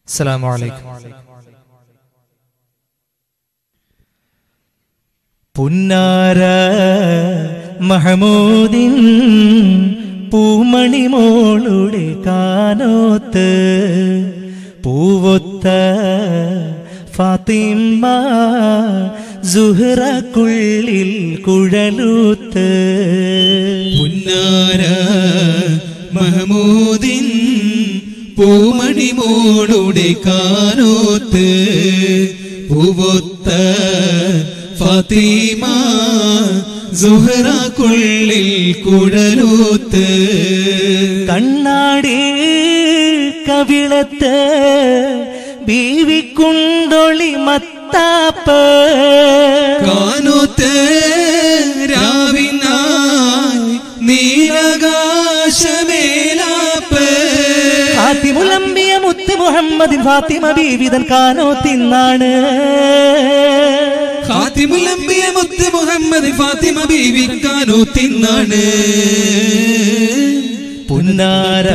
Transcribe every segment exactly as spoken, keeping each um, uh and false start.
അസ്സലാമു അലൈക്കും. പുന്നാര മഹമൂദിൻ പൂമണി മോളുടെ കാനോത്ത് പൂവൊത്ത ഫാത്തിമ സുഹ്റക്കുള്ളിൽ കുഴലൂത്ത്. പുന്നാര മഹമൂദിൻ പൂമണി മോളുടെ കാനോത്ത് പൂവൊത്ത ഫാത്തിമ സുഹ്റക്കുള്ളിൽ കുഴലൂത്ത്. കണ്ണാടി കവിളത്ത് ബീവിക്കുണ്ടൊളി മത്താപ്പ് കാനോത്ത് രാവിനായി നീലകാശമേലാപ്പ്. ഫാത്തിമുലംബിയ മുത്ത് മുഹമ്മദിൻ ഫാത്തിമ ബീവിതൻ കാനോത്തിന്നാണ്. ഫാത്തിമുലംബിയ മുത്ത് മുഹമ്മദ് ഫാത്തിമ ബീവി കാനോത്തിന്നാണ്. പുന്നാര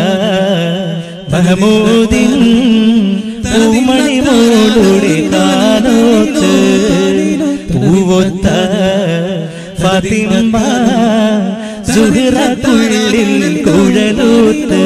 മഹമൂദിൻ പൂമണി മോളുടെ കാനോത്ത് പൂവൊത്ത ഫാത്തിമ സുഹ്റക്കുള്ളിൽ കുഴലൂത്ത്.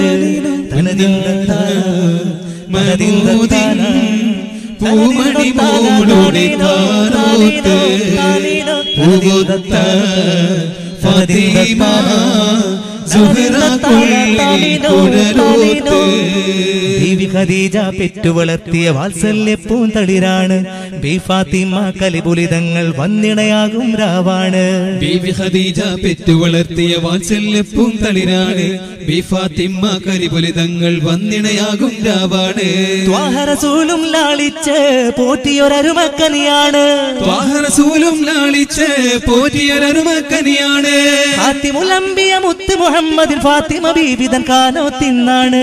മഹമൂദിൻ പൂമണി മോളുടെ കാനോത്ത് പൂവൊത്ത ഫാത്തിമ സുഹ്റക്കുള്ളിൽ കുഴലൂത്ത്. ബീവി ഖദീജ പെറ്റു വളർത്തിയ വാത്സല്യ പൂന്തളിരാണ്. ബീ ഫാത്തിമ കലിപുലിതങ്ങൾ വന്നിണയാകും രാവാണ്. ബീവി ഖദീജ പെറ്റു വളർത്തിയ വാത്സല്യ പൂന്തളിരാണ്. ബീ ഫാത്തിമ കലിപുലിതങ്ങൾ വന്നിണയാകും രാവാണ്. ത്വാഹ റസൂലും ലാളിച്ച് പോറ്റിയൊരരുമക്കനിയാണ്. ത്വാഹ റസൂലും ലാളിച്ച് പോറ്റിയൊരരുമക്കനിയാണ്. ഫാത്തിമുലംബിയ മുത്ത് മുഹമ്മദിൻ ഫാത്തിമ ബീവിതൻ കാനോത്തിന്നാണ്.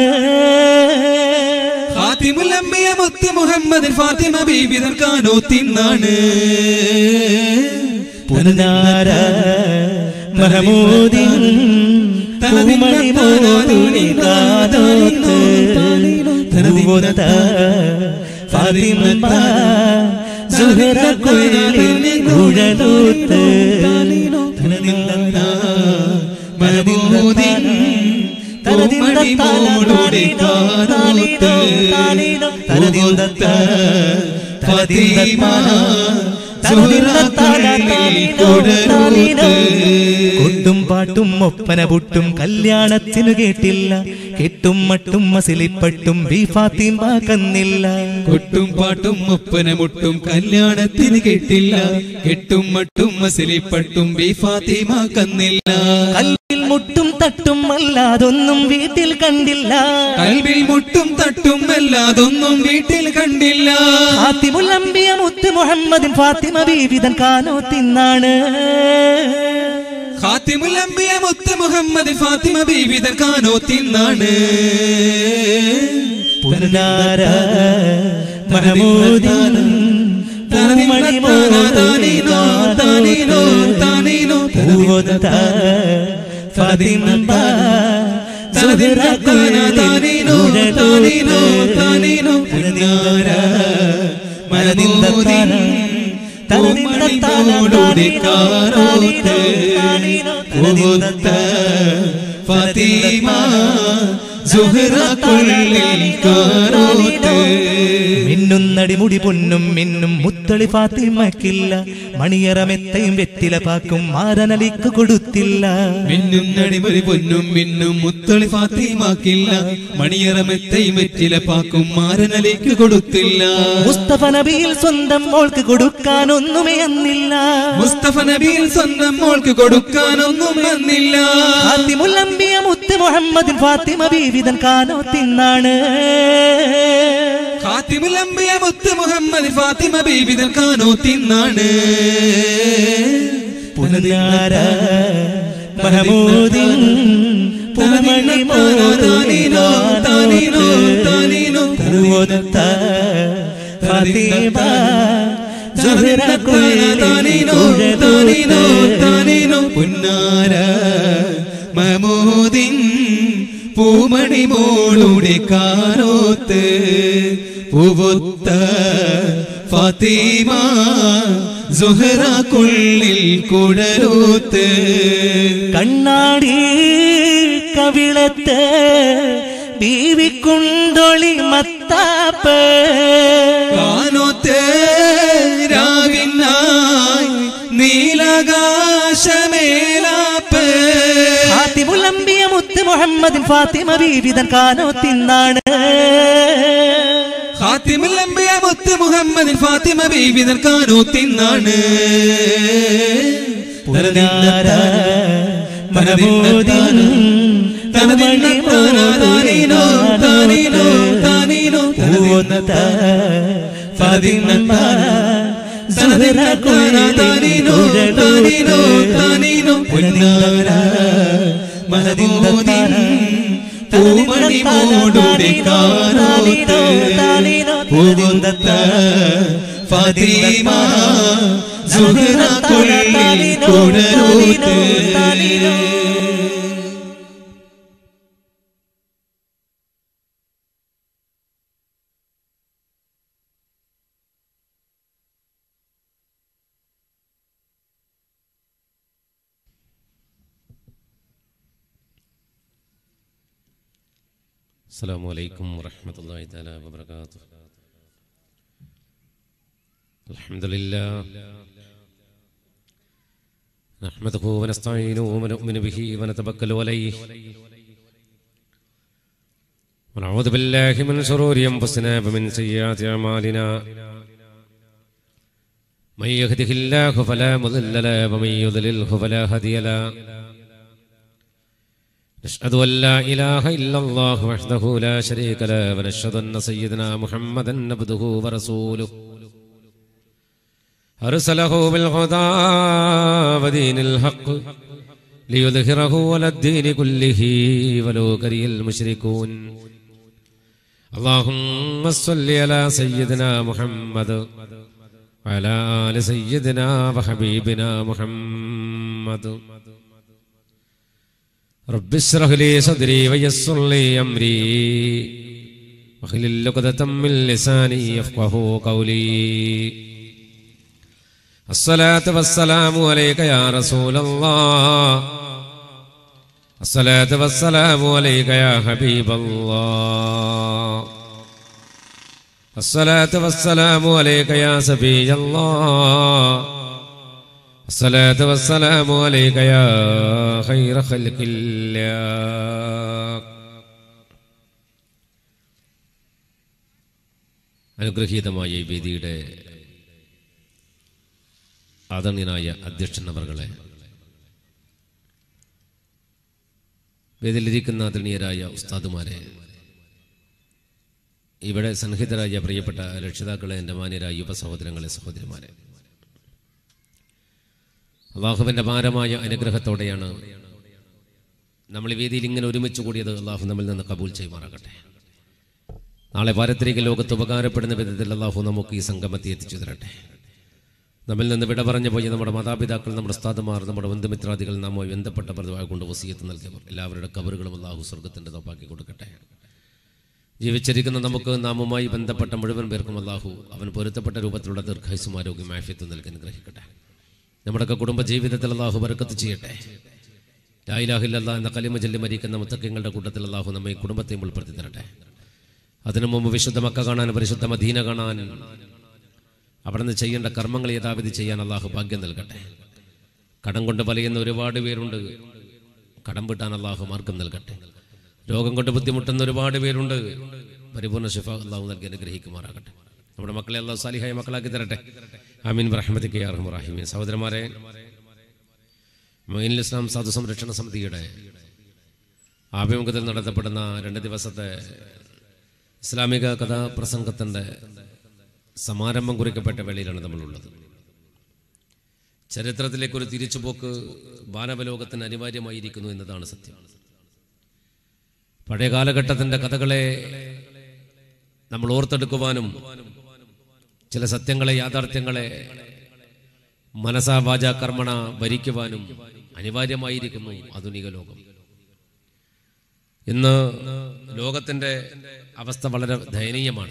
ഫാത്തിമുലംബിയ മുത്ത് മുഹമ്മദിൻ ഫാത്തിമ ബീവിതൻ കാനോത്തിന്നാണ്. പുന്നാര മഹമൂദിൻ പൂമണി മോളുടെ കാനോത്ത് പൂവൊത്ത ഫാത്തിമ സുഹ്റക്കുള്ളിൽ കുഴലൂത്ത്. മഹമൂദിൻ പൂമണി മോളുടെ കാനോത്ത് പൂവൊത്ത ഫാത്തിമ സുഹ്റക്കുള്ളിൽ കുഴലൂത്ത്. കൊട്ടും പാട്ടും ഒപ്പന പുട്ടും കല്യാണത്തിനു കേട്ടില്ല. കെട്ടും മട്ടും മസിലിപ്പട്ടും ബീ ഫാത്തിമ കന്നില്ല. കൊട്ടും പാട്ടും ഒപ്പന മുട്ടും കല്യാണത്തിന് കേട്ടില്ല. കെട്ടും മട്ടും മസിലിപ്പട്ടും ബീ ഫാത്തിമ കന്നില്ല. കൽവിൽ മുട്ടും തട്ടും അല്ലാതൊന്നും വീട്ടിൽ കണ്ടില്ല. കൽവിൽ മുട്ടും തട്ടും അല്ലാതൊന്നും വീട്ടിൽ കണ്ടില്ല. ഫാത്തിമുലംബിയ മുത്ത് മുഹമ്മദിൻ ഫാത്തിമ ബീവിതൻ കാനോത്തിന്നാണ്. ഫാത്തിമുലംബിയ മുത്ത് മുഹമ്മദ് ഫാത്തിമ ബീവിതൻ കാനോത്തിന്നാണ്. പുന്നാര മഹമൂദിൻ പൂമണി മോളുടെ കാനോത്ത് പൂവൊത്ത ഫാത്തിമ സുഹ്റക്കുള്ളിൽ കുഴലൂത്ത്. മഹമൂദിൻ പൂമണി മോളുടെ കാനോത്ത് പൂവൊത്ത ഫാത്തിമ സുഹ്റക്കുള്ളിൽ കുഴലൂത്ത്. മിന്നുന്നടിമുടി പൊന്നും മിന്നും മുത്തളി ഫാത്തിമക്കില്ല. മണിയറമെത്തയും വെറ്റില പാക്കും മാരനലിക്ക് കൊടുത്തില്ല. മിന്നുന്നടിമുടി പൊന്നും മിന്നും മുത്തളി ഫാത്തിമാക്കില്ല. മണിയറമെത്തയും വെറ്റില പാക്കും മാരനലിക്ക് കൊടുത്തില്ല. മുസ്തഫ നബിയിൽ സ്വന്തം മോൾക്ക് കൊടുക്കാനൊന്നുമേ അന്നില്ല. മുസ്തഫ നബിയിൽ സ്വന്തം മോൾക്ക് കൊടുക്കാനൊന്നും വന്നില്ല. ഫാത്തിമുലംബിയ മുത്ത് മുഹമ്മദിൻ ഫാത്തിമ ബീവിതൻ കാനോത്തിന്നാണ്. ഫാത്തിമുലംബിയ മുത്ത് മുഹമ്മദ് ഫാത്തിമ ബീവിതൻ കാനോത്തിന്നാണ്. പുന്നാര മഹമൂദിൻ പൂമണി മോളുടെ കാനോത്ത് പൂവൊത്ത ഫാത്തിമ സുഹ്റക്കുള്ളിൽ കുഴലൂത്ത്. പുന്നാര മഹമൂദിൻ പൂമണി മോളുടെ കാനോത്ത് പൂവൊത്ത ഫാത്തിമ സുഹറ കൊള്ളിൽ കുടലൂത്ത് കണ്ണാടി കവിളത്ത് ബീവിക്കുണ്ടൊളി മത്താപ്പ് കാനോത്ത് രാവിനായി നീലകാശമേലാപ്പ് ഫാത്തിമുലംബിയ മുത്ത് മുഹമ്മദിൻ ഫാത്തിമ ബീവിതൻ കാനോത്തിന്നാണ് ഫാത്തിമുലംബിയ മുത്ത് മുഹമ്മദിൻ ഫാത്തിമ ബീവിതൻ കാനോത്തിന്നാണ് മനബോധിൻ തമണി താനീനോ താനീനോ താനീനോ പൂവൊത്ത ഫാത്തിമ സുഹറ താനീനോ താനീനോ താനീനോ പൊന്നാര മഹദിൻ പൂമണി മോളുടെ കാനോത്ത് പൂവൊത്ത ഫാത്തിമ സുഹറ കൊള്ളിൽ കുടലൂത്ത് السلام عليكم ورحمة الله تعالى وبركاته. الحمد لله نحمده ونستعينه ونؤمن به ونتوكل عليه ونعوذ بالله من شرور أنفسنا ومن سيئات أعمالنا من يهده الله فلا مضل له ومن يضلله فلا هادي له نشهد أن لا إله إلا الله وحده لا شريك له ونشهد أن سيدنا محمدا عبده ورسوله أرسله بالهدى ودين الحق ليظهره على الدين كله ولو كره المشركون اللهم صل على سيدنا محمد وعلى آل سيدنا وحبيبنا محمد رب اشرح لي صدري ويسر لي أمري واحلل عقدة من لساني يفقهوا قولي الصلاة والسلام عليك يا رسول الله الصلاة والسلام عليك يا حبيب الله الصلاة والسلام عليك يا سفي الله الصلاة والسلام عليك يا خير خلق الله അനുഗ്രഹീതമായ ഈ വേദിയുടെ ആദരണീയനായ അധ്യക്ഷൻ അവർകളെ, വേദിയിലിരിക്കുന്ന ആദരണീയരായ ഉസ്താദുമാരെ, ഇവിടെ സന്നിഹിതരായ പ്രിയപ്പെട്ട രക്ഷിതാക്കളെ, എൻ്റെ മാന്യരായ യുവ സഹോദരങ്ങളെ, സഹോദരിമാരെ, അള്ളാഹുവിൻ്റെ ഭാരമായ അനുഗ്രഹത്തോടെയാണ് നമ്മൾ ഈ വേദിയിൽ ഇങ്ങനെ ഒരുമിച്ച് കൂടിയത്. അള്ളാഹു നമ്മിൽ നിന്ന് കബൂൽ ചെയ്യുമാറാകട്ടെ. നാളെ പാരത്രിക ലോകത്ത് ഉപകാരപ്പെടുന്ന വിധത്തിൽ അള്ളാഹു നമുക്ക് ഈ സംഗമത്തെ എത്തിച്ചു തരട്ടെ. നമ്മിൽ നിന്ന് വിട പറഞ്ഞു പോയി നമ്മുടെ മാതാപിതാക്കൾ, നമ്മുടെ ഉസ്താദുമാർ, നമ്മുടെ ബന്ധുമിത്രാദികൾ, നാമുമായി ബന്ധപ്പെട്ടവർ കൊണ്ട് വസിയത്ത് നൽകിയവർ എല്ലാവരുടെ കബറുകളും അള്ളാഹു സ്വർഗത്തിൻ്റെ തോപ്പാക്കി കൊടുക്കട്ടെ. ജീവിച്ചിരിക്കുന്ന നമുക്ക് നാമുമായി ബന്ധപ്പെട്ട മുഴുവൻ പേർക്കും അള്ളാഹു അവൻ പൊരുത്തപ്പെട്ട രൂപത്തിലുള്ള ദീർഘായുസ്സും ആരോഗ്യം ആഫിയത്തും നൽകി അനുഗ്രഹിക്കട്ടെ. നമ്മുടെയൊക്കെ കുടുംബ ജീവിതത്തിൽ അള്ളാഹു ബർക്കത്ത് ചെയ്യട്ടെ. ലാ ഇലാഹ ഇല്ലല്ലാഹ് എന്ന കലിമ ചൊല്ലി മരിക്കുന്ന മുത്തഖീങ്ങളുടെ കൂട്ടത്തിൽ അള്ളാഹു നമ്മെ കുടുംബത്തെയും ഉൾപ്പെടുത്തി തരട്ടെ. അതിനു മുമ്പ് വിശുദ്ധ മക്ക കാണാൻ, പരിശുദ്ധ മദീന കാണാൻ, അവിടെ നിന്ന് ചെയ്യേണ്ട കർമ്മങ്ങൾ യഥാവിധി ചെയ്യാൻ അള്ളാഹു ഭാഗ്യം നൽകട്ടെ. കടം കൊണ്ട് വലയുന്ന ഒരുപാട് പേരുണ്ട്, കടം വിട്ടാൻ അള്ളാഹു മാർഗം നൽകട്ടെ. രോഗം കൊണ്ട് ബുദ്ധിമുട്ടുന്ന ഒരുപാട് പേരുണ്ട്, പരിപൂർണ്ണ ശിഫ അള്ളാഹു നൽകി അനുഗ്രഹിക്കുമാറാകട്ടെ. നമ്മുടെ മക്കളെ അള്ളാഹു സാലിഹായ മക്കളാക്കി തരട്ടെ. ആമീൻ ബിറഹ്മതിക യാ അർഹമർ റഹീമീൻ. സഹോദരന്മാരെ, മൊയ്നുൽ ഇസ്ലാം സാധു സംരക്ഷണ സമിതിയുടെ ആഭിമുഖ്യത്തിൽ നടത്തപ്പെടുന്ന രണ്ട് ദിവസത്തെ ഇസ്ലാമിക കഥാപ്രസംഗത്തിൻ്റെ സമാരംഭം കുറിക്കപ്പെട്ട വേളയിലാണ് നമ്മളുള്ളത്. ചരിത്രത്തിലേക്കൊരു തിരിച്ചുപോക്ക് മാനവലോകത്തിന് അനിവാര്യമായിരിക്കുന്നു എന്നതാണ് സത്യം. പഴയ കാലഘട്ടത്തിൻ്റെ കഥകളെ നമ്മൾ ഓർത്തെടുക്കുവാനും ചില സത്യങ്ങളെ, യാഥാർത്ഥ്യങ്ങളെ മനസാ വാച കർമ്മണ ഭരിക്കുവാനും അനിവാര്യമായിരിക്കുന്നു ആധുനിക ലോകം. ഇന്ന് ലോകത്തിന്റെ അവസ്ഥ വളരെ ദയനീയമാണ്.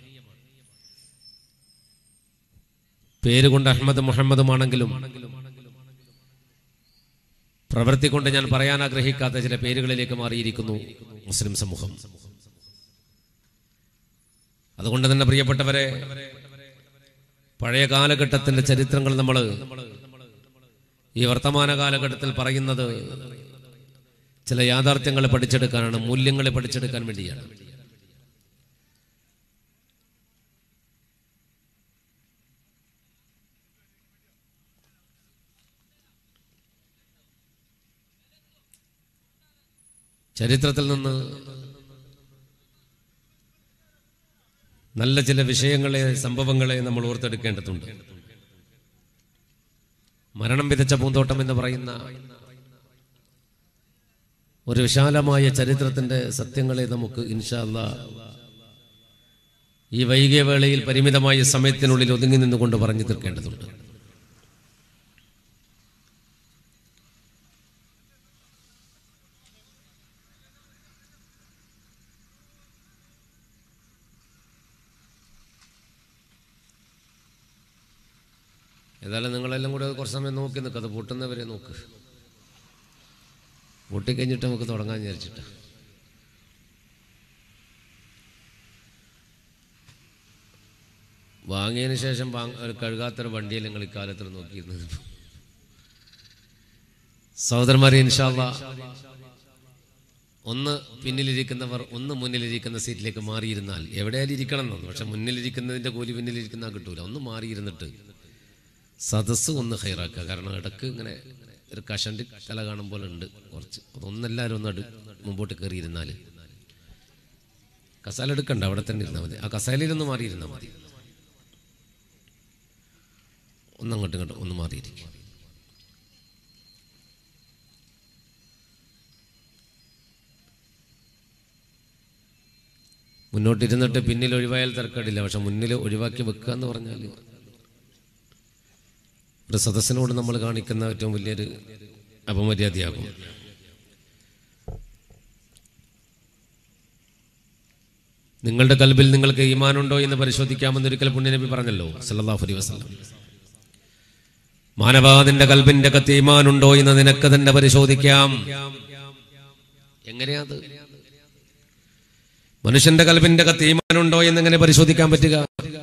പേരുകൊണ്ട് അഹ്മദ് മുഹമ്മദുമാണെങ്കിലും പ്രവൃത്തി കൊണ്ട് ഞാൻ പറയാൻ ആഗ്രഹിക്കാത്ത ചില പേരുകളിലേക്ക് മാറിയിരിക്കുന്നു മുസ്ലിം സമൂഹം. അതുകൊണ്ട് തന്നെ പ്രിയപ്പെട്ടവരെ, പഴയ കാലഘട്ടത്തിന്റെ ചരിത്രങ്ങൾ നമ്മൾ ഈ വർത്തമാന കാലഘട്ടത്തിൽ പറയുന്നത് ചില യാഥാർത്ഥ്യങ്ങളെ പഠിച്ചെടുക്കാനാണ്, മൂല്യങ്ങളെ പഠിച്ചെടുക്കാൻ വേണ്ടിയാണ്. ചരിത്രത്തിൽ നിന്ന് നല്ല ചില വിഷയങ്ങളെ, സംഭവങ്ങളെ നമ്മൾ ഓർത്തെടുക്കേണ്ടതുണ്ട്. മരണം വിതച്ച പൂന്തോട്ടം എന്ന് പറയുന്ന ഒരു വിശാലമായ ചരിത്രത്തിന്റെ സത്യങ്ങളെ നമുക്ക് ഇൻഷാ അല്ലാഹ് ഈ വൈകിയ വേളയിൽ പരിമിതമായ സമയത്തിനുള്ളിൽ ഒതുങ്ങി നിന്നുകൊണ്ട് പറഞ്ഞു തീർക്കേണ്ടതുണ്ട്. ഏതായാലും നിങ്ങളെല്ലാം കൂടെ കുറച്ച് സമയം നോക്കി നിൽക്കുക, അത് പൊട്ടുന്നവരെ നോക്ക്. പൊട്ടിക്കഴിഞ്ഞിട്ട് നമുക്ക് തുടങ്ങാൻ വിചാരിച്ചിട്ട്. വാങ്ങിയതിന് ശേഷം കഴുകാത്തൊരു വണ്ടിയിൽ നിങ്ങൾ ഇക്കാലത്തിൽ നോക്കിയിരുന്നത്. സഹോദരന്മാരെ, ഇൻഷാ അല്ലാഹ് ഒന്ന് പിന്നിലിരിക്കുന്നവർ ഒന്ന് മുന്നിലിരിക്കുന്ന സീറ്റിലേക്ക് മാറിയിരുന്നാൽ, എവിടെയായാലും ഇരിക്കണം എന്നൊന്നും, പക്ഷെ മുന്നിലിരിക്കുന്നതിൻ്റെ കൂലി പിന്നിലിരിക്കുന്ന കിട്ടൂല. ഒന്ന് മാറിയിരുന്നിട്ട് സദസ്സ് ഒന്ന് ഹൈറാക്കുക. കാരണം ഇടക്ക് ഇങ്ങനെ ഒരു കഷണ്ടി തല കാണും പോലെ ഉണ്ട് കുറച്ച്. അതൊന്നെല്ലാവരും ഒന്ന് അടു മുമ്പോട്ട് കയറിയിരുന്നാൽ, കസാല എടുക്കണ്ട, അവിടെ തന്നെ ഇരുന്നാൽ മതി. ആ കസാലയിലൊന്ന് മാറിയിരുന്നാൽ മതി. ഒന്നങ്ങോട്ടും ഇങ്ങോട്ടും ഒന്ന് മാറിയിരിക്കും. മുന്നോട്ടിരുന്നിട്ട് പിന്നിൽ ഒഴിവായാൽ തർക്കമില്ല, പക്ഷെ മുന്നിൽ ഒഴിവാക്കി വെക്കുക എന്ന് പറഞ്ഞാൽ ഒരു സദസ്സിനോട് നമ്മൾ കാണിക്കുന്ന ഏറ്റവും വലിയൊരു അപമര്യാദയാകും. നിങ്ങളുടെ കൽബിൽ നിങ്ങൾക്ക് ഈമാനുണ്ടോ എന്ന് പരിശോധിക്കാമെന്ന് ഒരിക്കൽ പുണ്യനബി പറഞ്ഞല്ലോ സല്ലല്ലാഹു അലൈഹി വസല്ലം. മാനവാ, നിന്റെ കൽബിന്റെ അകത്ത് ഈമാനുണ്ടോ എന്ന് നിനക്ക് തന്നെ പരിശോധിക്കാം. എങ്ങനെയാത്? മനുഷ്യന്റെ കൽബിന്റെ അകത്ത് ഈമാനുണ്ടോ എന്നെങ്ങനെ പരിശോധിക്കാൻ പറ്റുക?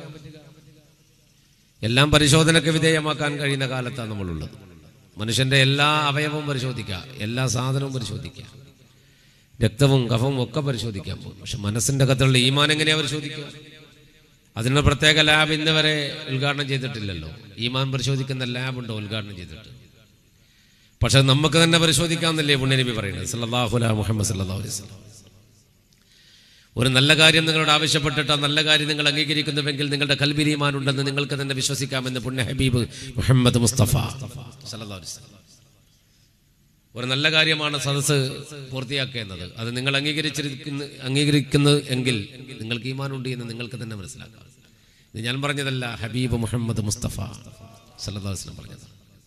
എല്ലാം പരിശോധനയ്ക്ക് വിധേയമാക്കാൻ കഴിയുന്ന കാലത്താണ് നമ്മളുള്ളത്. മനുഷ്യന്റെ എല്ലാ അവയവവും പരിശോധിക്കുക, എല്ലാ സാധനവും പരിശോധിക്കുക, രക്തവും കഫവും ഒക്കെ പരിശോധിക്കാൻ പോകും. പക്ഷെ മനസ്സിന്റെ അകത്തുള്ള ഈമാൻ എങ്ങനെയാ പരിശോധിക്കുക? അതിനുള്ള പ്രത്യേക ലാബ് ഇന്ന് വരെ ഉദ്ഘാടനം ചെയ്തിട്ടില്ലല്ലോ. ഈമാൻ പരിശോധിക്കുന്ന ലാബുണ്ടോ ഉദ്ഘാടനം ചെയ്തിട്ട്? പക്ഷെ നമുക്ക് തന്നെ പരിശോധിക്കാമെന്നല്ലേ പുണ്യനബി പറയുന്നത് സല്ലല്ലാഹു അലൈഹി മുഹമ്മദ് സല്ലല്ലാഹു അലൈഹി വസല്ലം. ഒരു നല്ല കാര്യം നിങ്ങളോട് ആവശ്യപ്പെട്ടിട്ട് ആ നല്ല കാര്യം നിങ്ങൾ അംഗീകരിക്കുന്നുവെങ്കിൽ നിങ്ങളുടെ കൽബിൽ ഈമാൻ ഉണ്ടെന്ന് നിങ്ങൾക്ക് തന്നെ വിശ്വസിക്കാമെന്ന് പുണ്യ ഹബീബ് മുഹമ്മദ് മുസ്തഫ സല്ലല്ലാഹു അലൈഹി വസല്ലം. ഒരു നല്ല കാര്യമാണ് സദസ്സ് പൂർത്തിയാക്കേണ്ടത്. അത് നിങ്ങൾ അംഗീകരിച്ചിരിക്കുന്ന അംഗീകരിക്കുന്നു എങ്കിൽ നിങ്ങൾക്ക് ഈമാൻ ഉണ്ട് എന്ന് നിങ്ങൾക്ക് തന്നെ മനസ്സിലാക്കാം. ഇത് ഞാൻ പറഞ്ഞതല്ല, ഹബീബ് മുഹമ്മദ് മുസ്തഫ സല്ലല്ലാഹു അലൈഹി വസല്ലം പറഞ്ഞത്.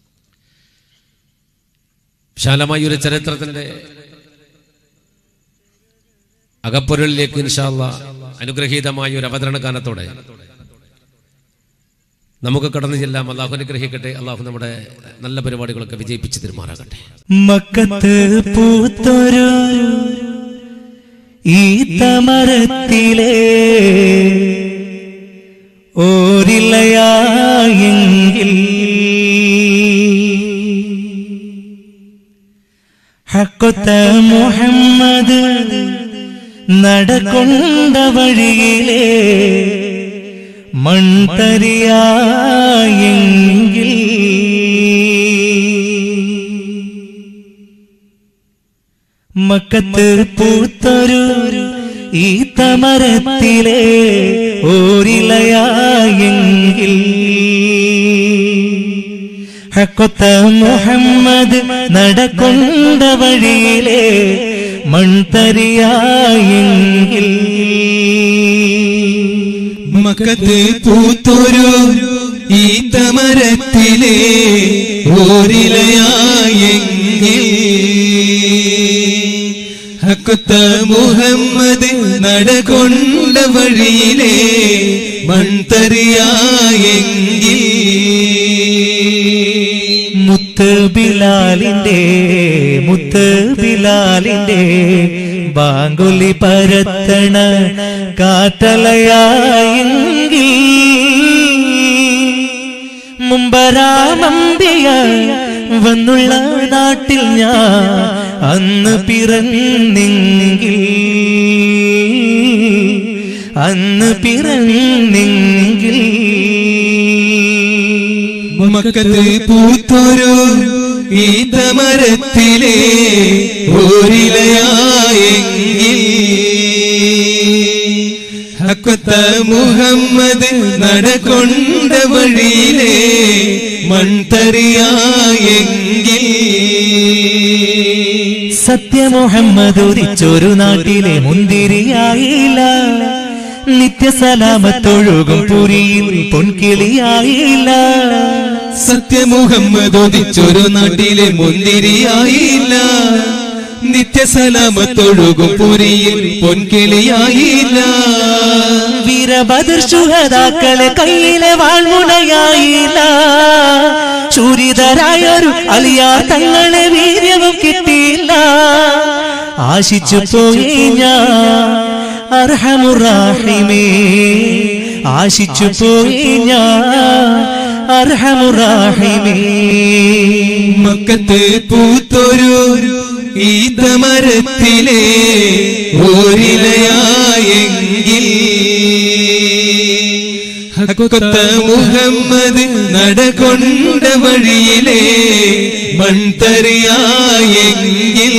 വിശാലമായ ഒരു ചരിത്രത്തിന്റെ അകപ്പൊരുളിലേക്ക് ഇൻഷാ അല്ലാഹ് അനുഗ്രഹീതമായ ഒരു അവതരണ ഗാനത്തോടെ നമുക്ക് കടന്നു ചെല്ലാം. അള്ളാഹു അനുഗ്രഹിക്കട്ടെ. അള്ളാഹു നമ്മുടെ നല്ല പരിപാടികളൊക്കെ വിജയിപ്പിച്ച് തീരുമാനാകട്ടെ. മക്കത്ത് പൂത്തൊരു ഈ തമരത്തിലെ ഓരിലയായെങ്കിൽ ഹഖ്ഖത്ത മുഹമ്മദ് നടക്കൊണ്ട വഴിയിലെ മൺതരിയായെങ്കിൽ മക്കത്ത് പൂത്തൊരു ഈ തമരത്തിലെ ഓരിലയായെങ്കിൽ ഹഖ്ഖത്ത മുഹമ്മദ് നടക്കൊണ്ട വഴിയിലെ മൺതരിയായെങ്കിൽ മക്കത്ത് പൂത്തൊരു ഈ തമരത്തിലെ ഓരിലയായെങ്കിൽ ഹക്കുത്ത മുഹമ്മദ് നടകൊണ്ട വഴിയിലെ മൺതരിയായെങ്കിൽ മുത്ത് ബിലാലിന്റെ മുത്ത് ബിലാലിന്റെ ബാങ്കുലി പരത്തണ കാറ്റലയായെങ്കിൽ മുമ്പരാമമ്പിയ വന്നുള്ള നാട്ടിൽ ഞാൻ അന്ന് പിറന്നെങ്കിൽ അന്ന് പിറന്നെങ്കിൽ മക്കത്ത് പൂത്തൊരു ഈത്തമരത്തിലെ ഓരിലയായെങ്കിൽ ഹക്കുത്ത മുഹമ്മദ് നടകൊണ്ട വഴിയിലെ മൺതരിയായെങ്കിൽ സത്യ മുഹമ്മദ് ഉദിച്ചൊരു നാട്ടിലെ മുന്തിരിയായില്ല നിത്യസലാമത്തൊഴുകും പുരിയിൽ പൊൻകിളിയായില്ല സത്യ മുഹമ്മദ് ഉദിച്ചൊരു നാട്ടിലെ മുന്തിരിയായില്ല നിത്യസലാമത്തൊഴുകും പുരിയിൽ പൊൻകിളിയായില്ല വീരബദർ ശുഹദാക്കളെ കയ്യിലെ വാൾമുനയായില്ല ശൂരിതരായൊരു അലിയാ തങ്ങളെ വീര്യവും കിട്ടിയില്ല ആശിച്ചു പോയി ഞാൻ അർഹമുറാഹിമേ ആശിച്ചു പോയി ഞാൻ അർഹമുറാഹിമേ മക്കത്ത് പൂത്തൊരു ഈത്തമരത്തിലെ ഓരിലയായെങ്കിൽ ഹക്കുത്ത മുഹമ്മദ് നടകൊണ്ട വഴിയിലെ മൺതരിയായെങ്കിൽ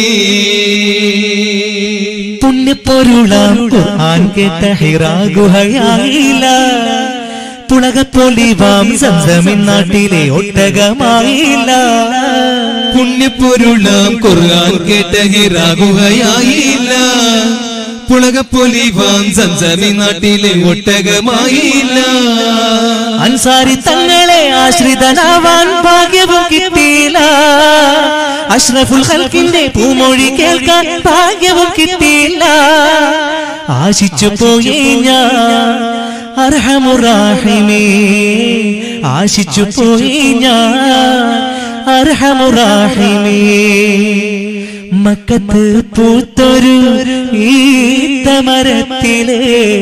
പുണ്യപ്പൊരുളാം ഖുർആൻ കേട്ട ഹിറാ ഗുഹയായില്ല പുളകപ്പൊലിവാം സംസമിൻ നാട്ടിലെ ഒട്ടകമായില്ല പുണ്യപ്പൊരുളാം ഖുർആൻ കേട്ട ഹിറാ ഗുഹയായില്ല പുളകപ്പൊലിവാം സംസമിൻ നാട്ടിലെ ഒട്ടകമായില്ല അൻസാരി തങ്ങളെ ആശ്രിതനാവാൻ ഭാഗ്യവും കിട്ടിയില്ല അഷ്റഫുൽ ഖൽഖിന്റെ പൂമൊഴി കേൾക്കാൻ ഭാഗ്യവും കിട്ടിയില്ല ആശിച്ചു പോയി ഞാൻ അർഹമുറാഹിമേ ആശിച്ചു പോയി ഞാൻ അർഹമുറാഹിമേ മക്കത്ത് പൂത്തൊരു ഈത്തമരത്തിലെ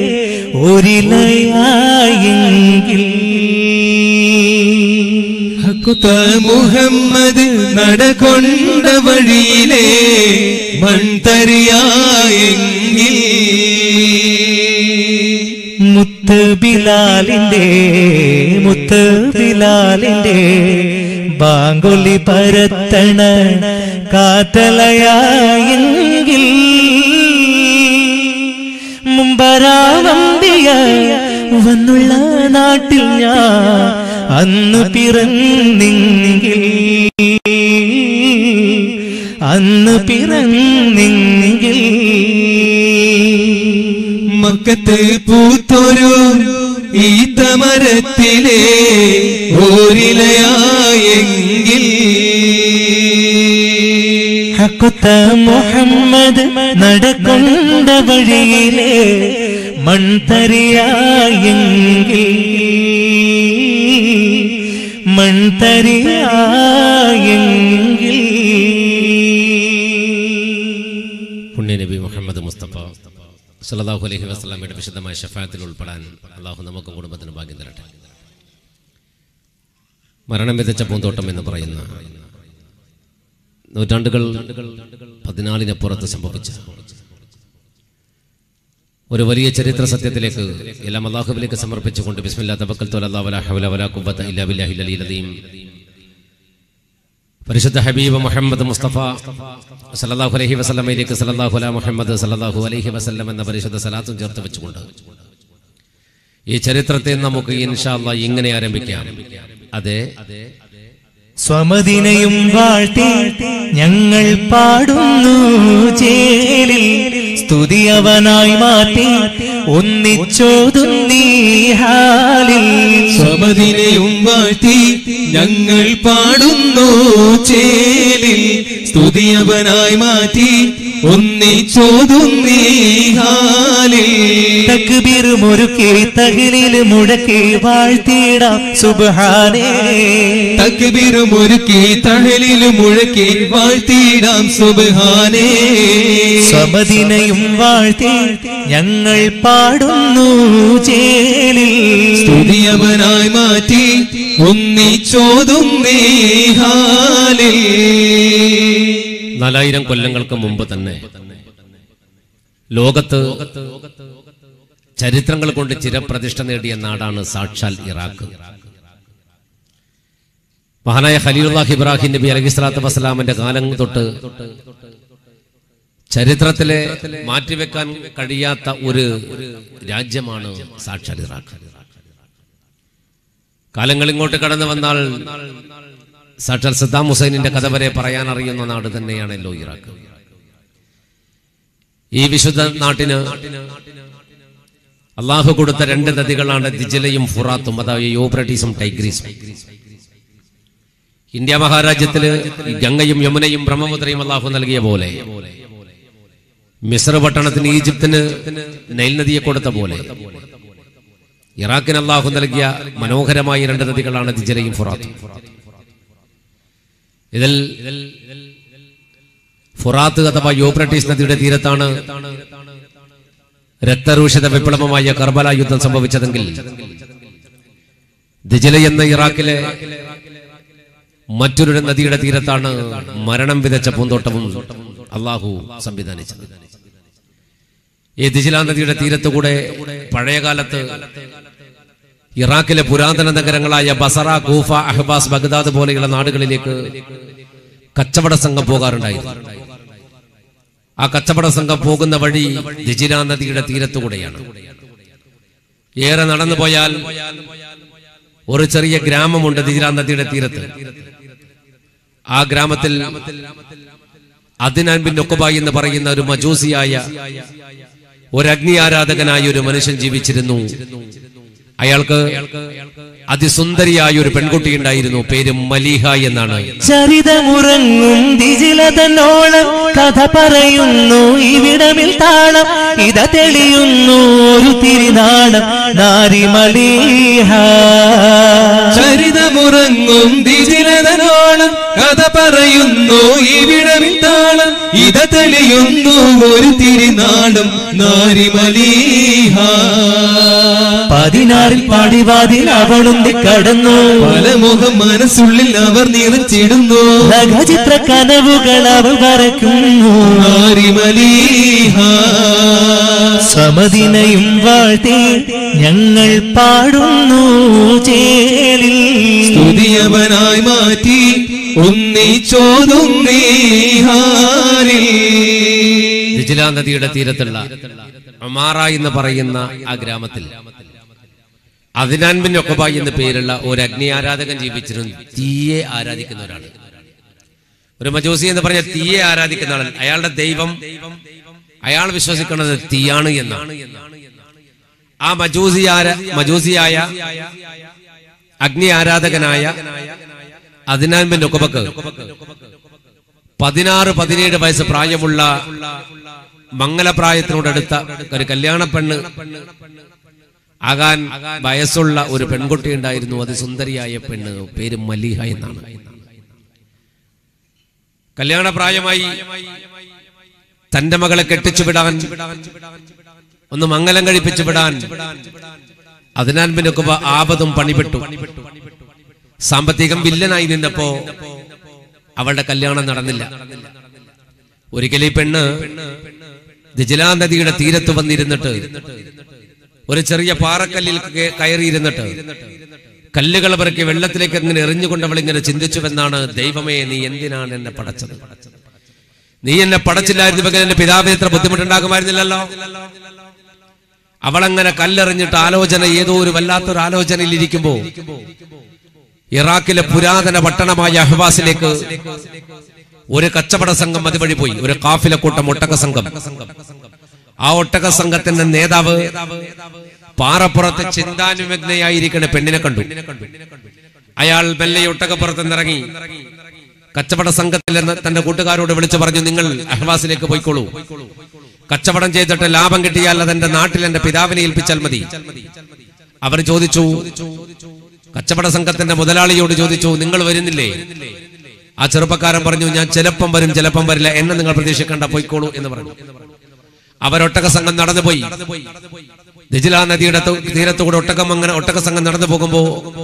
ഒരിലയായെങ്കിൽ ഹക്കുത്ത മുഹമ്മദ് നടകൊണ്ട വഴിയിലെ മൺതരിയായെങ്കിൽ മുത്ത് ബിലാലിന്റെ മുത്ത് ബിലാലിന്റെ ബാങ്കുലി പരത്തണ കാറ്റലയായെങ്കിൽ മുമ്പരാവമ്പിയ വന്നുള്ള നാട്ടിൽ ഞാൻ അന്ന് പിറന്നെങ്കിൽ അന്ന് പിറന്നെങ്കിൽ മക്കത്ത് പൂത്തൊരു ഈത്തമരത്തിലെ ഓരിലയായെങ്കിൽ ഹക്കുത്ത മുഹമ്മദ് നടകൊണ്ട വഴിയിലെ മൺതരിയായെങ്കിൽ മൺതരിയായെങ്കിൽ പുണ്യനബി മുഹമ്മദ് മുസ്തഫ സല്ലല്ലാഹു അലൈഹി വസല്ലമയുടെ വിശുദ്ധമായ ശഫാഅത്തിൽ ഉൾപ്പെടാൻ അള്ളാഹു നമുക്കും കുടുംബത്തിന് ഭാഗ്യം തരട്ടെ. മരണം വിതച്ച പൂന്തോട്ടം എന്ന് പറയുന്ന നൂറ്റാണ്ടുകൾ പതിനാലിനപ്പുറത്ത് സംഭവിച്ച ഒരു വലിയ ചരിത്ര സത്യത്തിലേക്ക് എല്ലാം അള്ളാഹുവിലേക്ക് സമർപ്പിച്ചുകൊണ്ട് ബിസ്മില്ലാ തവക്കൽതു അലല്ലാഹി വലാ ഹൗല വലാ ഖുവത ഇല്ലാ ബില്ലാഹിൽ അലിയിൽ അദീം പരിശുദ്ധ ഹബീബ് മുഹമ്മദ് മുസ്തഫ സല്ലല്ലാഹു അലൈഹി വസല്ലമയിലേക്ക് സല്ലല്ലാഹു അലാ മുഹമ്മദ് സല്ലല്ലാഹു അലൈഹി വസല്ലം എന്ന പരിശുദ്ധ സലാത്തും ചേർത്ത് വെച്ചുകൊണ്ട് ഈ ചരിത്രത്തെ നമുക്ക് ഇൻഷാ അല്ലാഹ് ഇങ്ങനെ ആരംഭിക്കാം. അതെ, സ്വമദിനയും വാഴ്ത്തി ഞങ്ങൾ പാടുന്നു ചേലിൽ സ്തുതി അവനായി മാറ്റി ഒന്നിച്ചോതുന്നീ ഹാലിൽ. സ്വമദിനയും വാഴ്ത്തി ഞങ്ങൾ പാടുന്നു ചേലിൽ സ്തുതിയവനായി മാറ്റി ഒന്നിച്ചോതുന്നീ ഹാലിൽ തക്ബീർ മുറുക്കി തഹ്ലീൽ മുഴക്കി വാഴ്ത്തിടാം സുബ്ഹാനേ തക്ബീർ മുറുക്കി തഹ്ലീൽ മുഴക്കി വാഴ്ത്തിടാം സുബ്ഹാനേ സമദിനയും വാഴ്ത്തി ഞങ്ങൾ പാടുന്നു ചേലിൽ സ്തുതിയവനായി മാറ്റി ഒന്നിച്ചോതുന്നീ ഹാലിൽ നാലായിരം കൊല്ലങ്ങൾക്ക് മുമ്പ് തന്നെ ലോകത്ത് ചരിത്രങ്ങൾ കൊണ്ട് ചിരപ്രതിഷ്ഠ നേടിയ നാടാണ് സാക്ഷാൽ ഇറാഖ്. മഹാനായ ഖലീലുല്ലാഹ് ഇബ്രാഹിം നബി അലൈഹി സ്വലാത്തു വസ്സലാമിന്റെ കാലം തൊട്ട് ചരിത്രത്തിലെ മാറ്റിവെക്കാൻ കഴിയാത്ത ഒരു രാജ്യമാണ് സാക്ഷാൽ ഇറാഖ്. കാലങ്ങൾ ഇങ്ങോട്ട് കടന്നു വന്നാൽ സാക്ഷാൽ സദ്ദാം ഹുസൈനിന്റെ കഥ വരെ പറയാൻ അറിയുന്ന നാട് തന്നെയാണല്ലോ ഇറാഖ്. ഈ വിശുദ്ധ നാട്ടിന് അള്ളാഹു കൊടുത്ത രണ്ട് നദികളാണ് ദിജലയും ഫുറാത്തും, അതായത് യൂഫ്രട്ടീസും ടൈഗ്രീസും. ഇന്ത്യ മഹാരാജ്യത്തില് ഗംഗയും യമുനയും ബ്രഹ്മപുത്രയും അള്ളാഹു നൽകിയ പോലെ മിസ്ർ പട്ടണത്തിന് ഈജിപ്തിന് നൈൽ നദിയെ കൊടുത്ത പോലെ ഇറാഖിന് അള്ളാഹു നൽകിയ മനോഹരമായ രണ്ട് നദികളാണ് ദിജലയും ഫുറാത്തും. ഇതിൽ ഫുറാത്ത് അഥവാ യൂഫ്രട്ടീസ് നദിയുടെ തീരത്താണ് രക്തരൂഷിത വിപ്ലവമായ കർബല യുദ്ധം സംഭവിച്ചതെങ്കിൽ ദിജല എന്ന ഇറാഖിലെ മറ്റൊരു നദിയുടെ തീരത്താണ് മരണം വിതച്ച പൂന്തോട്ടവും അള്ളാഹു സംവിധാനിച്ചത്. ഈ ദിജല നദിയുടെ തീരത്തുകൂടെ പഴയകാലത്ത് ഇറാഖിലെ പുരാതന നഗരങ്ങളായ ബസറ, കൂഫ, അഹ്ബാസ്, ബഗ്ദാദ് പോലെയുള്ള നാടുകളിലേക്ക് കച്ചവട സംഘം പോകാറുണ്ടായിരുന്നു. ആ കച്ചവട സംഘം പോകുന്ന വഴി ദിജില നദിയുടെ തീരത്തുകൂടെയാണ്. ഏറെ നടന്നു പോയാൽ ഒരു ചെറിയ ഗ്രാമമുണ്ട് ദിജില നദിയുടെ തീരത്ത്. ആ ഗ്രാമത്തിൽ അദ്നാൻ ബിൻ ഉഖബ എന്ന് പറയുന്ന ഒരു മജൂസിയായ ഒരു അഗ്നി ആരാധകനായ ഒരു മനുഷ്യൻ ജീവിച്ചിരുന്നു. അയാൾക്ക് അതിസുന്ദരിയായ ഒരു പെൺകുട്ടി ഉണ്ടായിരുന്നു. പേര് മലീഹ എന്നാണ്. ചരിതമുറങ്ങും ദിജിലതന്നോളം കഥ പറയുന്നു ഇവിടമിൽ താളം, ഇത തെളിയുന്നു ഒരു തിരുനാളം നാരി മലീഹ. ചരിതമുറങ്ങും ദിജിലതന്നോളം കഥ പറയുന്നു ഇവിടമിൽ താളം, ഇത തെളിയുന്നു ഒരു തിരുനാളം നാരി മലീഹ. പതിനാറിൽ പാടിവാതിൽ അവളും കടന്നു, പലമുഖം മനസ്സുള്ളിൽ അവർ നിറച്ചിടുന്നു, നഖചിത്ര കനവുകൾ അവൾ വരയ്ക്കുന്നു നാരി മലീഹ. സമദിനയും വാഴ്ത്തി ഞങ്ങൾ പാടുന്നു ചേലിൽ സ്തുതിയവനായി മാറ്റി ഒന്നിച്ചോതുന്നീ ഹാലിൽ. ദിജില നദിയുടെ തീരത്തുള്ള ഉമാറ എന്ന് പറയുന്ന ആ ഗ്രാമത്തിൽ അദ്നാൻ ബിൻ ഉഖബ എന്ന പേരുള്ള ഒരു അഗ്നി ആരാധകൻ ജീവിച്ചിരുന്നു. തീയെ ആരാധിക്കുന്ന ഒരാൾ, ഒരു മജൂസി എന്ന് പറഞ്ഞ തീയെ ആരാധിക്കുന്ന ആൾ. അയാളുടെ ദൈവം അയാൾ വിശ്വസിക്കുന്നത് തീയാണ് എന്നാണ്. ആ മജൂസി മജൂസിയായ അഗ്നി ആരാധകനായ അദ്നാൻ ബിൻ ഉഖബക്ക് പതിനാറ് പതിനേഴ് വയസ്സ് പ്രായമുള്ള മംഗലപ്രായത്തിനോടടുത്ത ഒരു കല്യാണ പെണ്ണ് ആകാൻ വയസ്സുള്ള ഒരു പെൺകുട്ടി ഉണ്ടായിരുന്നു. അതിസുന്ദരിയായ പെണ്ണ്, പേര് മലീഹ എന്നാണ്. കല്യാണപ്രായമായി തന്റെ മകളെ കെട്ടിച്ചു വിടാൻ, ഒന്ന് മംഗലം കഴിപ്പിച്ചു വിടാൻ അദ്നാൻ ബിൻ ഉഖബ ആപതും പണിപ്പെട്ടു. സാമ്പത്തികം വില്ലനായി നിന്നപ്പോ അവളുടെ കല്യാണം നടന്നില്ല. ഒരിക്കൽ ഈ പെണ്ണ് ദിജില നദിയുടെ തീരത്ത് വന്നിരുന്നിട്ട് ഒരു ചെറിയ പാറക്കല്ലിൽ കയറിയിരുന്നിട്ട് കല്ലുകൾ പെറുക്കി വെള്ളത്തിലേക്ക് അങ്ങനെ എറിഞ്ഞുകൊണ്ട് അവൾ ഇങ്ങനെ ചിന്തിച്ചുവെന്നാണ്, ദൈവമേ നീ എന്തിനാണ് എന്നെ പടച്ചത്? നീ എന്നെ പടച്ചില്ലായിരുന്നുവെങ്കിൽ എന്റെ പിതാവിന് ഇത്ര ബുദ്ധിമുട്ടുണ്ടാകുമായിരുന്നില്ലല്ലോ. അവളങ്ങനെ കല്ലെറിഞ്ഞിട്ട് ആലോചന, ഏതോ ഒരു വല്ലാത്തൊരു ആലോചനയിൽ ഇരിക്കുമ്പോ ഇറാഖിലെ പുരാതന പട്ടണമായ അഹ്വാസിലേക്ക് ഒരു കച്ചവട സംഘം അതുവഴി പോയി. ഒരു കാഫിലക്കൂട്ടം ഒട്ടക സംഘം. ആ ഒട്ടക സംഘത്തിന്റെ നേതാവ് പാറപ്പുറത്ത് ചിന്താനുമഗ്നയായിരിക്കുന്ന പെണ്ണിനെ കണ്ടു. അയാൾ മെല്ലെ ഒട്ടകപ്പുറത്ത് നിറങ്ങി കച്ചവട സംഘത്തിൽ തന്റെ കൂട്ടുകാരോട് വിളിച്ചു പറഞ്ഞു, നിങ്ങൾ അഹ്വാസിലേക്ക് പോയിക്കോളൂ, കച്ചവടം ചെയ്തിട്ട് ലാഭം കിട്ടിയാൽ അതെന്റെ നാട്ടിൽ എന്റെ പിതാവിനെ ഏൽപ്പിച്ചാൽ മതി. അവർ ചോദിച്ചു, കച്ചവട സംഘത്തിന്റെ മുതലാളിയോട് ചോദിച്ചു, നിങ്ങൾ വരുന്നില്ലേ? ആ ചെറുപ്പക്കാരൻ പറഞ്ഞു, ഞാൻ ചിലപ്പം വരും ചിലപ്പം വരില്ല, എന്നെ നിങ്ങൾ പ്രതീക്ഷിക്കണ്ട, പോയിക്കോളൂ എന്ന് പറഞ്ഞു. അവരൊട്ടക സംഘം നടന്നുപോയി. ദിജ്ല നദിയുടെ തീരത്തുകൂടെ ഒട്ടകം അങ്ങനെ ഒട്ടക സംഘം നടന്നു പോകുമ്പോ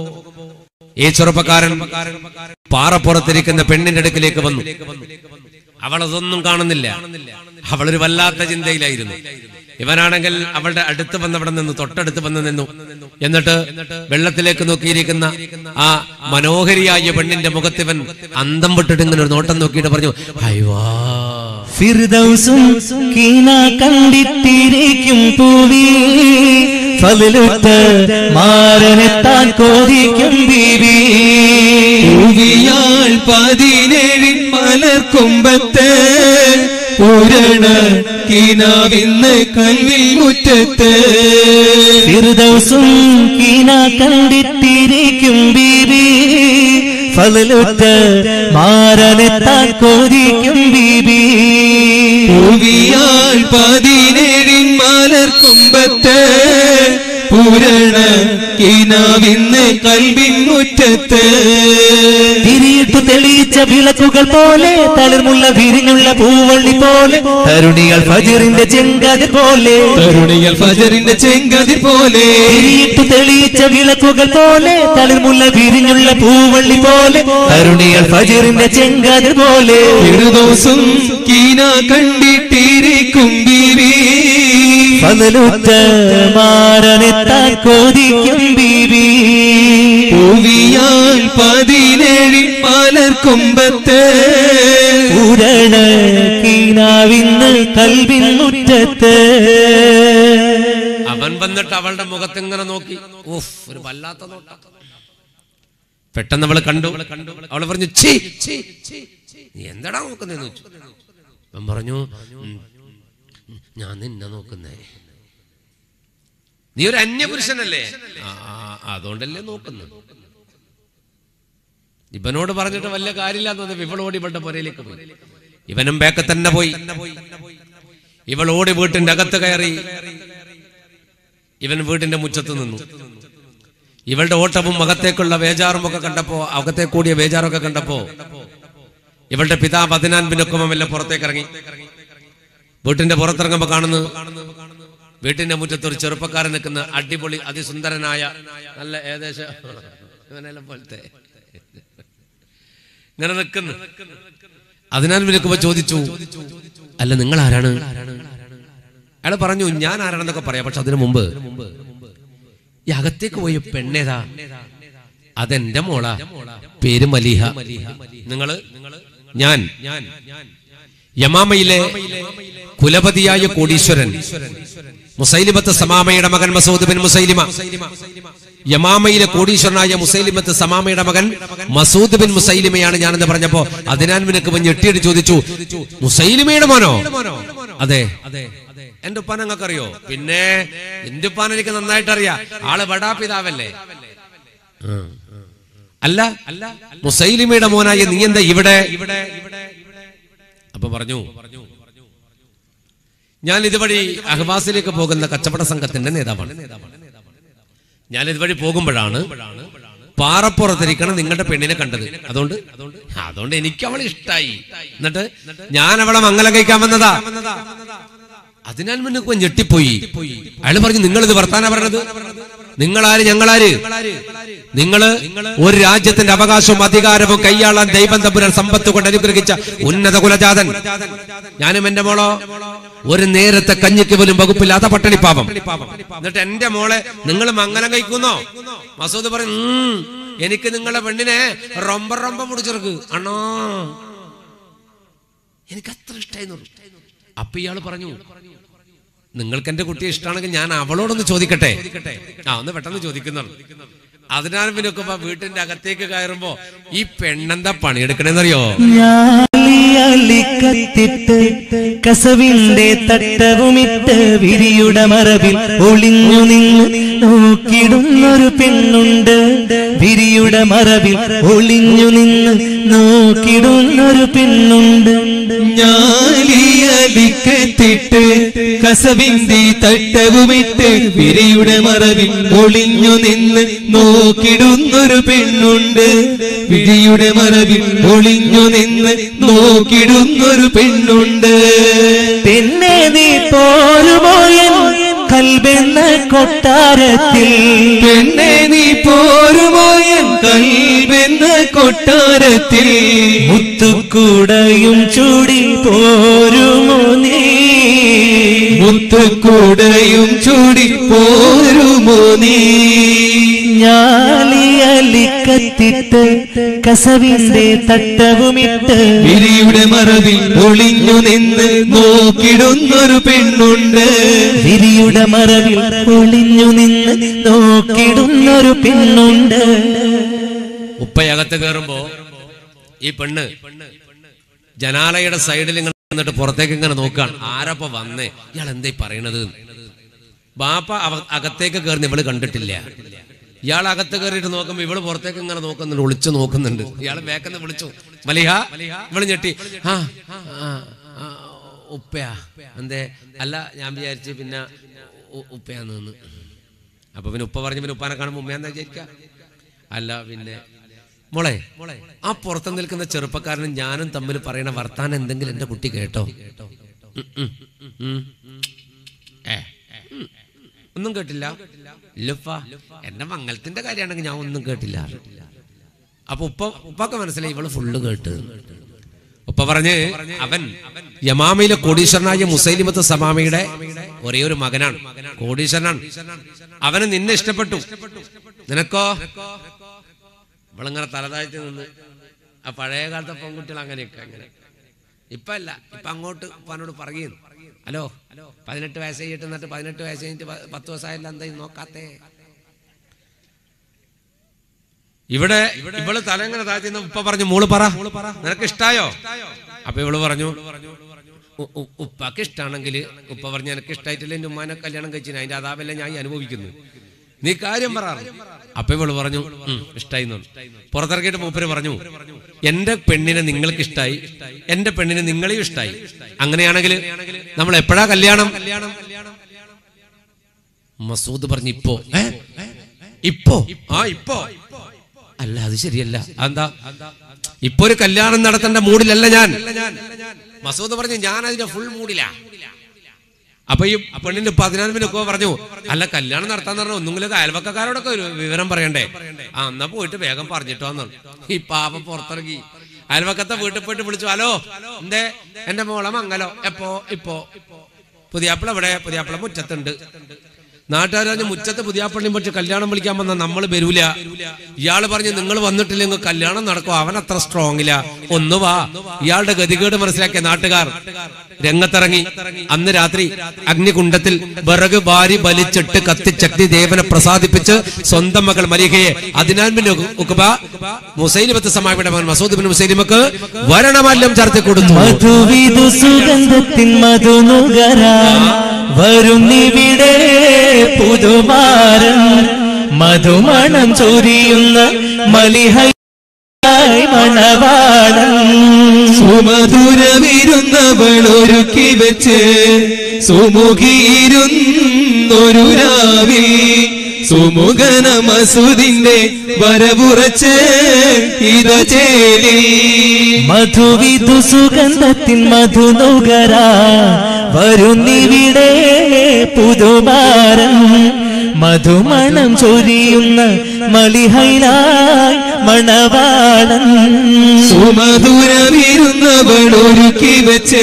ഈ ചെറുപ്പക്കാരൻ പാറപ്പുറത്തിരിക്കുന്ന പെണ്ണിന്റെ അടുക്കിലേക്ക് വന്നു. അവൾ അതൊന്നും കാണുന്നില്ല. അവളൊരു വല്ലാത്ത ചിന്തയിലായിരുന്നു. ഇവനാണെങ്കിൽ അവളുടെ അടുത്ത് വന്നവിടെ നിന്ന് തൊട്ടടുത്ത് വന്ന് നിന്നു. എന്നിട്ട് വെള്ളത്തിലേക്ക് നോക്കിയിരിക്കുന്ന ആ മനോഹരിയായ പെണ്ണിന്റെ മുഖത്ത് ഇവൻ അന്തം വിട്ടിട്ട് ഇങ്ങനെ ഒരു നോട്ടം നോക്കിയിട്ട് പറഞ്ഞു, അയ്യോ, ഫിർദൗസും കീന കണ്ടിട്ടിരിക്കും പൂവി, ഫളിലുത്ത മാരനെത്താൻ കോതിക്കും ബീവി. പൂവിയാൾ പതിനേഴിൻ മലർക്കൊമ്പത്ത് പൂരണ കിനാവിന്ന് കൽവിൽ മുറ്റത്ത്. ഫിർദൗസും കീന കണ്ടിട്ടിരിക്കും ബീവി, ഫളിലുത്ത മാരനെത്താൻ കോതിക്കും ബീവി. പൂവിയാൾ പതിനേഴിൻ മലർക്കൊമ്പത്ത് പൂരണ കിനാവിന്ന് കൽവിൻ മുറ്റത്ത്. തിരിയിട്ടു തെളിയിച്ച വിളക്കുകൾ പോലെ, തളിർമുള്ള വിരിഞ്ഞുള്ള പൂവള്ളി പോലെ, തരുണികൾ ഫജറിന്റെ ചെങ്കതിർ പോലെ, തരുണികൾ ഫജറിന്റെ ചെങ്കതിർ പോലെ. തിരിയിട്ടു തെളിയിച്ച വിളക്കുകൾ പോലെ, തളിർമുള്ള വിരിഞ്ഞുള്ള പൂവള്ളി പോലെ, തരുണികൾ ഫജറിന്റെ ചെങ്കതിർ പോലെ. ഫിർദൗസും കീന കണ്ടിട്ടിരിക്കും ബീവി, ഫളിലുത്ത മാരനെത്താൻ കോതിക്കും ബീവി. പൂവിയാൽ പതിനേഴിൻ മലർക്കൊമ്പത്ത് പൂരണ കിനാവിന്ന് കൽവിൻ മുറ്റത്ത്. അവൻ വന്നിട്ട് അവളുടെ മുഖത്ത് ഇങ്ങനെ നോക്കി. ഓഫ്, ഒരു വല്ലാത്ത നോട്ടം. പെട്ടെന്ന് അവള് കണ്ടു. അവള് പറഞ്ഞു, ഛീ, നീ എന്താടാ നോക്കുന്നേന്ന് വെച്ചു. അവൻ പറഞ്ഞു, ഞാൻ നിന്നെ നോക്കുന്നേ, നീ ഒരു അന്യപുരുഷനല്ലേ, അതുകൊണ്ടല്ലേ നോക്കുന്നു. ഇവനോട് പറഞ്ഞിട്ട് വലിയ കാര്യമില്ലാന്ന് തോന്നി ഇവളോടി ഇവളുടെ പുരയിലേക്ക് പോയി. ഇവനും ബാക്ക് തന്നെ പോയി. ഇവളോടി വീട്ടിന്റെ അകത്ത് കയറി. ഇവൻ വീട്ടിന്റെ മുറ്റത്ത് നിന്നു. ഇവളുടെ ഓട്ടവും അകത്തേക്കുള്ള വേജാറും ഒക്കെ കണ്ടപ്പോ, അകത്തെ കൂടിയ വേജാറൊക്കെ കണ്ടപ്പോ ഇവളുടെ പിതാവ് അദ്നാൻ ബിൻ ഉഖ്മമെല്ലാം പുറത്തേക്ക് ഇറങ്ങി. വീട്ടിന്റെ പുറത്തിറങ്ങുമ്പോ കാണുന്നു, വീട്ടിന്റെ മുറ്റത്ത് ഒരു ചെറുപ്പക്കാരൻ നിൽക്കുന്ന, അടിപൊളി അതിസുന്ദരനായ നല്ല ഏകദേശം ഇവനെല്ലാം പോലത്തെ ഇങ്ങനെ നിൽക്കുന്നു. അദ്നാൻ ബിൻ ഉഖ്മ ചോദിച്ചു, അല്ല നിങ്ങൾ ആരാണ്? അയാൾ പറഞ്ഞു, ഞാൻ ആരാണെന്നൊക്കെ പറയാം, പക്ഷെ അതിനു മുമ്പ് ഈ അകത്തേക്ക് പോയ പെണ്ണേതാ? അതെന്റെ മോളാ, പേര് മലീഹ. നിങ്ങള്? ഞാൻ യമാമയിലെ കുലപതിയായ കോടീശ്വരൻ മുസൈലിമത്ത് സമാമയുടെ മകൻ മസൂദ് ബിൻ മുസൈലിമ. യമാമയിലെ കോടീശ്വരനായ മുസൈലിമത്ത് സമാമയുടെ മകൻ മസൂദ് ബിൻ മുസൈലിമയാണ് ഞാനെന്ന് പറഞ്ഞപ്പോ അദ്നാൻ ബിൻ ഉഖ്മ ഞെട്ടിയിട്ട് ചോദിച്ചു, മുസൈലിമയുടെ മോനോ? അതെ. എന്റെ ഉപ്പാൻ അങ്ങക്കറിയോ? പിന്നെ എന്റെ ഉപ്പാൻ എനിക്ക് നന്നായിട്ട് അറിയാം, ആള് ബടാ പിതാവല്ലേ. അല്ല, മുസൈലിമയുടെ മോനായ നീ എന്താ ഇവിടെ? അപ്പൊ പറഞ്ഞു, ഞാൻ ഇതുവഴി അഹ്വാസിലേക്ക് പോകുന്ന കച്ചവട സംഘത്തിന്റെ നേതാവാണ്. ഞാൻ ഇതുവഴി പോകുമ്പോഴാണ് പാറപ്പുറത്തിരിക്കണം നിങ്ങളുടെ പെണ്ണിനെ കണ്ടത്. അതുകൊണ്ട് അതുകൊണ്ട് എനിക്ക് അവളെ ഇഷ്ടായി. എന്നിട്ട് ഞാൻ അവളെ മംഗലം കഴിക്കാൻ വന്നതാ. അതിനാൽ മുന്നേ ഞെട്ടിപ്പോയി. അയാൾ പറഞ്ഞു, നിങ്ങൾ ഇത് വർത്താനാ പറഞ്ഞത്? നിങ്ങളാര് ഞങ്ങളാര്? നിങ്ങള് ഒരു രാജ്യത്തിന്റെ അവകാശവും അധികാരവും കൈയാളാൻ ദൈവം തമ്പുരാൻ സമ്പത്ത് കൊണ്ട് അനുഗ്രഹിച്ച ഉന്നത കുലജാതൻ. ഞാനും എന്റെ മോളോ ഒരു നേരത്തെ കഞ്ഞിക്ക് പോലും വകുപ്പില്ലാത്ത പട്ടണിപ്പാപം. എന്നിട്ട് എന്റെ മോളെ നിങ്ങൾ മംഗലം കഴിക്കുന്നോ? മസൂദ് പറഞ്ഞു, എനിക്ക് നിങ്ങളെ പെണ്ണിനെ റൊമ്പ റൊമ്പ മുടിച്ചെറുക്ക് അണ്ണോ, എനിക്ക് അത്ര ഇഷ്ടായിരുന്നു. അപ്പൊ ഇയാള് പറഞ്ഞു, നിങ്ങൾക്ക് എന്റെ കുട്ടിയെ ഇഷ്ടമാണെങ്കിൽ ഞാൻ അവളോടൊന്ന് ചോദിക്കട്ടെ. ആ, ഒന്ന് പെട്ടെന്ന് ചോദിക്കുന്നുള്ളൂ. അതിനാൽ പിന്നെ വീട്ടിന്റെ അകത്തേക്ക് കയറുമ്പോ ഈ പെണ്ണെന്താ പണിയെടുക്കണേന്നറിയോ? ഞാലിയലിക്കത്തിട്ട് കസവിന്റെ തട്ടവുമിട്ട് വിരിയുടെ മറവിൽ ഒളിഞ്ഞു നിന്ന് നോക്കിടുന്നൊരു പെണ്ണുണ്ട്. വിരിയുടെ മറവിൽ ഒളിഞ്ഞു നിന്ന് നോക്കിടുന്നൊരു പെണ്ണുണ്ട്. ഞാലിയലിക്കത്തിട്ട് കസവിന്റെ തട്ടവുമിട്ട് വിരിയുടെ മറവിൽ ഒളിഞ്ഞു നിന്ന് നോക്കിടുന്നൊരു പെണ്ണുണ്ട്. വിരിയുടെ മറവിൽ ഒളിഞ്ഞു നിന്ന് നോക്കിടുന്നൊരു പെണ്ണുണ്ട്. പെണ്ണെ നീ പോരുമോയൻ കൽബെന്ന കൊട്ടാരത്തിൽ. പെണ്ണെ നീ പോരുമോയൻ കൽബെന്ന കൊട്ടാരത്തിൽ. മുത്തുക്കൂടയും ചൂടി പോരുമോ നീ. മുത്തുക്കൂടയും ചൂടി പോരുമോ നീ. ഞാലിയലിക്കത്തിട്ട് കസവിന്റെ തട്ടവുമിട്ട് വിരിയുടെ മറവിൽ ഒളിഞ്ഞു നിന്ന് നോക്കിടുന്നൊരു പെണ്ണുണ്ട്. വിരിയുടെ മറവിൽ ഒളിഞ്ഞു നിന്ന് നോക്കിടുന്നൊരു പെണ്ണുണ്ട്. ഉപ്പയകത്ത് കയറുമ്പോ ഈ പെണ്ണ് ജനാലയുടെ സൈഡിൽ ഇങ്ങനെ നിന്നിട്ട് പുറത്തേക്ക് ഇങ്ങനെ നോക്കുകയാണ്. ആരപ്പ വന്നേ, ഇയാൾ എന്തായി പറയണത്? ബാപ്പ അകത്തേക്ക് കയറുന്ന ഇവള് കണ്ടിട്ടില്ല. ഇയാൾ അകത്ത് കയറിയിട്ട് നോക്കുമ്പോ ഇവള് പുറത്തേക്ക് ഇങ്ങനെ നോക്കുന്നുണ്ട്, ഒളിച്ചു നോക്കുന്നുണ്ട്. ഇയാള് വേക്കെന്ന് വിളിച്ചു, മലിഹ. ഇവള് ഞെട്ടി, ആ ഉപ്പയാ എന്തേ? അല്ല, ഞാൻ വിചാരിച്ചു പിന്നെ ഉപ്പയാന്ന് നിന്ന്. അപ്പൊ പിന്നെ ഉപ്പ പറഞ്ഞു, പിന്നെ ഉപ്പാനെ കാണുമ്പോ ഉമ്മയാന്ന് വിചാരിക്ക. അല്ല പിന്നെ മോളെ, ആ പുറത്ത് നിൽക്കുന്ന ചെറുപ്പക്കാരനും ഞാനും തമ്മിൽ പറയുന്ന വർത്താനം എന്തെങ്കിലും എന്റെ കുട്ടി കേട്ടോ? ഒന്നും കേട്ടില്ല. ഇല്ലപ്പ, എന്റെ മംഗലത്തിന്റെ കാര്യമാണെങ്കിൽ ഞാൻ ഒന്നും കേട്ടില്ല. അപ്പൊ ഉപ്പ ഉപ്പാക്ക് മനസ്സിലായി ഇവള് ഫുള്ള് കേട്ട്. ഉപ്പ പറഞ്ഞ്, അവൻ യമാമയിലെ കോടീശ്വരനായ മുസൈലിമത്ത് സമാമയുടെ ഒരേ ഒരു മകനാണ്, കോടീശ്വരനാണ്. അവന് നിന്നെ ഇഷ്ടപ്പെട്ടു, നിനക്കോ? ഇവളിങ്ങനെ തലതാഴ്ത്തി നിന്ന്. ആ പഴയ കാലത്തെ പെൺകുട്ടികൾ അങ്ങനെയൊക്കെ അങ്ങനെ. ഇപ്പൊ അല്ല, ഇപ്പൊ അങ്ങോട്ട് ഉപ്പാനോട് പറയുന്നു, ഹലോ പതിനെട്ട് വയസ്സ് കഴിഞ്ഞിട്ട് എന്നിട്ട് പതിനെട്ട് വയസ്സ് കഴിഞ്ഞിട്ട് പത്ത് ദിവസമായില്ല, എന്താ നോക്കാത്തേ? ഇവിടെ ഇവള് തല എങ്ങനെ താഴ്ത്തി. ഉപ്പ പറഞ്ഞു, മോള് പറ, നിനക്ക് ഇഷ്ടായോ? അപ്പൊ ഇവള് പറഞ്ഞു, ഉപ്പാക്ക് ഇഷ്ടാണെങ്കിൽ. ഉപ്പ പറഞ്ഞു, എനിക്ക് ഇഷ്ടായിട്ടില്ല, എന്റെ ഉമ്മാനെ കല്യാണം കഴിച്ചു, അതിന്റെ അതാപല്ല ഞാൻ അനുഭവിക്കുന്നു, നീ കാര്യം പറയാറ്. അപ്പൊ ഇവള് പറഞ്ഞു, ഇഷ്ടായി. പുറത്തിറക്കിയിട്ട് മൂപ്പര് പറഞ്ഞു, എന്റെ പെണ്ണിനെ നിങ്ങൾക്ക് ഇഷ്ടായി, എന്റെ പെണ്ണിനെ നിങ്ങളെയും ഇഷ്ടായി. അങ്ങനെയാണെങ്കിൽ നമ്മൾ എപ്പോഴാ കല്യാണം? മസൂദ് പറഞ്ഞു, ഇപ്പോ. ഇപ്പോ? ആ ഇപ്പോ. അല്ല, അത് ശരിയല്ല. എന്താ? ഇപ്പൊ ഒരു കല്യാണം നടത്തേണ്ട മൂഡിലല്ല ഞാൻ. മസൂദ് പറഞ്ഞു, ഞാൻ അതിന്റെ ഫുൾ മൂഡിലാ. അപ്പൊ ഈ പെണ്ണിന്റെ പതിനാലിനൊക്കെ പറഞ്ഞു, അല്ല കല്യാണം നടത്താൻ പറഞ്ഞ ഒന്നുമില്ല, അയൽവക്കക്കാരോടൊക്കെ ഒരു വിവരം പറയണ്ടേ? ആ എന്നാ പോയിട്ട് വേഗം പറഞ്ഞിട്ടോ എന്ന്. ഈ പാപ പുറത്തിറങ്ങി അയൽവക്കത്തെ വീട്ടിൽ പോയിട്ട് വിളിച്ചു, ഹലോ എന്തേ എന്റെ മോളെ മംഗലോ? എപ്പോ? ഇപ്പോ. പുതിയാപ്പിള എവിടെ? പുതിയാപ്പിള മുറ്റത്തുണ്ട്. നാട്ടുകാർ പറഞ്ഞ്, മുറ്റത്ത് പുതിയാപ്പള്ളിയും പറ്റി കല്യാണം വിളിക്കാൻ വന്നാൽ നമ്മൾ വരൂല. ഇയാള് പറഞ്ഞു, നിങ്ങൾ വന്നിട്ടില്ലെങ്കിൽ കല്യാണം നടക്കും, അവൻ അത്ര സ്ട്രോങ്ങില്ല, ഒന്ന് വാ. ഇയാളുടെ ഗതികേട് മനസ്സിലാക്കിയ നാട്ടുകാർ രംഗത്തിറങ്ങി. അന്ന് രാത്രി അഗ്നികുണ്ഡത്തിൽ വിറക് വാരി വലിച്ചിട്ട് കത്തിച്ചക്തി ദേവനെ പ്രസാദിപ്പിച്ച് സ്വന്തം മകൾ മലിഹയെ അതിനാൽ പിന്നെ ഉഖബ മുസൈലിമത്ത് സമാപിയുടെ മകൻ മസൂദ് ബിൻ മുസൈലിമക്ക് വരണമല്ലം ചർച്ച കൊടുത്തു. മധുവിധു സുഗന്ധത്തിൻ മധുനുകരാൻ വരുന്നിവിടെ പുതുമാരൻ, മധുമണം ചൊരിയുന്ന മലിഹയായി മണവാളൻ. സുമധുരമിരുന്നവളൊരുക്കി വെച്ച് സുമുഖിയിരുന്നൊരു രാവിൽ സുമുഖന മസൂദിന്റെ വരവുറച്ച് ഇത ചേലി. മധുവിധു സുഗന്ധത്തിൻ മധുനുകരാ വരുന്നിവിടെ പുതുമാരൻ, മധുമണം ചൊരിയുന്ന മലിഹയിലായി മണവാളൻ. സുമധുരമിരുന്നവളൊരുക്കി വെച്ച്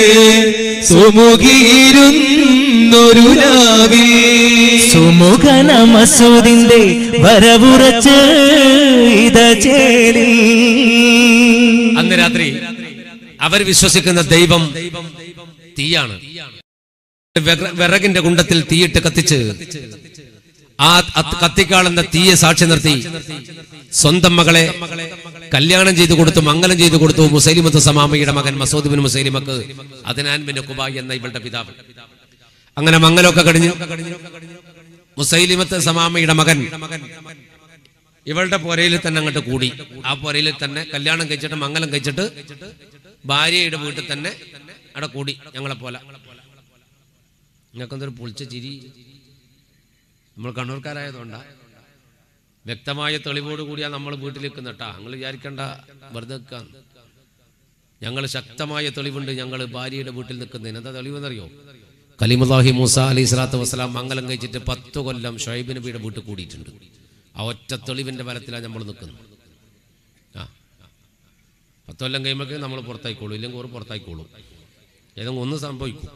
സുമുഖിയിരുന്നൊരു രാവിൽ സുമുഖന മസൂദിന്റെ വരവുറച്ച് ഇത ചേലി. അന്ന് രാത്രി അവർ വിശ്വസിക്കുന്ന ദൈവം തീയാണ്. വിറകിന്റെ കുണ്ടത്തിൽ തീയിട്ട് കത്തിച്ച് ആ കത്തിക്കാളുന്ന തീയെ സാക്ഷി നിർത്തി സ്വന്തം മകളെ കല്യാണം ചെയ്തു കൊടുത്തു, മംഗലം ചെയ്തു കൊടുത്തു മുസൈലിമത്ത് സമാമയുടെ മകൻ മസൂദ് ബിൻ മുസൈലിമക്ക് അദ്നാൻ ബിൻ ഖുബായ് എന്ന ഇവളുടെ പിതാവ്. അങ്ങനെ മംഗലമൊക്കെ കഴിഞ്ഞു. മുസൈലിമത്ത് സമാമയുടെ മകൻ ഇവളുടെ പുരയിൽ തന്നെ അങ്ങോട്ട് കൂടി. ആ പുരയിൽ തന്നെ കല്യാണം കഴിച്ചിട്ട് മംഗലം കഴിച്ചിട്ട് ഭാര്യയുടെ വീട്ടിൽ തന്നെ അവിടെ കൂടി. ഞങ്ങളെ പോലെ ഞങ്ങൾക്കെന്തൊരു പൊളിച്ച ചിരി. നമ്മൾ കണ്ണൂർക്കാരായതുകൊണ്ടാ. വ്യക്തമായ തെളിവോട് കൂടിയാ നമ്മൾ വീട്ടിൽ നിൽക്കുന്നട്ടാ. നിങ്ങൾ വിചാരിക്കേണ്ട വെറുതെ നിൽക്കാൻ. ഞങ്ങൾ ശക്തമായ തെളിവുണ്ട് ഞങ്ങൾ ഭാര്യയുടെ വീട്ടിൽ നിൽക്കുന്നതിന്. എന്താ തെളിവെന്നറിയോ? കലീമുല്ലാഹി മൂസ അലൈഹി സ്വലാത്തു വസ്സലാം മംഗലം കഴിച്ചിട്ട് പത്ത് കൊല്ലം ഷുഐബ് നബിയുടെ വീട്ടിൽ കൂടിയിട്ടുണ്ട്. ആ ഒറ്റ തെളിവിന്റെ ബലത്തിലാണ് നമ്മൾ നിൽക്കുന്നത്. ആ പത്ത് കൊല്ലം കഴിയുമ്പോൾ നമ്മൾ പുറത്തായിക്കോളൂ, ഇല്ലെങ്കിൽ ഒരു പുറത്തായിക്കോളൂ, ഏതെങ്കിലും ഒന്ന് സംഭവിക്കും.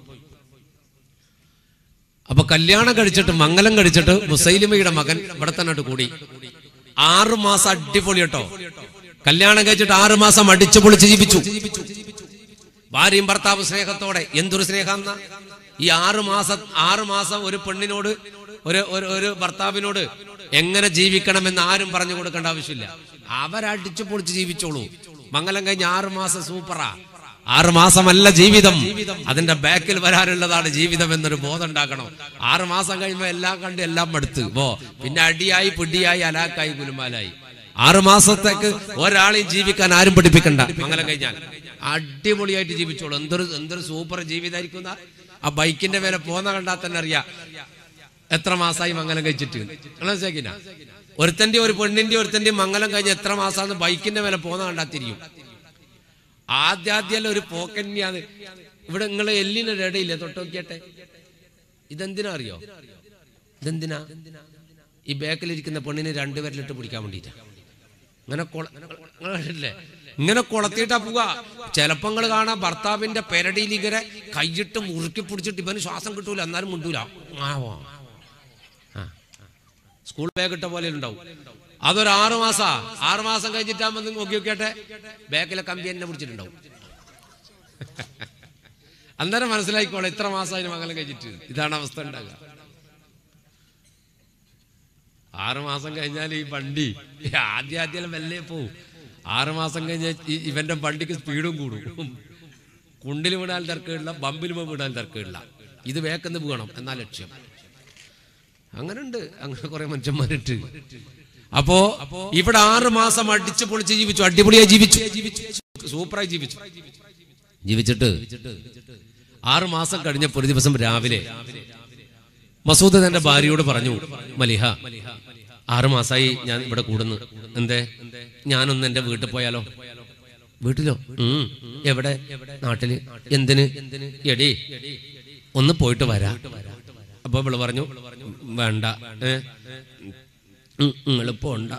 അപ്പൊ കല്യാണം കഴിച്ചിട്ട് മംഗലം കഴിച്ചിട്ട് മുസൈലിമയുടെ മകൻ ഇവിടെ തന്നെ കൂടി. ആറു മാസം അടിപൊളി കേട്ടോ. കല്യാണം കഴിച്ചിട്ട് ആറു മാസം അടിച്ചു പൊളിച്ച് ജീവിച്ചു. ഭാര്യയും ഭർത്താവ് സ്നേഹത്തോടെ. എന്തൊരു സ്നേഹം! ഈ ആറു മാസം ആറു മാസം ഒരു പെണ്ണിനോട്, ഒരു ഒരു ഭർത്താവിനോട് എങ്ങനെ ജീവിക്കണമെന്ന് ആരും പറഞ്ഞു കൊടുക്കേണ്ട ആവശ്യമില്ല. അവരടിച്ചു പൊളിച്ച് ജീവിച്ചോളൂ. മംഗലം കഴിഞ്ഞ് ആറു മാസം സൂപ്പറാ. ആറു മാസമല്ല ജീവിതം, അതിന്റെ ബാക്കിൽ വരാനുള്ളതാണ് ജീവിതം എന്നൊരു ബോധം ഉണ്ടാക്കണം. ആറു മാസം കഴിയുമ്പോ എല്ലാം കണ്ട് എല്ലാം മടുത്ത് പോ, പിന്നെ അടിയായി പിടിയായി അലാക്കായി ഗുലുമാലായി. ആറു മാസത്തേക്ക് ഒരാളെയും ജീവിക്കാൻ ആരും പഠിപ്പിക്കണ്ട. മംഗലം കഴിഞ്ഞാൽ അടിപൊളിയായിട്ട് ജീവിച്ചോളൂ. എന്തൊരു എന്തൊരു സൂപ്പർ ജീവിതമായിരിക്കും. ആ ബൈക്കിന്റെ മേലെ പോന്ന കണ്ടാൽ തന്നെ അറിയാം എത്ര മാസമായി മംഗലം കഴിച്ചിട്ട്. മനസ്സിലാക്കിനാ? ഒരുത്തന്റെ ഒരു പെണ്ണിന്റെ ഒരുത്തന്റെ മംഗലം കഴിഞ്ഞ് എത്ര മാസമാണ് ബൈക്കിന്റെ മേലെ പോന്ന കണ്ടാൽ തിരിയും. ആദ്യാദ്യം ഒരു പോക്കന്നെയാണ്. ഇവിടെ നിങ്ങൾ എല്ലിന് ഇടയില്ലേ? തൊട്ട് നോക്കിയട്ടെ. ഇതെന്തിനാ അറിയോ? ഇതെന്തിനാ? ഈ ബാക്കിലിരിക്കുന്ന പെണ്ണിന് രണ്ടുപേരിലിട്ട് പിടിക്കാൻ വേണ്ടിട്ടാ. ഇങ്ങനെ കൊളല്ലേ ഇങ്ങനെ കൊളത്തിയിട്ടാ പോവാ. ചിലപ്പോ നിങ്ങൾ കാണാം ഭർത്താവിന്റെ പെരടിയിൽ ഇങ്ങനെ കൈയിട്ട് മുറുക്കി പിടിച്ചിട്ട് ഇവന് ശ്വാസം കിട്ടൂല, എന്നാലും മുണ്ടൂല. സ്കൂൾ ബാഗ് ഇട്ട പോലെ ഉണ്ടാവും. അതൊരു ആറു മാസാ. ആറു മാസം കഴിഞ്ഞിട്ടാകുമ്പോ നോക്കി നോക്കിയാട്ടെ, ബാക്കിലെ കമ്പി എന്നെ പിടിച്ചിട്ടുണ്ടാവും. അന്നേരം മനസ്സിലായിക്കോളെ ഇത്ര മാസം മംഗലം കഴിച്ചിട്ട്. ഇതാണ് അവസ്ഥ ഉണ്ടാകുക. ആറു മാസം കഴിഞ്ഞാൽ ഈ വണ്ടി ആദ്യം ആദ്യം വെല്ലേ പോവും. ആറു മാസം കഴിഞ്ഞാൽ ഇവന്റെ വണ്ടിക്ക് സ്പീഡും കൂടും. കുണ്ടിൽ വീണാൽ തിരക്കില്ല, ബമ്പിൽ വീണാൽ തിരക്കില്ല. ഇത് വേക്കെന്ന് വീണം എന്നാ ലക്ഷ്യം. അങ്ങനെ ഉണ്ട്, അങ്ങനെ കുറെ മനുഷ്യന്മാരിട്ട്. അപ്പോ ഇവിടെ ആറ് മാസം അടിച്ചു പൊളിച്ച് ജീവിച്ചു, അടിപൊളിയായി ജീവിച്ചു, സൂപ്പറായി ജീവിച്ചു. ജീവിച്ചിട്ട് ആറു മാസം കഴിഞ്ഞപ്പോ ഒരു ദിവസം രാവിലെ മസൂദ് തന്റെ ഭാര്യയോട് പറഞ്ഞു, മലിഹ, ആറു മാസമായി ഞാൻ ഇവിടെ കൂടുന്നു. എന്തേ? ഞാനൊന്ന് എന്റെ വീട്ടിൽ പോയാലോ? വീട്ടിലോ? ഉം എവിടെ? നാട്ടില്. എന്തിന്? എടി ഒന്ന് പോയിട്ട് വരാ. അപ്പൊ ഇവള് പറഞ്ഞു, വേണ്ട, നിങ്ങള് പോണ്ട.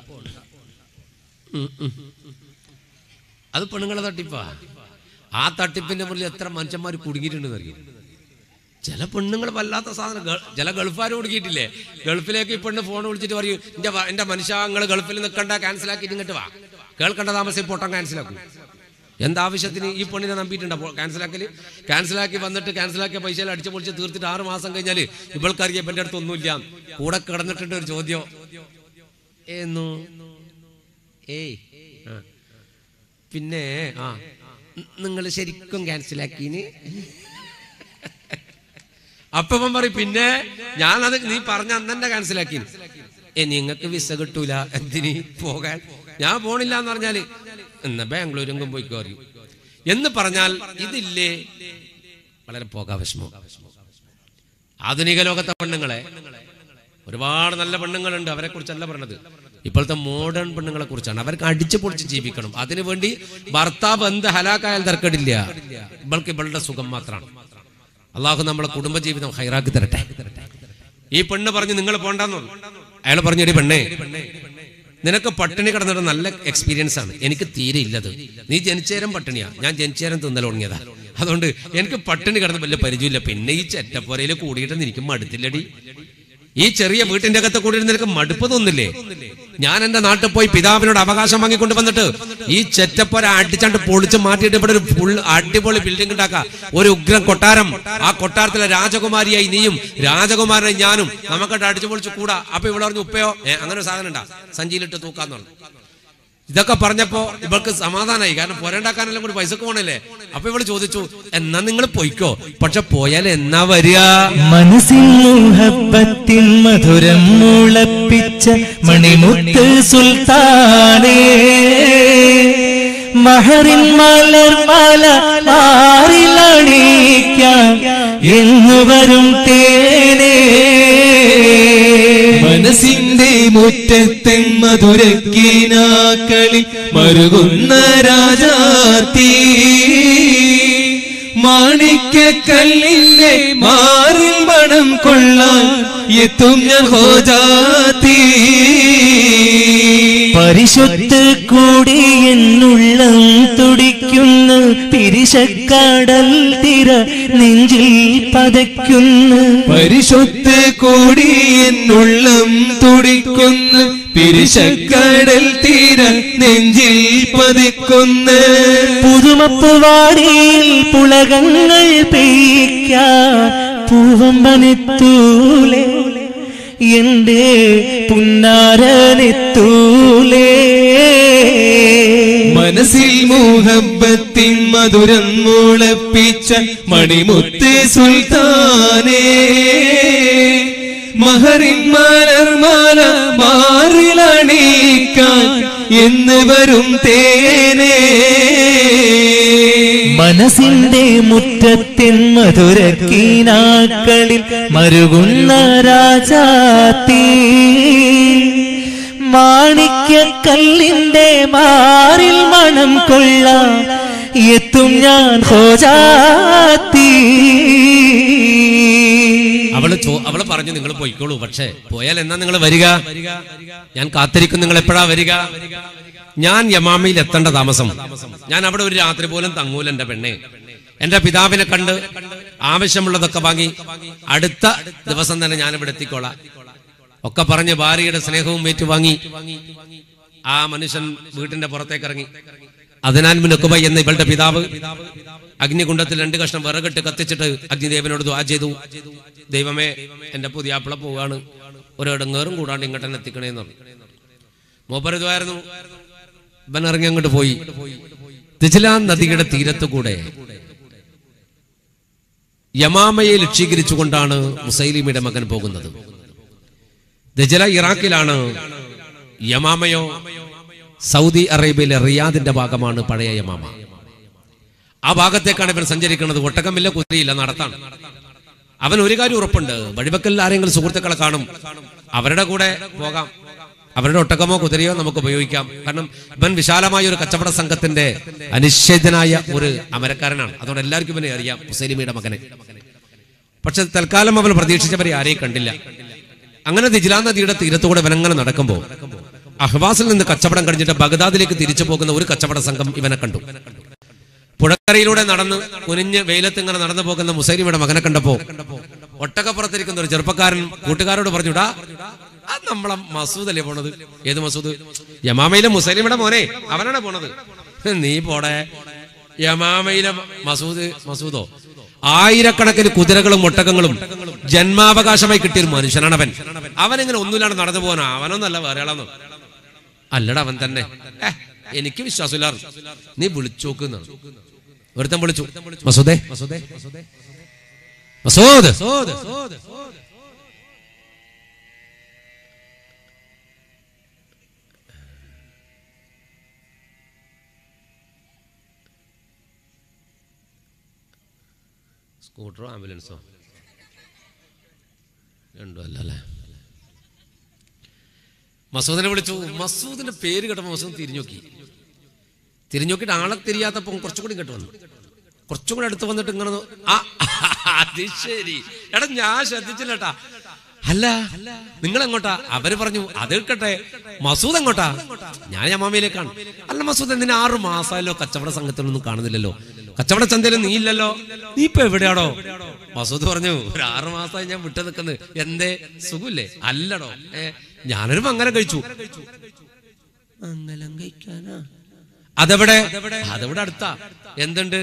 അത് പെണ്ണുങ്ങളെ തട്ടിപ്പാ. ആ തട്ടിപ്പിന്റെ മുന്നിൽ എത്ര മനുഷ്യന്മാർ കുടുങ്ങിയിട്ടുണ്ടെന്ന് അറിയാം. ചില പെണ്ണുങ്ങൾ വല്ലാത്ത സാധനം. ചില ഗൾഫുകാർ കുടുങ്ങിയിട്ടില്ലേ? ഗൾഫിലേക്ക് ഈ പെണ്ണ് ഫോൺ വിളിച്ചിട്ട് പറയും, എന്റെ എന്റെ മനുഷ്യങ്ങൾ ഗൾഫിൽ നിൽക്കണ്ട, ക്യാൻസലാക്കിയിട്ട് ഇങ്ങോട്ട് വാ. കേൾക്കേണ്ട താമസം പൊട്ടം ക്യാൻസലാക്കും. എന്താവശ്യത്തിന് ഈ പെണ്ണിനെ നമ്പിയിട്ടുണ്ടോ ക്യാൻസലാക്കല്? ക്യാൻസലാക്കി വന്നിട്ട് ക്യാൻസലാക്കിയ പൈസ അടിച്ചു പൊളിച്ച് തീർത്തിട്ട് ആറ് മാസം കഴിഞ്ഞാല് ഇവൾക്കറിയാം എന്റെ അടുത്ത് ഒന്നുമില്ല. കൂടെ കിടന്നിട്ടുണ്ട് ഒരു ചോദ്യം, ഏന്നു ഏയ് പിന്നെ ആ നിങ്ങൾ ശരിക്കും ക്യാൻസലാക്കീന്? അപ്പം പറയും, പിന്നെ ഞാനത് നീ പറഞ്ഞ അന്നെ ക്യാൻസലാക്കി. ഏ നിങ്ങൾക്ക് വിസ കിട്ടൂല, എന്തിന് പോകാൻ? ഞാൻ പോണില്ല എന്ന് പറഞ്ഞാല് എന്നാ ബാംഗ്ലൂരെങ്കും പോയിക്കോ അറിയും എന്ന് പറഞ്ഞാൽ ഇതില്ലേ വളരെ പോകാ വിഷമം. ആധുനിക ലോകത്തെ പെണ്ണുങ്ങളെ ഒരുപാട് നല്ല പെണ്ണുങ്ങളുണ്ട്, അവരെ കുറിച്ചല്ല പറഞ്ഞത്. ഇപ്പോഴത്തെ മോഡേൺ പെണ്ണുങ്ങളെ കുറിച്ചാണ്. അവർക്ക് അടിച്ചു പൊളിച്ച് ജീവിക്കണം. അതിനുവേണ്ടി ഭർത്താവ് എന്ത് ഹലാക്കായാൽ തർക്കടില്ല. ഇവൾക്ക് ഇവളുടെ സുഖം മാത്രമാണ്. അള്ളാഹു നമ്മളെ കുടുംബജീവിതം ഹൈറാക്കി തരട്ടെ. ഈ പെണ്ണ് പറഞ്ഞു, നിങ്ങൾ പോണ്ടെന്നു. അയാൾ പറഞ്ഞു, എടി പെണ്ണേ, നിനക്ക് പട്ടിണി കിടന്നിട്ട് നല്ല എക്സ്പീരിയൻസ് ആണ്, എനിക്ക് തീരെ ഇല്ലത്. നീ ജനിച്ചേരം പട്ടിണിയാ, ഞാൻ ജനിച്ചേരം തിന്നൽ തുടങ്ങിയതാ. അതുകൊണ്ട് എനിക്ക് പട്ടിണി കിടന്ന് വലിയ പരിചയമില്ല. പിന്നെ ഈ ചെറ്റപ്പുരയിൽ കൂടിയിട്ട് എനിക്ക് മടുത്തില്ലടി. ഈ ചെറിയ വീട്ടിന്റെ അകത്ത് കൂടി നിനക്ക് മടുപ്പ് തോന്നില്ലേ? ഞാൻ എന്റെ നാട്ടിൽ പോയി പിതാവിനോട് അവകാശം വാങ്ങിക്കൊണ്ട് വന്നിട്ട് ഈ ചെറ്റപ്പുര അടിച്ചാണ്ട് പൊളിച്ച് മാറ്റിയിട്ട് ഇവിടെ ഒരു ഫുൾ അടിപൊളി ബിൽഡിംഗ് ഉണ്ടാക്കാം, ഒരു ഉഗ്രം കൊട്ടാരം. ആ കൊട്ടാരത്തിലെ രാജകുമാരിയായി നീയും രാജകുമാരനായി ഞാനും നമുക്കട്ട് അടിച്ചു പൊളിച്ച് കൂടാ. അപ്പൊ ഇവിടെ പറഞ്ഞു, ഉപ്പയോ ഏ അങ്ങനെ ഒരു സാധനം ഉണ്ടാ, സഞ്ചിയിലിട്ട് തൂക്കാന്ന് പറഞ്ഞു. ഇതൊക്കെ പറഞ്ഞപ്പോ ഇവൾക്ക് സമാധാനമായി. കാരണം പോരണ്ടാക്കാനെല്ലാം കൂടി പൈസക്ക് പോണല്ലേ. അപ്പൊ ഇവള് ചോദിച്ചു, എന്നാ നിങ്ങൾ പൊയ്ക്കോ, പക്ഷെ പോയാൽ എന്നാ വരിക? മനസ്സിൽ മുഹബത്തിൻ മധുരം മുളപ്പിച്ച മണിമുത്ത് സുൽത്താനേ, മഹറിൻ മലർമാല മാറിലണിക്കാൻ എന്നു വരും തേനേ. മനസ്സിന്റെ മുറ്റത്തെൻ മധുരക്കിനാക്കളിൽ മറുകുന്ന രാജാത്തി, മാണിക്യക്കല്ലിന്റെ മാറിൽ മണം കൊള്ളാൻ എത്തും ഞാൻ ഹോജാത്തി. പരിശുദ്ധ കൂടി എന്നുള്ളം തുടിക്കുന്ന പിരിശക്കടൽ തിര നെഞ്ചിൽ പതയ്ക്കുന്ന. പരിശുദ്ധ കൂടി എന്നുള്ളം തുടിക്കുന്ന പിരിശക്കടൽ തീര നെഞ്ചിൽ പതിക്കുന്ന. പുതുമപ്പുവാടിയിൽ പുളകങ്ങൾ പെയ്യ്ക്കാൻ പൂവമ്പനെത്തൂലേ, എന്റെ പുന്നാരനെത്തൂലേ. മനസ്സിൽ മുഹബത്തിൻ മധുരം മുളപ്പിച്ച മണിമുത്ത് സുൽത്താനേ, മഹറിൻ മലർമാല മാറിലണിക്കാൻ എന്ന് വരും തേനേ. മനസ്സിന്റെ മുറ്റത്തിൻ മധുരക്കിനാക്കളിൽ മറുകുന്ന രാജാത്തി, മാണിക്യക്കല്ലിന്റെ മാറിൽ മണം കൊള്ളാൻ എത്തും ഞാൻ ഹോജാത്തി. അവള് ചോ അവള് പറഞ്ഞു, നിങ്ങൾ പോയിക്കോളൂ, പക്ഷെ പോയാൽ എന്നാ നിങ്ങൾ വരിക? ഞാൻ കാത്തിരിക്കും, നിങ്ങൾ എപ്പോഴാ വരിക? ഞാൻ യമാമയിൽ എത്തേണ്ട താമസം, ഞാൻ അവിടെ ഒരു രാത്രി പോലും തങ്ങൂല എന്റെ പെണ്ണെ. എന്റെ പിതാവിനെ കണ്ട് ആവശ്യമുള്ളതൊക്കെ വാങ്ങി അടുത്ത ദിവസം തന്നെ ഞാൻ ഇവിടെ എത്തിക്കോളാം ഒക്കെ പറഞ്ഞ് ഭാര്യയുടെ സ്നേഹവും ഏറ്റുവാങ്ങി ആ മനുഷ്യൻ വീട്ടിന്റെ പുറത്തേക്ക് ഇറങ്ങി. അദ്നാൻ ബിൻ ഉഖബ എന്ന ഇവളുടെ പിതാവ് അഗ്നികുണ്ഡത്തിൽ രണ്ട് കഷ്ണം വിറകിട്ട് കത്തിച്ചിട്ട് അഗ്നിദേവനോട് ദുആ ചെയ്തു, ദൈവമേ, എന്റെ പുതിയാപ്പിള പോവാണ്, ഒരിടങ്ങേറും കൂടാണ്ട് ഇങ്ങോട്ട് തന്നെ എത്തിക്കണേന്ന് പറഞ്ഞു. മൂപ്പര് ഇതായിരുന്നു. ഇവൻ ഇറങ്ങി അങ്ങോട്ട് പോയി. ദിജ്ലാ നദിയുടെ തീരത്തു കൂടെ യമാമയെ ലക്ഷീകരിച്ചുകൊണ്ടാണ് മുസൈലിമയുടെ മകൻ പോകുന്നത്. ദിജ്ല ഇറാഖിലാണ്, യമാമയോ സൗദി അറേബ്യയിലെ റിയാദിന്റെ ഭാഗമാണ് പഴയ യമാമ. ആ ഭാഗത്തേക്കാണ് ഇവൻ സഞ്ചരിക്കുന്നത്. ഒട്ടകമില്ല, കുതിരയില്ല, നടത്താണ്. അവൻ ഒരു കാര്യം ഉറപ്പുണ്ട്, വഴിവെക്കൽ ആരെങ്കിലും സുഹൃത്തുക്കളെ കാണും, അവരുടെ കൂടെ പോകാം, അവരുടെ ഒട്ടകമോ കുതിരയോ നമുക്ക് ഉപയോഗിക്കാം. കാരണം ഇവൻ വിശാലമായ ഒരു കച്ചവട സംഘത്തിന്റെ അനിശ്ചിതനായ ഒരു അമരക്കാരനാണ്. അതുകൊണ്ട് എല്ലാവർക്കും ഇവനെ അറിയാം, മുസൈലിമയുടെ മകനെ. പക്ഷെ തൽക്കാലം അവൻ പ്രതീക്ഷിച്ചവരെ ആരെയും കണ്ടില്ല. അങ്ങനെ ദിജ്ലാ നദിയുടെ തീരത്തുകൂടെ ഇവനങ്ങനെ നടക്കുമ്പോൾ അഹ്വാസിൽ നിന്ന് കച്ചവടം കഴിഞ്ഞിട്ട് ബഗ്ദാദിലേക്ക് തിരിച്ചു പോകുന്ന ഒരു കച്ചവട സംഘം ഇവനെ കണ്ടു. പുഴക്കരയിലൂടെ നടന്ന് കുനിഞ്ഞ് വെയിലത്ത് ഇങ്ങനെ നടന്നു പോകുന്ന മുസൈലിമയുടെ മകനെ കണ്ടപ്പോ ഒട്ടകപ്പുറത്തിരിക്കുന്ന ഒരു ചെറുപ്പക്കാരൻ കൂട്ടുകാരോട് പറഞ്ഞുടാ, അത് നമ്മളെ മസൂദ് അല്ലേ പോണത്? ഏത് മസൂദ്? യമാമയിലെ മുസൈലിമയുടെ മോനെ, അവനാണ് പോണത്. നീ പോടെ, യമാമയിലെ മസൂദ് മസൂദോ? ആയിരക്കണക്കിന് കുതിരകളും ഒട്ടകങ്ങളും ജന്മാവകാശമായി കിട്ടിയൊരു മനുഷ്യനാണ് അവൻ. അവനെങ്ങനെ ഒന്നുമില്ലാണ്ട് നടന്നു പോകാനോ? അവനൊന്നല്ല, വേറെ ആളാന്നോ? അല്ലടാ, അവൻ തന്നെ. എനിക്ക് വിശ്വാസമില്ല, നീ വിളിച്ചോക്കുന്ന. ഒരുത്തൻ വിളിച്ചു, മസൂദേ മസൂദേ മസൂദ്. സ്കൂട്ടറോ ആംബുലൻസോ രണ്ടും അല്ലേ? മസൂദിനെ വിളിച്ചു. മസൂദിന്റെ പേര് കേട്ടപ്പോൾ മസൂദ് തിരിഞ്ഞു നോക്കി. തിരിഞ്ഞു നോക്കിയിട്ട് ആളെ തിരിയാത്തപ്പോൾ കുറച്ചുകൂടി ഇങ്ങോട്ട് വന്നു. കുറച്ചും കൂടെ അടുത്ത് വന്നിട്ട് ഇങ്ങനെ, അത് ശരി, എടാ ഞാൻ ശ്രദ്ധിച്ചില്ലട്ടാ. അല്ല, നിങ്ങൾ എങ്ങോട്ടാ? അവര് പറഞ്ഞു അത് കേട്ടെ. മസൂദ് എങ്ങോട്ടാ? ഞാൻ യമാമയിലേക്കാണ്. അല്ല മസൂദ്, എന്തിനാ ആറു മാസമായല്ലോ കച്ചവട സംഘത്തിലൊന്നും കാണുന്നില്ലല്ലോ, കച്ചവട ചന്തയിലും നീ ഇല്ലല്ലോ, നീ ഇപ്പൊ എവിടെയാണോ? മസൂദ് പറഞ്ഞു, ഒരു ആറു മാസമായി ഞാൻ വിട്ടു നിൽക്കുന്നത്. എന്തേ, സുഖമില്ലേ? അല്ലടോ, ഏ ഞാനൊരു മംഗലം കഴിച്ചു. മംഗലം കഴിക്കാനാ? അതെവിടെ? അതെവിടെ അടുത്താ. എന്തുണ്ട്?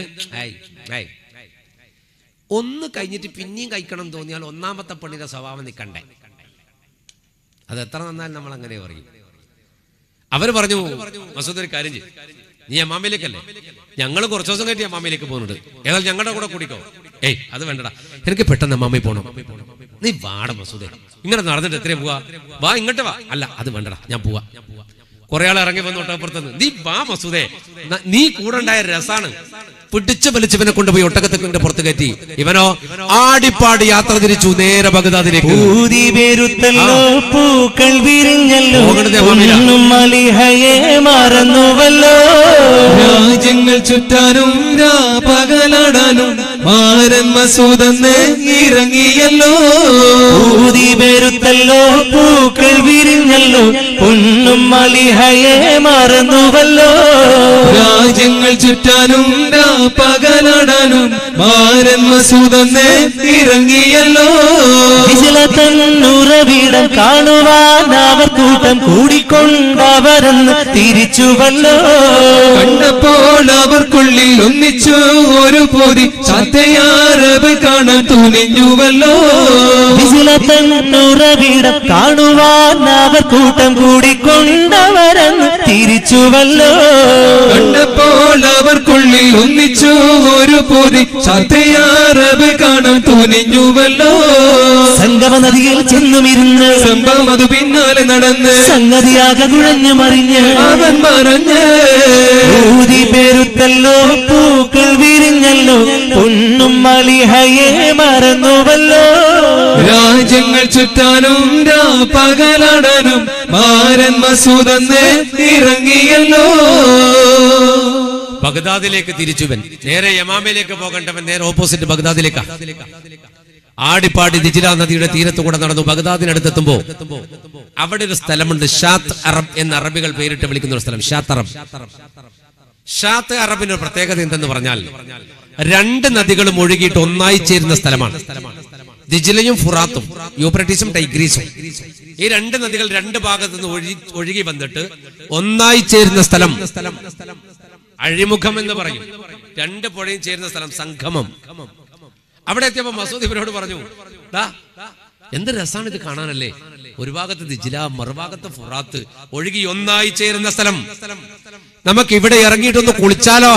ഒന്ന് കഴിഞ്ഞിട്ട് പിന്നെയും കഴിക്കണം തോന്നിയാൽ ഒന്നാമത്തെ പെണ്ണിന്റെ സ്വഭാവം നിൽക്കണ്ടേ? അത് എത്ര നന്നാലും നമ്മൾ അങ്ങനെ പറയും. അവര് പറഞ്ഞു മസൂദ് ഒരു കാര്യം ചെയ്യും, നീ അമ്മാമയിലേക്കല്ലേ, ഞങ്ങൾ കുറച്ചു ദിവസം കഴിഞ്ഞ് അമ്മാമയിലേക്ക് പോകുന്നുണ്ട്, ഏതായാലും ഞങ്ങളുടെ കൂടെ കൂടിക്കോ. ഏയ് അത് വേണ്ടടാ, എനിക്ക് പെട്ടെന്ന് അമ്മാമയിൽ പോകണം. നീ വാട മസൂദേ, ഇങ്ങനെ നടന്നിട്ട് എത്രയാ പോവാ, വാ ഇങ്ങോട്ട് വാ. അല്ല അത് വേണ്ടടാ, ഞാൻ പോവാ. കുറെ ആൾ ഇറങ്ങി വന്നു ഒട്ടകപ്പുറത്തുനിന്ന്. നീ വാ മസൂദേ, നീ കൂടെ ഉണ്ടായ രസാണ്. പിടിച്ചു വലിച്ചവനെ കൊണ്ടുപോയി ഒട്ടകത്തിന്റെ പുറത്ത് കയറ്റി. ഇവനോ ആടിപ്പാടി യാത്ര തിരിച്ചു നേരെ ബഗ്ദാദിലേക്ക്. പൂക്കൾ വിരിഞ്ഞല്ലോ, മറന്നുവല്ലോ, രാജ്യങ്ങൾ ചുറ്റാനും പകലാടാനും മാരൻ മസൂദെന്ന് ഇറങ്ങിയല്ലോ. ഊതി പെരുത്തല്ലോ, പൂക്കൾ വിരിഞ്ഞല്ലോ, പൊന്നും മലിഹയെ മറന്നുവല്ലോ, രാജ്യങ്ങൾ ചുറ്റാനും പകലാടാനും മാരൻ മസൂദെന്ന് ഇറങ്ങിയല്ലോ. ഉറവിടം കാണുവാൻ അവർ കൂട്ടം കൂടിക്കൊണ്ടവരെന്ന് തിരിച്ചുവല്ലോ. കണ്ടപ്പോൾ അവർക്കുള്ളിൽ ഒന്നിച്ചു ഒരു പൊതി സത്യയാരബ് കാണാൻ തുനിഞ്ഞുവല്ലോ. ഉറവിടം കാണുവാൻ അവർ കൂട്ടം കൂടിക്കൊണ്ടവരെന്ന് തിരിച്ചുവല്ലോ. കണ്ടപ്പോൾ അവർക്കുള്ളിൽ ഒന്നിച്ചു ഒരു പൊതി സത്യയാരബ് കാണാൻ തുനിഞ്ഞുവല്ലോ. സംഗമ നദിയിൽ ചെന്നുമിരുന്ന് സംഭവം അത് പിന്നാലെ നടന്ന് സംഗതിയാകെ കുഴഞ്ഞു മറിഞ്ഞ് അവൻ പറഞ്ഞ് ഊതി പെരുത്തല്ലോ, പൂക്കൾ വിരിഞ്ഞല്ലോ, പൊന്നും മലിഹയെ മറന്നുവല്ലോ, രാജ്യങ്ങൾ ചുറ്റാനും പകലാടാനും മാരൻ മസൂദെന്ന് ഇറങ്ങിയല്ലോ. ബഗ്ദാദിലേക്ക് തിരിച്ചുവൻ. നേരെ യമാമയിലേക്ക് പോകേണ്ടവൻ നേരെ ഓപ്പോസിറ്റ് ബഗ്ദാദിലേക്കാ. ആടിപ്പാടി ദിജ്ല നദിയുടെ തീരത്ത് കൂടെ നടന്നു. ബഗ്ദാദിനടുത്തെത്തുമ്പോ അവിടെ ഒരു സ്ഥലമുണ്ട്, ഷാത്ത് അറബ് എന്ന അറബികൾ പേരിട്ട് വിളിക്കുന്ന ഒരു സ്ഥലം, ഷാത്ത് അറബ്. ഷാത്ത് അറബിന്റെ ഒരു പ്രത്യേകത എന്തെന്ന് പറഞ്ഞാൽ രണ്ട് നദികളും ഒഴുകിയിട്ട് ഒന്നായി ചേരുന്ന സ്ഥലമാണ്. ദിജ്ലയും ഫുറാത്തും, യൂഫ്രട്ടീസും ടൈഗ്രീസും, ഈ രണ്ട് നദികൾ രണ്ട് ഭാഗത്തു നിന്ന് ഒഴുകി ഒഴുകി വന്നിട്ട് ഒന്നായി ചേരുന്ന സ്ഥലം അഴിമുഖം എന്ന് പറയും. രണ്ട് പുഴയും ചേരുന്ന സ്ഥലം സംഗമം. അവിടെ എത്തിയപ്പോ മസൂദ് ഇവരോട് പറഞ്ഞു, എന്ത് രസാണ് ഇത് കാണാനല്ലേ, ഒരു ഭാഗത്ത് ദിജ്ല മറുഭാഗത്ത് ഫുറാത്ത് ഒഴുകി ഒന്നായി ചേരുന്ന സ്ഥലം, നമുക്ക് ഇവിടെ ഇറങ്ങിയിട്ടൊന്ന് കുളിച്ചാലോ?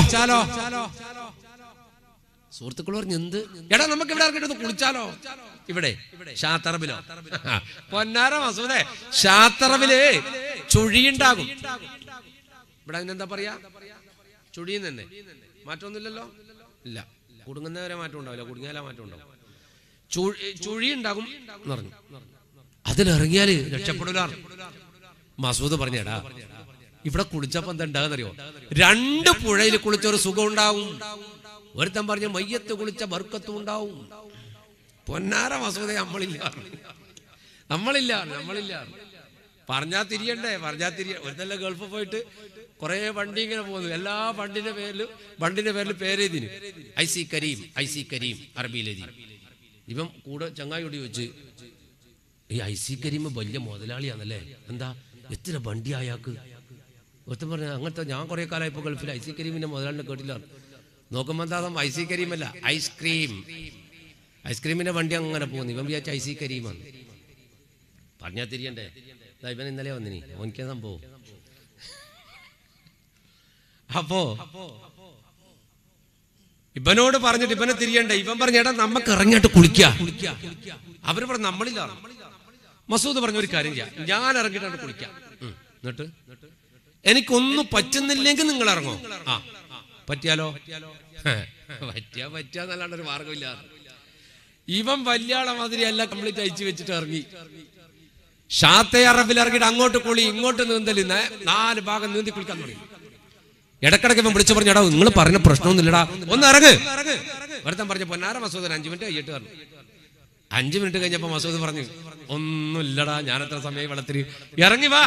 സുഹൃത്തുക്കൾ പറഞ്ഞു, എന്ത് എടാ നമുക്ക് ഇവിടെ ഇറങ്ങിയിട്ടൊന്ന് കുളിച്ചാലോ? ഇവിടെ ഷാത്തറബിലോ? പൊന്നാര മസൂദേ, ഷാത്തറബില് ചുഴിയുണ്ടാകും. ഇവിടെ അതിനെന്താ പറയാ, ചുഴിയും തന്നെ, മാറ്റമൊന്നുമില്ലല്ലോ. ഇല്ല, കുടുങ്ങുന്നവരെ മാറ്റം ഉണ്ടാവില്ല, കുടുങ്ങിയാലേ മാറ്റം ഉണ്ടാവും. ചുഴി ഉണ്ടാകും എന്ന് പറഞ്ഞു. അതിലിറങ്ങിയാല് രക്ഷപ്പെടൂല. മസൂദ് പറഞ്ഞേടാ, ഇവിടെ കുളിച്ചപ്പോ എന്താ ഉണ്ടാകുന്നറിയോ, രണ്ട് പുഴയിൽ കുളിച്ച ഒരു സുഖം ഉണ്ടാവും. ഒരുത്തൻ പറഞ്ഞ മയ്യത്ത് കുളിച്ച ബർക്കത്തും ഉണ്ടാവും. പൊന്നാര മസൂദേ, നമ്മളില്ല നമ്മളില്ല നമ്മളില്ല പറഞ്ഞാ തിരിയണ്ടേ, പറഞ്ഞാ തിരിയ. ഒരുത്തല്ല ഗൾഫിൽ പോയിട്ട് കുറെ വണ്ടി ഇങ്ങനെ പോകുന്നു, എല്ലാ വണ്ടിന്റെ പേരിലും വണ്ടിന്റെ പേരിൽ പേരെഴുതിന് I C Kareem, I C Kareem അറബിയിലെഴുതി. ഇപ്പം കൂടെ ചങ്ങായിയോട് ചോദിച്ച്, ഈ ഐ സി കരീം വലിയ മുതലാളിയാണല്ലേ, എന്താ എത്ര വണ്ടി അയാൾക്ക്? ഒറ്റ പറഞ്ഞ അങ്ങനത്തെ, ഞാൻ കുറെ കാലമായപ്പോ ഗൾഫിൽ ഐ സി കരീമിന്റെ മുതലാളിനെ കേട്ടില്ല. നോക്കുമ്പോ എന്താ ഐ സി കരീമല്ല, ഐസ്ക്രീം. ഐസ്ക്രീമിന്റെ വണ്ടി അങ്ങനെ പോകുന്നു. ഇവൻ വിചാരിച്ച ഐ സി കരീമാണ്. പറഞ്ഞാ തിരിയണ്ടേ. ഇവൻ ഇന്നലെ വന്നിനി, ഓനിക്കാ സംഭവം. അപ്പോ ഇവനോട് പറഞ്ഞിട്ട് ഇവനെ തിരിയണ്ടേ. ഇവൻ പറഞ്ഞേട്ടാ നമുക്ക് ഇറങ്ങിയിട്ട് കുളിക്ക. അവര് പറഞ്ഞു നമ്മളില്ല. മസൂദ് പറഞ്ഞ ഒരു കാര്യം ചെയ്യാം, ഞാൻ ഇറങ്ങിയിട്ടാണ് കുളിക്കാം. എന്നിട്ട് എനിക്കൊന്നും പറ്റുന്നില്ലെങ്കിൽ നിങ്ങൾ ഇറങ്ങോ. ആ പറ്റിയാലോ? പറ്റിയാ പറ്റിയാന്നല്ലാണ്ട് ഒരു മാർഗമില്ല. ഇവൻ വലിയ ആളെ മാതിരി എല്ലാം കംപ്ലീറ്റ് അയച്ചു വെച്ചിട്ട് ഇറങ്ങി. ഷാത്തെ അറബിൽ ഇറങ്ങിയിട്ട് അങ്ങോട്ട് കുളി ഇങ്ങോട്ട് നീന്തല്, നാല് ഭാഗം നീന്തി കുളിക്കാൻ തുടങ്ങി. ഇടക്കിടക്ക് ഇവൻ വിളിച്ചു പറഞ്ഞടാ, നിങ്ങൾ പറഞ്ഞ പ്രശ്നമൊന്നുമില്ലടാ, ഒന്ന് ഇറങ്ങ്. ഒരുത്തൻ പറഞ്ഞു, പൊന്നാര മസൂദ് അഞ്ചു മിനിറ്റ് കഴിയിട്ട് പറഞ്ഞു. അഞ്ചു മിനിറ്റ് കഴിഞ്ഞപ്പോ മസൂദ് പറഞ്ഞു, ഒന്നുമില്ലടാ, ഞാൻ എത്ര സമയം വെള്ളത്തിൽ ഇറങ്ങി വാ.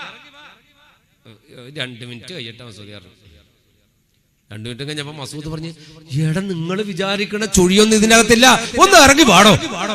രണ്ട് മിനിറ്റ് കഴിയട്ടെ മസൂദ് പറഞ്ഞു. രണ്ടു മിനിറ്റ് കഴിഞ്ഞപ്പോ മസൂദ് പറഞ്ഞു, എടാ നിങ്ങൾ വിചാരിക്കണ ചുഴിയൊന്നും ഇതിനകത്തില്ല, ഒന്ന് ഇറങ്ങി പാടോ.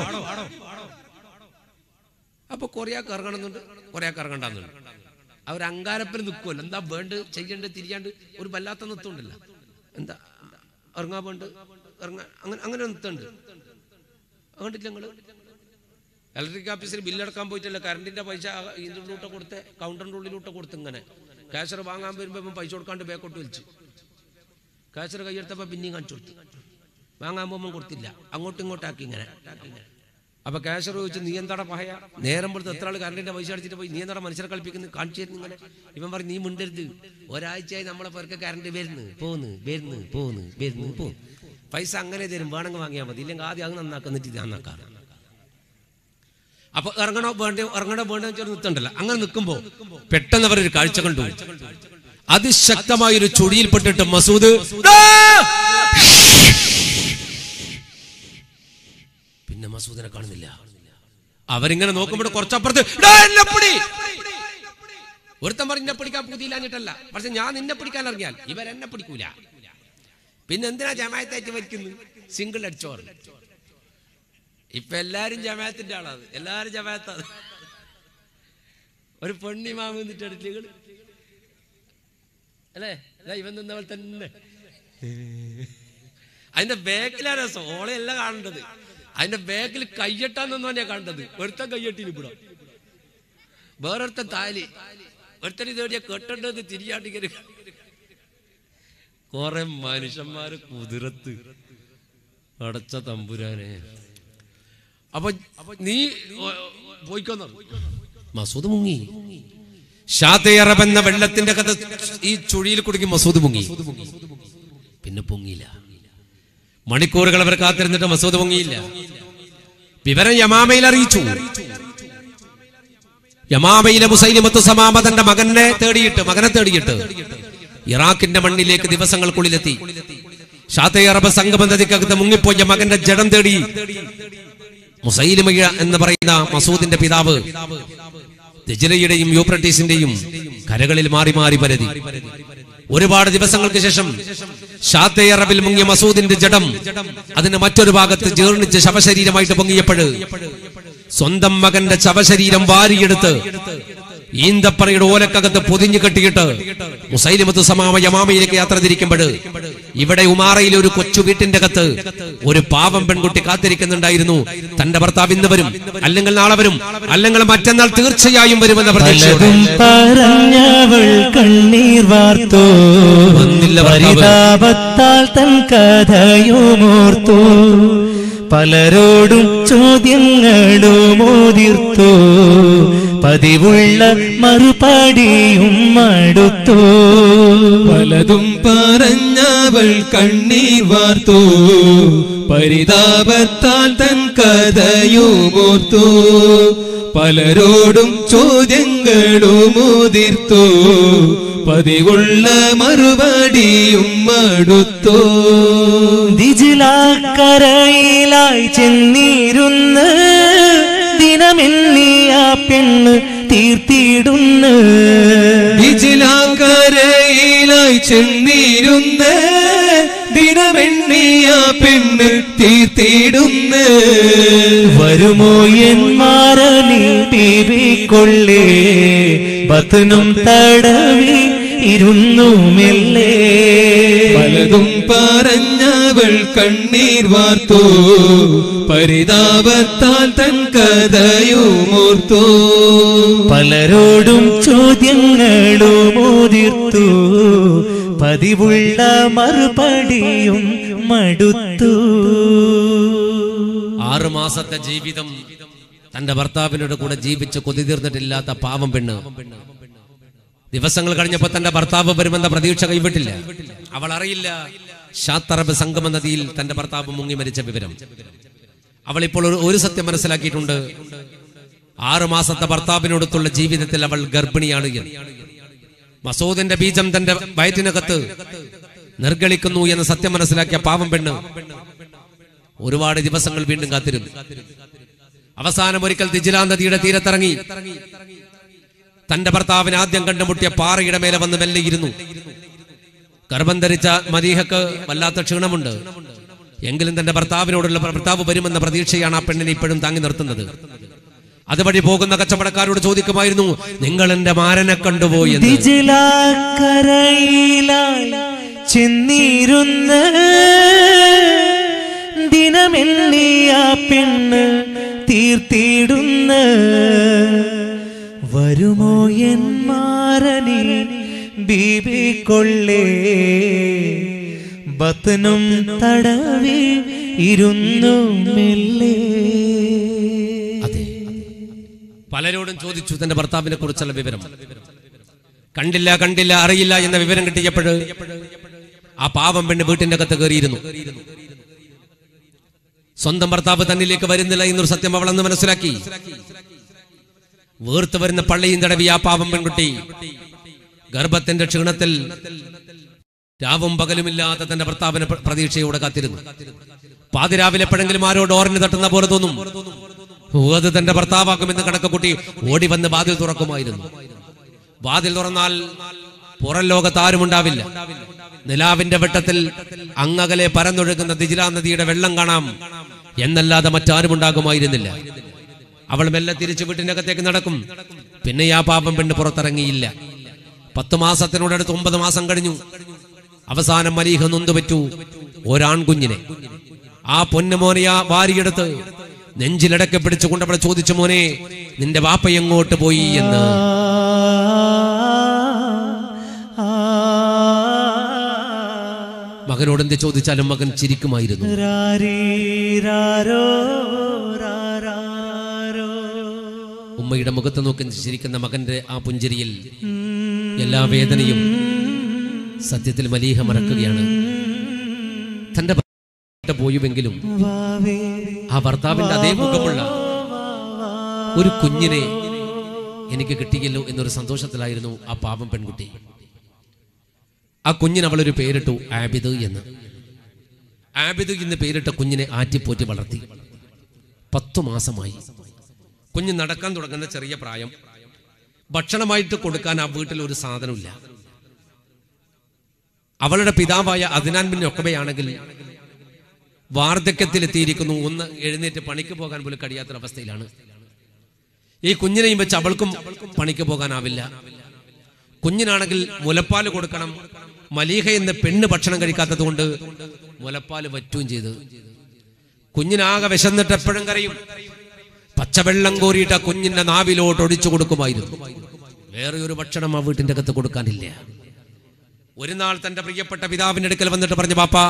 അപ്പൊ കൊറേയാൾക്ക് ഇറങ്ങണമെന്നുണ്ട്, കൊറേയാൾക്ക് ഇറങ്ങണ്ടെന്നുണ്ട്. അവർ അങ്കാരപ്പിൽ നിൽക്കുമല്ലോ, എന്താ വേണ്ട ചെയ്യണ്ട് തിരിയാണ്ട് ഒരു വല്ലാത്ത നിർത്തുണ്ടല്ലോ. എന്താ ഇറങ്ങാൻ വേണ്ട ഇറങ്ങാൻ അങ്ങനെ അങ്ങനെ നിർത്തുണ്ട്. അങ്ങോട്ടില്ല നിങ്ങള് ഇലക്ട്രിക് ഓഫീസിൽ ബില്ലടക്കാൻ പോയിട്ടല്ല, കറണ്ടിന്റെ പൈസ ഇതിൻ്റെ ഉള്ളിലോട്ട് കൊടുത്ത് കൗണ്ടറിൻ്റെ ഉള്ളിലോട്ട് കൊടുത്ത് ഇങ്ങനെ ക്യാഷർ വാങ്ങാൻ വരുമ്പോൾ പൈസ കൊടുക്കാണ്ട് ബാക്കോട്ട് വലിച്ചു. ക്യാഷർ കൈയെടുത്തപ്പോൾ പിന്നെയും കാണിച്ചു കൊടുത്തു. വാങ്ങാൻ പോകുമ്പോൾ കൊടുത്തില്ല, അങ്ങോട്ടും ഇങ്ങോട്ടാക്കി ഇങ്ങനെ. അപ്പൊ ക്യാഷർ ചോദിച്ചു, നീ എന്താടാ പഹയ, നേരം പോലത്തെ എത്ര ആൾ കറണ്ടിന്റെ പൈസ അടിച്ചിട്ട് പോയി, നീ എന്താടാ മനുഷ്യരെ കളിപ്പിക്കുന്നത്, കാണിച്ചു തരുന്നു ഇങ്ങനെ. ഇവൻ പറഞ്ഞു, നീ മിണ്ടരുത്, ഒരാഴ്ചയായി നമ്മളെ പേർക്ക് കറണ്ട് വരുന്നു പോന്ന് വരുന്നു പോന്ന് വരുന്നു പോന്ന്, പൈസ അങ്ങനെ തരും, വേണമെങ്കിൽ വാങ്ങിയാൽ മതി, ഇല്ലെങ്കിൽ ആദ്യം അത് നന്നാക്കുന്നിട്ട് ഇത് നന്നാക്കാറ്. അപ്പൊ ഇറങ്ങണോ വേണ്ട ഇറങ്ങണോ വേണ്ട നിർത്തണ്ടല്ലോ. അങ്ങനെ നിൽക്കുമ്പോ പെട്ടെന്ന് അവരൊരു കാഴ്ച കണ്ടു. അതിശക്തമായൊരു ചുഴിയിൽപ്പെട്ടിട്ട് മസൂദ് പിന്നെ മസൂദിനെ കാണുന്നില്ല. അവരിങ്ങനെ നോക്കുമ്പോൾ കുറച്ചപ്പുറത്ത് ഒരുത്തൻ പറഞ്ഞ് എന്നെ പിടിക്കാൻ പുതിയില്ലാഞ്ഞിട്ടല്ല, പക്ഷെ ഞാൻ നിന്നെ പിടിക്കാൻ ഇറങ്ങിയാൽ ഇവരെന്നെ പിടിക്കൂല. പിന്നെ എന്തിനാ ജമായത്തായിട്ട് വലിക്കുന്നു, സിംഗിൾ അടിച്ചോർ. ഇപ്പൊ എല്ലാരും ജമാഅത്തിന്റെ ആളാണ്, എല്ലാരും ജമാഅത്താണ്. ഒരു പെണ്ണി മാമ എന്നിട്ട് അടുത്തേകൾ അല്ലേ, ഇവൻ നിന്നവൾ തന്നെ. അതിന്റെ ബാക്കിലാ രസം, ഓളെയല്ല കാണേണ്ടത്, അതിന്റെ ബാക്കിൽ കയ്യെട്ടാന്ന് തന്നെയാ കാണേണ്ടത്. ഒരുത്തൻ കയ്യെട്ടിന് ഇവിടെ, വേറൊരുത്തൻ താലി, ഒരുത്തൻ ഇതോടിയാ കെട്ടേണ്ടത് തിരിയാട്ടിക്കര്. കുറെ മനുഷ്യന്മാര് കുതിരത്ത് അടച്ച തമ്പുരാനെ. അപ്പൊ നീ പോയിക്കൊന്നു. മസൂദ് മുങ്ങി. ഷാത്തെ അറബ് എന്ന വെള്ളത്തിന്റെ കഥ ഈ ചുഴിയിൽ കുടുങ്ങി മസൂദ് മുങ്ങി. പിന്നെ പൊങ്ങിയില്ല. മണിക്കൂറുകൾ അവർ കാത്തിരുന്നിട്ട് മസൂദ് പൊങ്ങിയില്ല. വിവരം യമാമയിൽ അറിയിച്ചു. യമാമയിലെ മുസൈലിമത്ത് സമാമ തന്റെ മകനെ തേടിയിട്ട് മകനെ തേടിയിട്ട് ഇറാഖിന്റെ മണ്ണിലേക്ക് ദിവസങ്ങൾക്കുള്ളിലെത്തി. ഷാത്തെ അറബ് സംഗമ നദിക്കകത്ത് മുങ്ങിപ്പോയ മകന്റെ ജഡം തേടി മുസൈലിമ എന്ന് പറയുന്ന മസൂദിന്റെ പിതാവ് ദജ്ലയുടെയും യൂഫ്രട്ടീസിന്റെയും കരകളിൽ മാറി മാറി പരതി. ഒരുപാട് ദിവസങ്ങൾക്ക് ശേഷം ഷാത്തെ അറബിൽ മുങ്ങിയ മസൂദിന്റെ ജഡം അതിന് മറ്റൊരു ഭാഗത്ത് ജീർണിച്ച് ശവശരീരമായിട്ട് പൊങ്ങിയപ്പോഴ് സ്വന്തം മകന്റെ ശവശരീരം വാരിയെടുത്ത് ഈന്തപ്പറയുടെ ഓലക്കകത്ത് പൊതിഞ്ഞു കെട്ടിയിട്ട് മുസൈലിമത്ത് സമാമ യമാമയിലേക്ക് യാത്ര തിരിക്കുമ്പോൾ ഇവിടെ ഉമാറയിലെ ഒരു കൊച്ചു വീട്ടിന്റെ അകത്ത് ഒരു പാവം പെൺകുട്ടി കാത്തിരിക്കുന്നുണ്ടായിരുന്നു. തന്റെ ഭർത്താവ് ഇന്ന് വരും, അല്ലെങ്കിൽ നാളെ വരും, അല്ലെങ്കിൽ മറ്റന്നാൾ തീർച്ചയായും വരുമെന്ന പ്രതീക്ഷയോടെ പറഞ്ഞവൾ കണ്ണീർ വാർത്തോ, പരിതാപത്താൽ തൻ കഥയുമോർത്തു, പലരോടും ചോദ്യങ്ങളും മോദിർത്തു, പതിവുള്ള മറുപടിയും മടുത്തു. പലതും പറഞ്ഞവൾ കണ്ണീർ വാർത്തു, പരിതാപത്താൽ തൻ കഥയുമോർത്തു, പലരോടും ചോദ്യങ്ങളും മുതിർത്തു, പതിവുള്ള മറുപടിയും മടുത്തു. ദിജ്ലാക്കരയിലായി ചെന്നിരുന്ന് ദിനമെന്നിയ പെണ്ണ് തീർത്തിടുന്ന്, ദിജ്ലാക്കരയിലായി ചെന്നിരുന്ന് ദിനമെണ്ണിയ പെണ്ണ് തീർത്തിടുന്ന്, വരുമോ എന്മാരലി ബീവിക്കൊള്ളേ, ബത്തനും തടവി ഇരുന്നു മെല്ലെ. പലതും പറഞ്ഞവൾ കണ്ണീർ വാർത്തു, പരിതാപത്താൽ തൻ കഥയുമോർത്തു, പലരോടും ചോദ്യങ്ങളും മുതിർത്തു, പതിവുള്ള മറുപടിയും മടുത്തു. ആറു മാസത്തെ ജീവിതം തന്റെ ഭർത്താവിനോട് കൂടെ ജീവിച്ച് കൊതി തീർന്നിട്ടില്ലാത്ത പാവം പെണ്ണ് ദിവസങ്ങൾ കഴിഞ്ഞപ്പോ തന്റെ ഭർത്താവ് വരുമെന്ന പ്രതീക്ഷ കൈവിട്ടില്ല. അവൾ അറിയില്ല ഷാത്തറബ് സംഗമ നദിയിൽ തന്റെ ഭർത്താവ് മുങ്ങി മരിച്ച വിവരം. അവൾ ഇപ്പോൾ ഒരു സത്യം മനസ്സിലാക്കിയിട്ടുണ്ട്. ആറു മാസത്തെ ഭർത്താവിനോടൊത്തുള്ള ജീവിതത്തിൽ അവൾ ഗർഭിണിയാണ്. മസൂദിന്റെ ബീജം തന്റെ വയറ്റിനകത്ത് നിർഗളിക്കുന്നു എന്ന സത്യം മനസ്സിലാക്കിയ പാവം പെണ്ണ് ഒരുപാട് ദിവസങ്ങൾ വീണ്ടും കാത്തിരുന്നു. അവസാനം ഒരിക്കൽ ദിജ്ലാ നദിയുടെ തീരത്തിറങ്ങി തന്റെ ഭർത്താവിനെ ആദ്യം കണ്ടുമുട്ടിയ പാറയുടെ മേലെ വന്ന് മെല്ലെയിരുന്നു. ഗർഭം ധരിച്ച മദീഹക്ക് വല്ലാത്ത ക്ഷീണമുണ്ട്. എങ്കിലും തന്റെ ഭർത്താവിനോടുള്ള ഭർത്താവ് വരുമെന്ന പ്രതീക്ഷയാണ് ആ പെണ്ണിനെ ഇപ്പോഴും താങ്ങി നിർത്തുന്നത്. അതുവഴി പോകുന്ന കച്ചവടക്കാരോട് ചോദിക്കുമായിരുന്നു, നിങ്ങൾ എന്റെ മാരനെ കണ്ടുപോയി എന്ന്. ചെന്നിരുന്ന് ദിനമെല്ലിയ പെണ്ണ് തീർത്തിടുന്ന വരുമോ എൻ മാരനി ബീബി കൊള്ളേ ബത്തനും തടവി ഇരുന്നു മെല്ലെ. അതെ, പലരോടും ചോദിച്ചു തന്റെ ഭർത്താവിനെ കുറിച്ചുള്ള വിവരം. കണ്ടില്ല കണ്ടില്ല അറിയില്ല എന്ന വിവരം കിട്ടിയപ്പോൾ ആ പാവം പെണ്ണ് വീട്ടിന്റെ അകത്ത് കയറിയിരുന്നു. സ്വന്തം ഭർത്താവ് തന്നിലേക്ക് വരുന്നില്ല എന്നൊരു സത്യം അവൾ അന്ന് മനസ്സിലാക്കി. വീർത്തു വരുന്ന പള്ളിയും തടവി ആ പാവം പെൺകുട്ടി ഗർഭത്തിന്റെ ക്ഷീണത്തിൽ രാവും പകലുമില്ലാത്ത തന്റെ ഭർത്താവിനെ പ്രതീക്ഷയോടെ കാത്തിരുന്നു. പാതിരാവിലെ എപ്പോഴെങ്കിലും ആരോട് ഓറിന് തട്ടുന്ന പോലെ തോന്നും. അത് തന്റെ ഭർത്താവാക്കുമെന്ന് കണക്കുകൂട്ടി ഓടി വന്ന് വാതിൽ തുറക്കുമായിരുന്നു. വാതിൽ തുറന്നാൽ പുറം ലോകത്ത് ആരുമുണ്ടാവില്ല. നിലാവിന്റെ വെട്ടത്തിൽ അങ്ങകലെ പരന്നൊഴുകുന്ന ദിജ്ല നദിയുടെ വെള്ളം കാണാം എന്നല്ലാതെ മറ്റാരും ഉണ്ടാകുമായിരുന്നില്ല. അവൾ മെല്ലെ തിരിച്ചു വീട്ടിനകത്തേക്ക് നടക്കും. പിന്നെ ആ പാപം പെണ്ണ് പുറത്തിറങ്ങിയില്ല. പത്തു മാസത്തിനോടടുത്ത് ഒമ്പത് മാസം കഴിഞ്ഞു. അവസാനം മലീഹ നൊന്തുപറ്റു ഒരാൺകുഞ്ഞിനെ. ആ പൊന്നുമോനെ ആ വാരിയെടുത്ത് നെഞ്ചിലടക്കെ പിടിച്ചുകൊണ്ട് അവളെ ചോദിച്ചു, മോനെ നിന്റെ വാപ്പ എങ്ങോട്ട് പോയി എന്ന്. മകനോട് എന്ത് ചോദിച്ചാലും മകൻ ചിരിക്കുമായിരുന്നു. ഉമ്മയുടെ മുഖത്ത് നോക്കി ചിരിക്കുന്ന മകന്റെ ആ പുഞ്ചിരിയിൽ എല്ലാ വേദനയും സത്യത്തിൽ മലീഹ മറക്കുകയാണ്. തന്റെ പോയുവെങ്കിലും ആ ഭർത്താവിന്റെ അതേ മുഖമുള്ള ഒരു കുഞ്ഞിനെ എനിക്ക് കിട്ടിയല്ലോ എന്നൊരു സന്തോഷത്തിലായിരുന്നു ആ പാവം പെൺകുട്ടി. ആ കുഞ്ഞിന് അവളൊരു പേരിട്ടു, ആബിദ് എന്ന്. ആബിദ് എന്ന് പേരിട്ട കുഞ്ഞിനെ ആറ്റിപ്പോറ്റി വളർത്തി. പത്തു മാസമായി. കുഞ്ഞ് നടക്കാൻ തുടങ്ങുന്ന ചെറിയ പ്രായം. ഭക്ഷണമായിട്ട് കൊടുക്കാൻ ആ വീട്ടിൽ ഒരു സാധനമില്ല. അവളുടെ പിതാവായ അദ്നാൻ ബിൻ ഉഖബയാണെങ്കിൽ വാർദ്ധക്യത്തിലെത്തിയിരിക്കുന്നു. ഒന്ന് എഴുന്നേറ്റ് പണിക്ക് പോകാൻ പോലും കഴിയാത്തൊരവസ്ഥയിലാണ്. ഈ കുഞ്ഞിനെയും വെച്ച് അവൾക്കും പണിക്ക് പോകാനാവില്ല. കുഞ്ഞിനാണെങ്കിൽ മുലപ്പാല് കൊടുക്കണം. മലീഹ എന്ന പെണ്ണ് ഭക്ഷണം കഴിക്കാത്തത് കൊണ്ട് മുലപ്പാല് വറ്റുകയും ചെയ്ത് കുഞ്ഞിനാകെ വിശന്നിട്ട് എപ്പോഴും കരയും. പച്ചവെള്ളം കോരിയിട്ട് ആ കുഞ്ഞിന്റെ നാവിലോട്ട് ഒഴിച്ചു കൊടുക്കുമായിരുന്നു. വേറെ ഒരു ഭക്ഷണം ആ വീട്ടിന്റെ അകത്ത് കൊടുക്കാനില്ല. ഒരു നാൾ തന്റെ പ്രിയപ്പെട്ട പിതാവിന്റെ അടുക്കൽ വന്നിട്ട് പറഞ്ഞു, പാപ്പാ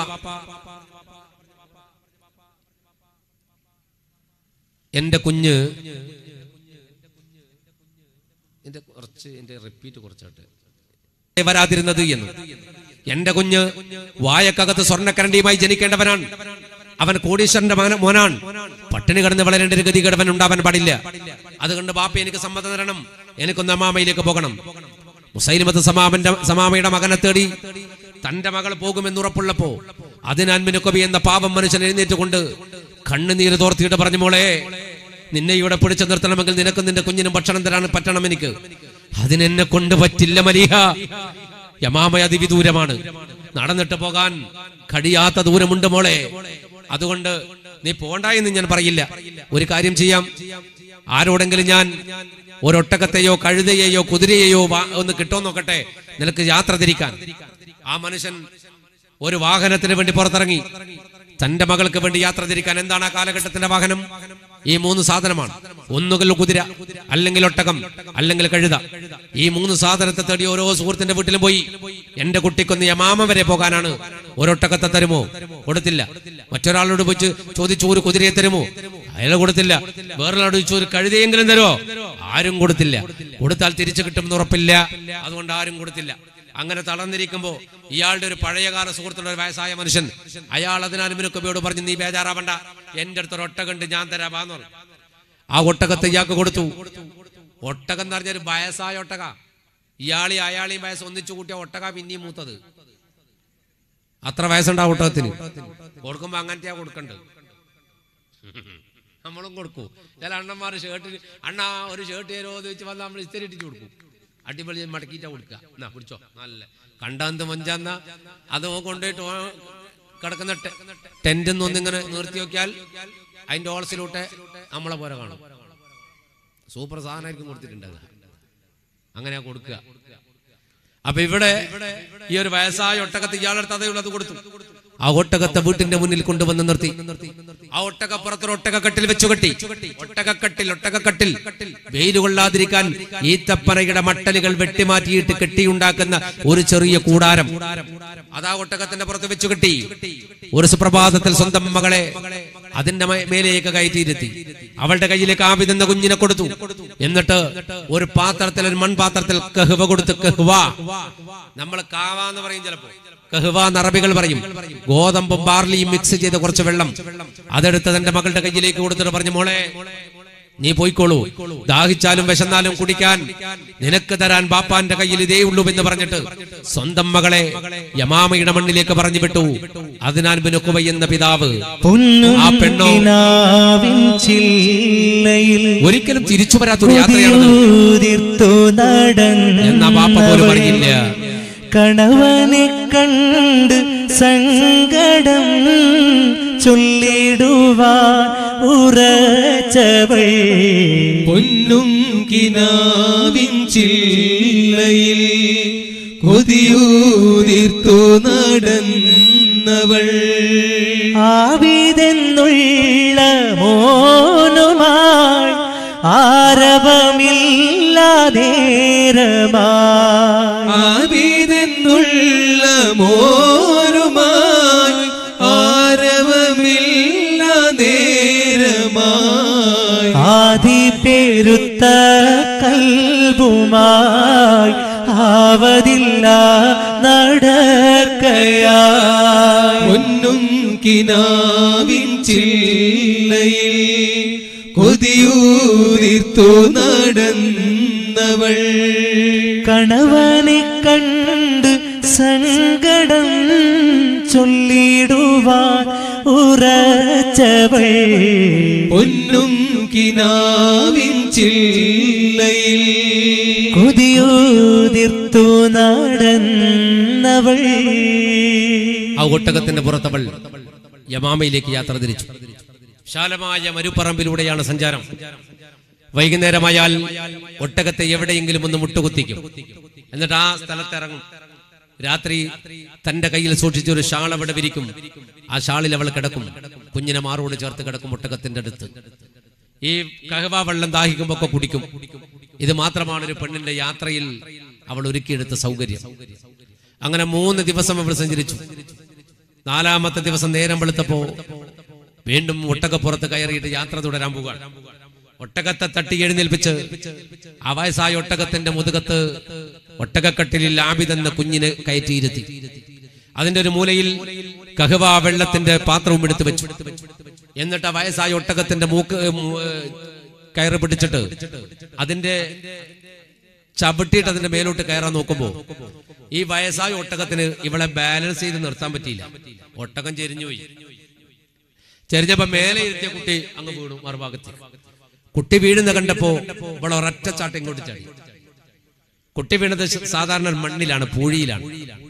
എന്റെ കുഞ്ഞ് എന്റെ കുറച്ച് എന്റെ റിപ്പീറ്റ് കുറച്ചായിട്ട് വരാതിരുന്നത് എന്ന്. എന്റെ കുഞ്ഞ് വായക്കകത്ത് സ്വർണ്ണക്കരണ്ടിയുമായി ജനിക്കേണ്ടവനാണ്. അവൻ കോടീശ്വരന്റെ മോനാണ്. പട്ടിണി കിടന്ന് വളരേണ്ട ഒരു ഗതികേടവൻ ഉണ്ടാവാൻ പാടില്ല. അതുകൊണ്ട് ബാപ്പ എനിക്ക് സമ്മതം തരണം. എനിക്കൊന്ന് അമ്മാമയിലേക്ക് പോകണം. മുസൈലിമത്ത് സമാമന്റെ സമാമയുടെ മകനെ തേടി തന്റെ മകൾ പോകുമെന്നുറപ്പുള്ളപ്പോ അദ്നാൻ ബിൻ ഉഖബ എന്ന പാവം മനുഷ്യൻ എഴുന്നേറ്റുകൊണ്ട് കണ്ണുനീര് തോർത്തിയിട്ട് പറഞ്ഞു, മോളെ നിന്നെ ഇവിടെ പിടിച്ചു നിർത്തണമെങ്കിൽ നിനക്കും നിന്റെ കുഞ്ഞിനും ഭക്ഷണം തരാൻ പറ്റണം. എനിക്ക് അതിനെന്നെ കൊണ്ട് പറ്റില്ല മലീഹ. യമാമ അതിവിദൂരമാണ്. നടന്നിട്ട് പോകാൻ കഴിയാത്ത ദൂരമുണ്ട് മോളെ. അതുകൊണ്ട് നീ പോണ്ടായെന്ന് ഞാൻ പറയില്ല. ഒരു കാര്യം ചെയ്യാം, ആരോടെങ്കിലും ഞാൻ ഒരൊട്ടകത്തെയോ കഴുതയെയോ കുതിരയെയോ ഒന്ന് കിട്ടോ നോക്കട്ടെ നിനക്ക് യാത്ര തിരിക്കാൻ. ആ മനുഷ്യൻ ഒരു വാഹനത്തിന് വേണ്ടി പുറത്തിറങ്ങി. തന്റെ മകൾക്ക് വേണ്ടി യാത്ര തിരിക്കാൻ. എന്താണ് ആ കാലഘട്ടത്തിന്റെ വാഹനം? ഈ മൂന്ന് സാധനമാണ്. ഒന്നുകിൽ കുതിര, അല്ലെങ്കിൽ ഒട്ടകം, അല്ലെങ്കിൽ കഴുത. ഈ മൂന്ന് സാധനത്തെ തേടി ഓരോ സുഹൃത്തിന്റെ വീട്ടിലും പോയി. എന്റെ കുട്ടിക്കൊന്ന് യമാമ വരെ പോകാനാണ്, ഒരൊട്ടകത്തെ തരുമോ? കൊടുത്തില്ല. മറ്റൊരാളോട് പോയി ചോദിച്ചു ഒരു കുതിരയെ തരുമോ? അയാൾ കൊടുത്തില്ല. വേറൊരാളോട് ചോദിച്ചു ഒരു കഴുതയെങ്കിലും തരുമോ? ആരും കൊടുത്തില്ല. കൊടുത്താൽ തിരിച്ചു കിട്ടുമെന്ന് ഉറപ്പില്ല. അതുകൊണ്ട് ആരും കൊടുത്തില്ല. അങ്ങനെ തളർന്നിരിക്കുമ്പോ ഇയാളുടെ ഒരു പഴയകാല സുഹൃത്തുള്ള ഒരു വയസ്സായ മനുഷ്യൻ, അയാൾ അദ്നാൻ ബിൻ ഉഖബയോട് പറഞ്ഞു, നീ ബേജാറാവണ്ട, എന്റെ അടുത്തൊരു ഒട്ടകണ്ട്, ഞാൻ തരാമെന്ന് പറഞ്ഞു. ആ ഒട്ടകത്തെ ഇയാൾക്ക് കൊടുത്തു. ഒട്ടകം എന്ന് പറഞ്ഞൊരു വയസ്സായ ഒട്ടക. ഇയാളി അയാളെയും വയസ്സ് ഒന്നിച്ചു കൂട്ടിയ ഒട്ടക പിന്നെയും മൂത്തത്. അത്ര വയസ്സുണ്ട് ആ ഒട്ടകത്തിന്. കൊടുക്കുമ്പോ അങ്ങനത്തെയാ കൊടുക്കണ്ടത്. നമ്മളും കൊടുക്കൂ. ചില അണ്ണന്മാർ ഷർട്ടിന് അണ്ണാ ഒരു ഷർട്ട് തരുമോ എന്ന് വെച്ച് വന്നാൽ നമ്മൾ ഇസ്തിരി ഇട്ടിട്ട് കൊടുക്കും. അടിപൊളി മടക്കിയിട്ടാ കൊടുക്കുക. എന്നാ പിടിച്ചോ, നല്ല കണ്ടാന്ത് മഞ്ചാന്ന അത് കൊണ്ടുപോയിട്ട് കിടക്കുന്ന ടെന്റ് ഒന്നിങ്ങനെ നിർത്തി നോക്കിയാൽ അതിന്റെ ഓൾസിലൂട്ടെ നമ്മളെ പോലെ കാണും. സൂപ്പർ സാധനമായിരിക്കും കൊടുത്തിട്ടുണ്ടാകുക. അങ്ങനെയാ കൊടുക്കുക. അപ്പൊ ഇവിടെ ഈ ഒരു വയസ്സായ ഒട്ടകത്ത് ഇയാളെടുത്ത് അതേ ഉള്ളത് കൊടുത്തു. ആ ഒട്ടകത്തെ വീട്ടിന്റെ മുന്നിൽ കൊണ്ടുവന്ന് നിർത്തി. ആ ഒട്ടകപ്പുറത്തൊരു ഒട്ടകക്കട്ടിൽ വെച്ചു കെട്ടി. ഒട്ടകക്കട്ടിൽ ഒട്ടകക്കട്ടിൽ വെയിൽ കൊള്ളാതിരിക്കാൻ ഈത്തപ്പനയുടെ മട്ടലുകൾ വെട്ടിമാറ്റിയിട്ട് കെട്ടിയുണ്ടാക്കുന്ന ഒരു ചെറിയ കൂടാരം അതാ ഒട്ടകത്തിന്റെ പുറത്ത് വെച്ചു കെട്ടി. ഒരു സുപ്രഭാതത്തിൽ സ്വന്തം മകളെ അതിന്റെ മേലേക്ക് കയറ്റിയിരുത്തി. അവളുടെ കയ്യിലേക്ക് ആബിദ് എന്ന കുഞ്ഞിനെ കൊടുത്തു. എന്നിട്ട് ഒരു പാത്രത്തിൽ, ഒരു മൺപാത്രത്തിൽ കഹ്വ കൊടുത്ത്, കഹ്വ നമ്മൾ കാവ എന്ന് പറയും, ചിലപ്പോ കഹ്വ എന്ന് അറബികൾ പറയും, ഗോതമ്പും ബാർലിയും മിക്സ് ചെയ്ത് കുറച്ച് വെള്ളം അതെടുത്ത് തന്റെ മകളുടെ കയ്യിലേക്ക് കൊടുത്തിട്ട് പറഞ്ഞു, മോളെ നീ പോയിക്കോളൂ, ദാഹിച്ചാലും വിശന്നാലും കുടിക്കാൻ നിനക്ക് തരാൻ ബാപ്പാന്റെ കയ്യിൽ ഇതേ ഉള്ളൂ എന്ന് പറഞ്ഞിട്ട് സ്വന്തം മകളെ യമാമയുടെ മണ്ണിലേക്ക് പറഞ്ഞു വിട്ടു. അദ്നാൻ ബിൻ ഉഖ്ബ എന്ന പിതാവ് ആ പെണ്ണോ ഒരിക്കലും തിരിച്ചു വരാത്തൊരു യാത്രയാണ് എന്നാ ബാപ്പ പോലും അറിയില്ല. കണവനെ കണ്ട് സങ്കടം ചൊല്ലിടുവാൻ ഉറച്ചവൾ പൊന്നും കിനാവിൻ ചില്ലയിൽ കൊതിയൂതിർത്തു നടന്നവൾ ആബിദെന്നുള്ള മോനുമായി ആരവമില്ലാതേരമായി ആബിദെന്നുള്ള മോനുമായി ആരവമില്ലാതേരമായി ആദി പെരുത്ത കൽബുമായി ആവതില്ല നടക്കയായി പൊന്നും കിനാവിൻ ചില്ലയിൽ കൊതിയൂതിർത്തു നടന്നവൾ കണവനെ കണ്ട് സങ്കടം ചൊല്ലിടുവാൻ ഉറച്ചവൾ പൊന്നും കിനാവിൻ ചില്ലയിൽ കൊതിയൂതിർത്തു നടന്നവൾ. ആ ഒട്ടകത്തിന്റെ പുറത്തവൾ യമാമയിലേക്ക് യാത്ര തിരിച്ചു. വിശാലമായ മരുപ്പറമ്പിലൂടെയാണ് സഞ്ചാരം. വൈകുന്നേരമായാൽ ഒട്ടകത്തെ എവിടെയെങ്കിലും ഒന്ന് മുട്ടുകുത്തിക്കും. എന്നിട്ട് ആ സ്ഥലത്തിറങ്ങും. രാത്രി തന്റെ കയ്യിൽ സൂക്ഷിച്ചൊരു ഷാൾ അവിടെ വിരിക്കും. ആ ഷാളിൽ അവൾ കിടക്കും. കുഞ്ഞിനെ മാറോട് ചേർത്ത് കിടക്കും ഒട്ടകത്തിന്റെ അടുത്ത്. ഈ കഹ്വ വെള്ളം ദാഹിക്കുമ്പോ ഒക്കെ കുടിക്കും. ഇത് മാത്രമാണ് ഒരു പെണ്ണിന്റെ യാത്രയിൽ അവൾ ഒരുക്കിയെടുത്ത സൗകര്യം. അങ്ങനെ മൂന്ന് ദിവസം അവൾ സഞ്ചരിച്ചു. നാലാമത്തെ ദിവസം നേരം വെളുത്തപ്പോ വീണ്ടും ഒട്ടകപ്പുറത്ത് കയറിയിട്ട് യാത്ര തുടരാൻ പോവുകയാണ്. ഒട്ടകത്തെ തട്ടി എഴുന്നേൽപ്പിച്ച് ആ വയസ്സായ ഒട്ടകത്തിന്റെ മുതുകത്ത് ഒട്ടകക്കട്ടിലിൽ ആബിദ് എന്ന കുഞ്ഞിനെ കയറ്റിയിരുത്തി. അതിന്റെ ഒരു മൂലയിൽ കഹ്വ വെള്ളത്തിന്റെ പാത്രവും എടുത്തു വെച്ചു. എന്നിട്ട് ആ വയസ്സായ ഒട്ടകത്തിന്റെ മൂക്ക് കയറി പിടിച്ചിട്ട് അതിന്റെ ചവിട്ടിയിട്ട് അതിന്റെ മേലോട്ട് കയറാൻ നോക്കുമ്പോ ഈ വയസ്സായ ഒട്ടകത്തിന് ഇവളെ ബാലൻസ് ചെയ്ത് നിർത്താൻ പറ്റിയില്ല. ഒട്ടകം ചെരിഞ്ഞുപോയി. ചെരിഞ്ഞപ്പോ മേലെ ഇരുത്തിയ കുട്ടി അങ്ങ് വീണു മറുഭാഗത്ത്. കുട്ടി വീഴുന്ന കണ്ടപ്പോ ഇവളെ ഒരൊറ്റ ചാട്ടം ഇങ്ങോട്ട് ചാടി. കുട്ടി വീണത് സാധാരണ മണ്ണിലാണ്, പൂഴിയിലാണ്,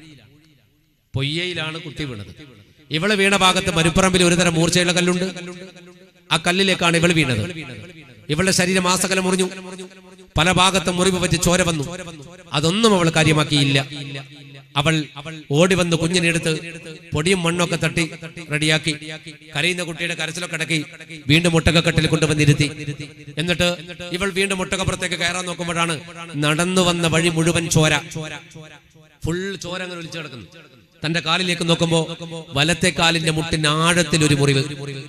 പൊയ്യയിലാണ് കുട്ടി വീണത്. ഇവള് വീണ ഭാഗത്ത് മരുപ്പറമ്പിൽ ഒരു തരം മൂർച്ചയുള്ള കല്ലുണ്ട്. ആ കല്ലിലേക്കാണ് ഇവൾ വീണത്. ഇവളുടെ ശരീരം ആസകലം മുറിഞ്ഞു. പല ഭാഗത്തും മുറിവ് പറ്റി ചോര വന്നു. അതൊന്നും അവൾ കാര്യമാക്കിയില്ല. അവൾ ഓടി വന്ന് കുഞ്ഞിനെ എടുത്ത് പൊടിയും മണ്ണൊക്കെ തട്ടി റെഡിയാക്കി കരയുന്ന കുട്ടിയുടെ കരച്ചിലൊക്കെ അടക്കി വീണ്ടും ഒട്ടകക്കട്ടിൽ കൊണ്ടുവന്നിരുത്തി. എന്നിട്ട് ഇവൾ വീണ്ടും ഒട്ടകപ്പുറത്തേക്ക് കയറാൻ നോക്കുമ്പോഴാണ് നടന്നു വന്ന വഴി മുഴുവൻ ചോര, ഫുൾ ചോര അങ്ങനെ ഒലിച്ചു കിടക്കുന്നു. തന്റെ കാലിലേക്ക് നോക്കുമ്പോ വലത്തെ കാലിന്റെ മുട്ടിന് ആഴത്തിൽ ഒരു മുറിവ്,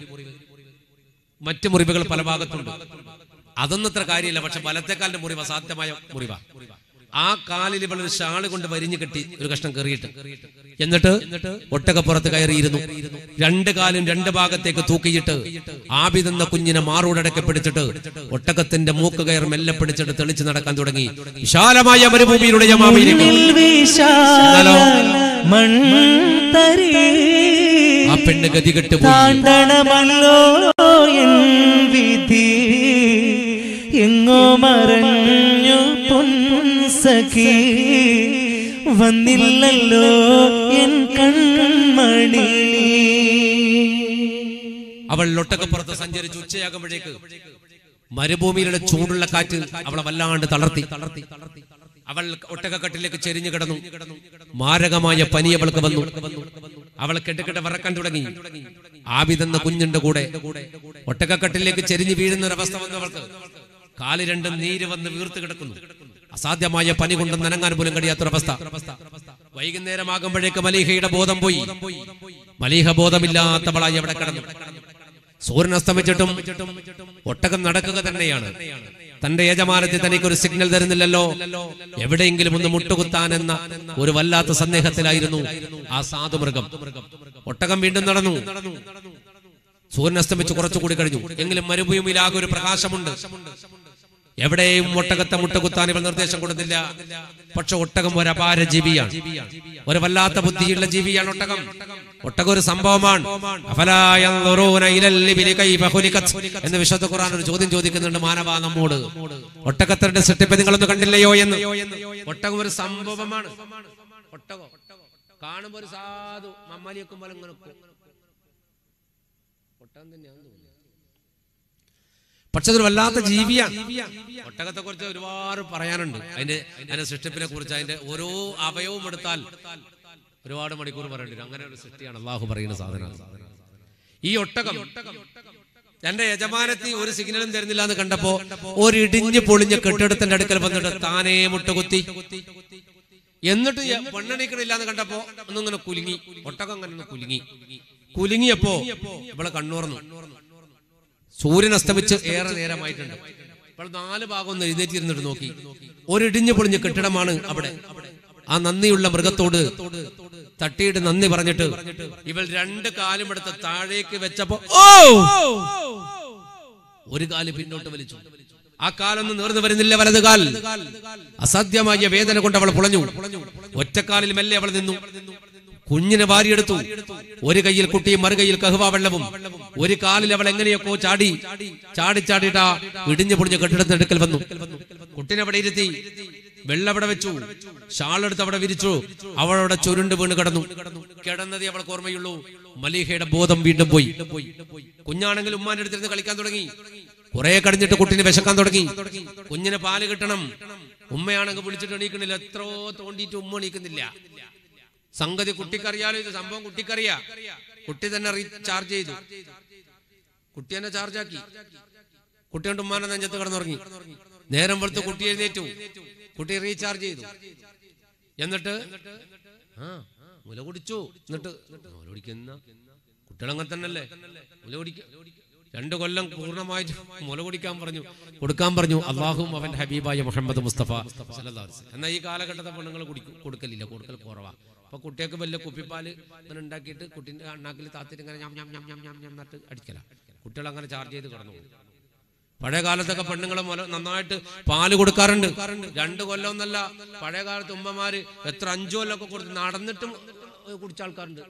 മറ്റു മുറിവുകൾ പല ഭാഗത്തുണ്ട്. അതൊന്നും അത്ര കാര്യമില്ല. പക്ഷെ വലത്തെ കാലിന്റെ മുറിവ് അസാധ്യമായ മുറിവാ. ആ കാലിൽ ഇവൾ ഒരു ഷാള് കൊണ്ട് വരിഞ്ഞു കെട്ടി ഒരു കഷ്ണം കയറിയിട്ട് എന്നിട്ട് ഒട്ടകപ്പുറത്ത് കയറിയിരുന്നു. രണ്ട് കാലും രണ്ട് ഭാഗത്തേക്ക് തൂക്കിയിട്ട് ആബിദ് എന്ന കുഞ്ഞിനെ മാറോടടക്കെ പിടിച്ചിട്ട് ഒട്ടകത്തിന്റെ മൂക്ക് കയർ മെല്ലെ പിടിച്ചിട്ട് തെളിച്ച് നടക്കാൻ തുടങ്ങി. വിശാലമായ മരുഭൂമിയിലൂടെ യമാമയിലേക്ക്. ആ പെണ്ണ് ഗതികെട്ട് പോയി. എങ്ങോ മറഞ്ഞു പൊൻസഖി വന്നില്ലല്ലോ എൻ കൺമണി. അവൾ ഒട്ടകപ്പുറത്ത് സഞ്ചരിച്ച് ഉച്ചയാകുമ്പോഴേക്ക് മരുഭൂമിയിലുള്ള ചൂടുള്ള കാറ്റ് അവളെ വല്ലാണ്ട് തളർത്തി. അവൾ ഒട്ടകക്കട്ടിലേക്ക് ചെരിഞ്ഞു കിടന്നു. മാരകമായ പനി അവൾക്ക് വന്നു. അവൾ കെട്ടുകെട്ട് വിറക്കാൻ തുടങ്ങി. ആബിദെന്ന കുഞ്ഞിന്റെ കൂടെ ഒട്ടകക്കട്ടിലേക്ക് ചെരിഞ്ഞു വീഴുന്ന ഒരവസ്ഥ വന്നു. അവൾക്ക് കാല് രണ്ടും നീര് വന്ന് വീർത്ത് കിടക്കുന്നു. അസാധ്യമായ പനി കൊണ്ട് നനങ്ങാൻ പോലും കഴിയാത്തൊരവസ്ഥ. വൈകുന്നേരമാകുമ്പോഴേക്ക് മലീഹയുടെ ബോധം പോയി. മലീഹ ബോധമില്ലാത്തവളായി അവിടെ കിടന്നു. സൂര്യൻ അസ്തമിച്ചിട്ടും ഒട്ടകം നടക്കുക തന്നെയാണ്. തന്റെ യജമാനത്തിൽ തനിക്കൊരു സിഗ്നൽ തരുന്നില്ലല്ലോ. എവിടെയെങ്കിലും ഒന്ന് മുട്ടുകുത്താൻ എന്ന ഒരു വല്ലാത്ത സന്ദേഹത്തിലായിരുന്നു ആ സാധുമൃഗം. ഒട്ടകം വീണ്ടും നടന്നു. സൂര്യൻ അസ്തമിച്ച് കുറച്ചുകൂടി കഴിഞ്ഞു. എങ്കിലും മരുഭൂമിയിലാകെ ഒരു പ്രകാശമുണ്ട്. എവിടെയും ഒട്ടകത്തെ മുട്ടുകുത്താൻ ഇവൾ നിർദ്ദേശം കൊടുത്തില്ല. പക്ഷെ ഒട്ടകം ഒരു അപാര ജീവിയാണ്, ഒരു വല്ലാത്ത ബുദ്ധിയുള്ള ജീവിയാണ് ഒട്ടകം. ഒട്ടകം ഒരു സംഭവമാണ്. എന്ന് വിശുദ്ധ ഖുർആൻ ഒരു ചോദ്യം ചോദിക്കുന്നുണ്ട് മാനവ നമ്മോട്. ഒട്ടകത്തിന്റെ സൃഷ്ടിപ്പ് നിങ്ങളൊന്നും കണ്ടില്ലയോ എന്ന്. ഒട്ടകം ഒരു സംഭവമാണ്. ഒട്ടകം കാണുമ്പോ ഒരു സാധു മമ്മാലിയൊക്കെ പോലെ ഇങ്ങനെ ഒട്ടകം തന്നെയാണ്. പക്ഷെ അതൊരു വല്ലാത്ത ജീവിയാണ്. ഒട്ടകത്തെ കുറിച്ച് ഒരുപാട് പറയാനുണ്ട്. അതിന്റെ അതിന്റെ സൃഷ്ടിപ്പിനെ കുറിച്ച്, അതിന്റെ ഓരോ അവയവവും എടുത്താൽ ഒരുപാട് മണിക്കൂർ പറയേണ്ടി വരും. അങ്ങനെ ഒരു സൃഷ്ടിയാണ് അള്ളാഹു പറയുന്ന സാധനം. ഈ ഒട്ടകം തന്റെ യജമാനത്തി ഒരു സിഗ്നലും തരുന്നില്ല എന്ന് കണ്ടപ്പോ ഒരു ഇടിഞ്ഞു പൊളിഞ്ഞ കെട്ടിടത്തിന്റെ അടുക്കൽ വന്നിട്ട് താനേ മുട്ടുകുത്തി. എന്നിട്ട് പെണ്ണണിക്കണില്ല എന്ന് കണ്ടപ്പോ ഒന്നിങ്ങനെ കുലുങ്ങി. ഒട്ടകം അങ്ങനെ കുലുങ്ങി. കുലുങ്ങിയപ്പോ ഇവളെ കണ്ണുറന്നു. സൂര്യൻ അസ്തമിച്ച് ഏറെ നേരമായിട്ടുണ്ട്. ഇപ്പോൾ നാല് ഭാഗം ഒന്ന് എഴുന്നേറ്റിരുന്നിട്ട് നോക്കി. ഒരിടിഞ്ഞു പൊളിഞ്ഞ കെട്ടിടമാണ് അവിടെ. ആ നന്ദിയുള്ള മൃഗത്തോട് തട്ടിയിട്ട് നന്ദി പറഞ്ഞിട്ട് ഇവൾ രണ്ട് കാലും എടുത്ത് താഴേക്ക് വെച്ചപ്പോ ഓ ഒരു കാല് പിന്നോട്ട് വലിച്ചു. ആ കാലൊന്നും നേർന്നു വരുന്നില്ല. വലത് കാൽ അസാധ്യമായ വേദന കൊണ്ട് അവൾ പുളഞ്ഞു. ഒറ്റക്കാലിൽ മെല്ലെ അവൾ നിന്നു. കുഞ്ഞിനെ വാരിയെടുത്തു. ഒരു കയ്യിൽ കുട്ടിയും മറുകൈയിൽ കഹുവ വെള്ളവും. ഒരു കാലിൽ അവൾ എങ്ങനെയൊക്കെ ചാടി ചാടി ചാടിയിട്ടാ ഇടിഞ്ഞു പൊളിഞ്ഞ കെട്ടിടത്തിന്റെ അടുക്കൽ വന്നു. കുട്ടിനെ അവിടെ ഇരുത്തി. വെള്ളവിടെ വെച്ചു. ഷാളെടുത്ത് അവിടെ വിരിച്ചു. അവളവിടെ ചുരുണ്ട് വീണ് കിടന്നു. കിടന്നതേ അവൾക്ക് ഓർമ്മയുള്ളൂ. മലീഹയുടെ ബോധം വീണ്ടും പോയി. കുഞ്ഞാണെങ്കിൽ ഉമ്മാന്റെ അടുത്തിരുന്ന് കളിക്കാൻ തുടങ്ങി. കുറെ കഴിഞ്ഞിട്ട് കുട്ടിനെ വിശക്കാൻ തുടങ്ങി. കുഞ്ഞിന് പാല് കിട്ടണം. ഉമ്മയാണെങ്കിൽ വിളിച്ചിട്ട് എണീക്കണില്ല. എത്രയോ തോണ്ടിയിട്ട് ഉമ്മ എണീക്കുന്നില്ല. സംഗതി കുട്ടിക്കറിയാലോ. ഇത് സംഭവം കുട്ടിക്കറിയാ. കുട്ടി തന്നെ റീചാർജ് ചെയ്തു. കുട്ടി തന്നെ ചാർജാക്കി. കുട്ടിയുടെ ഉമ്മാനെ നെഞ്ചത്ത് കിടന്നുറങ്ങി. നേരം വെളുത്ത് കുട്ടി എഴുന്നേറ്റു. കുട്ടി റീചാർജ് ചെയ്തു. എന്നിട്ട് ആ മുല കുടിച്ചു. എന്നിട്ട് മുല കുടിക്കുന്ന കുട്ടികളങ്ങനെ തന്നെയല്ലേ മുല കുടിക്ക. രണ്ടു കൊല്ലം പൂർണ്ണമായിട്ട് മുല കുടിക്കാൻ പറഞ്ഞു, കൊടുക്കാൻ പറഞ്ഞു അള്ളാഹും അവൻ ഹബീബായ മുഹമ്മദ് മുസ്തഫ സല്ലല്ലാഹു അലൈഹി വസല്ലം. എന്നാൽ ഈ കാലഘട്ടത്തെ പെണ്ണുങ്ങൾ കുടിക്കും കൊടുക്കലില്ല, കൊടുക്കൽ കുറവാ. അപ്പൊ കുട്ടിയൊക്കെ വലിയ കുപ്പിപ്പാല് ഇങ്ങനെ ഉണ്ടാക്കിയിട്ട് കുട്ടീൻ്റെ അണ്ണാക്കിൽ താത്തിട്ട് ഇങ്ങനെ ഞം ഞം ഞം ഞം ഞം ഞം നട്ട് അടിക്കല. കുട്ടികൾ അങ്ങനെ ചാർജ് ചെയ്ത് കിടന്നു. പഴയ കാലത്തൊക്കെ പെണ്ണുങ്ങൾ നന്നായിട്ട് പാല് കൊടുക്കാറുണ്ട്. രണ്ടു കൊല്ലം എന്നല്ല, പഴയ കാലത്ത് ഉമ്മമാര് എത്ര അഞ്ചു കൊല്ലമൊക്കെ കൊടുത്ത് നടന്നിട്ടും കുടിച്ച ആൾക്കാരുണ്ട്.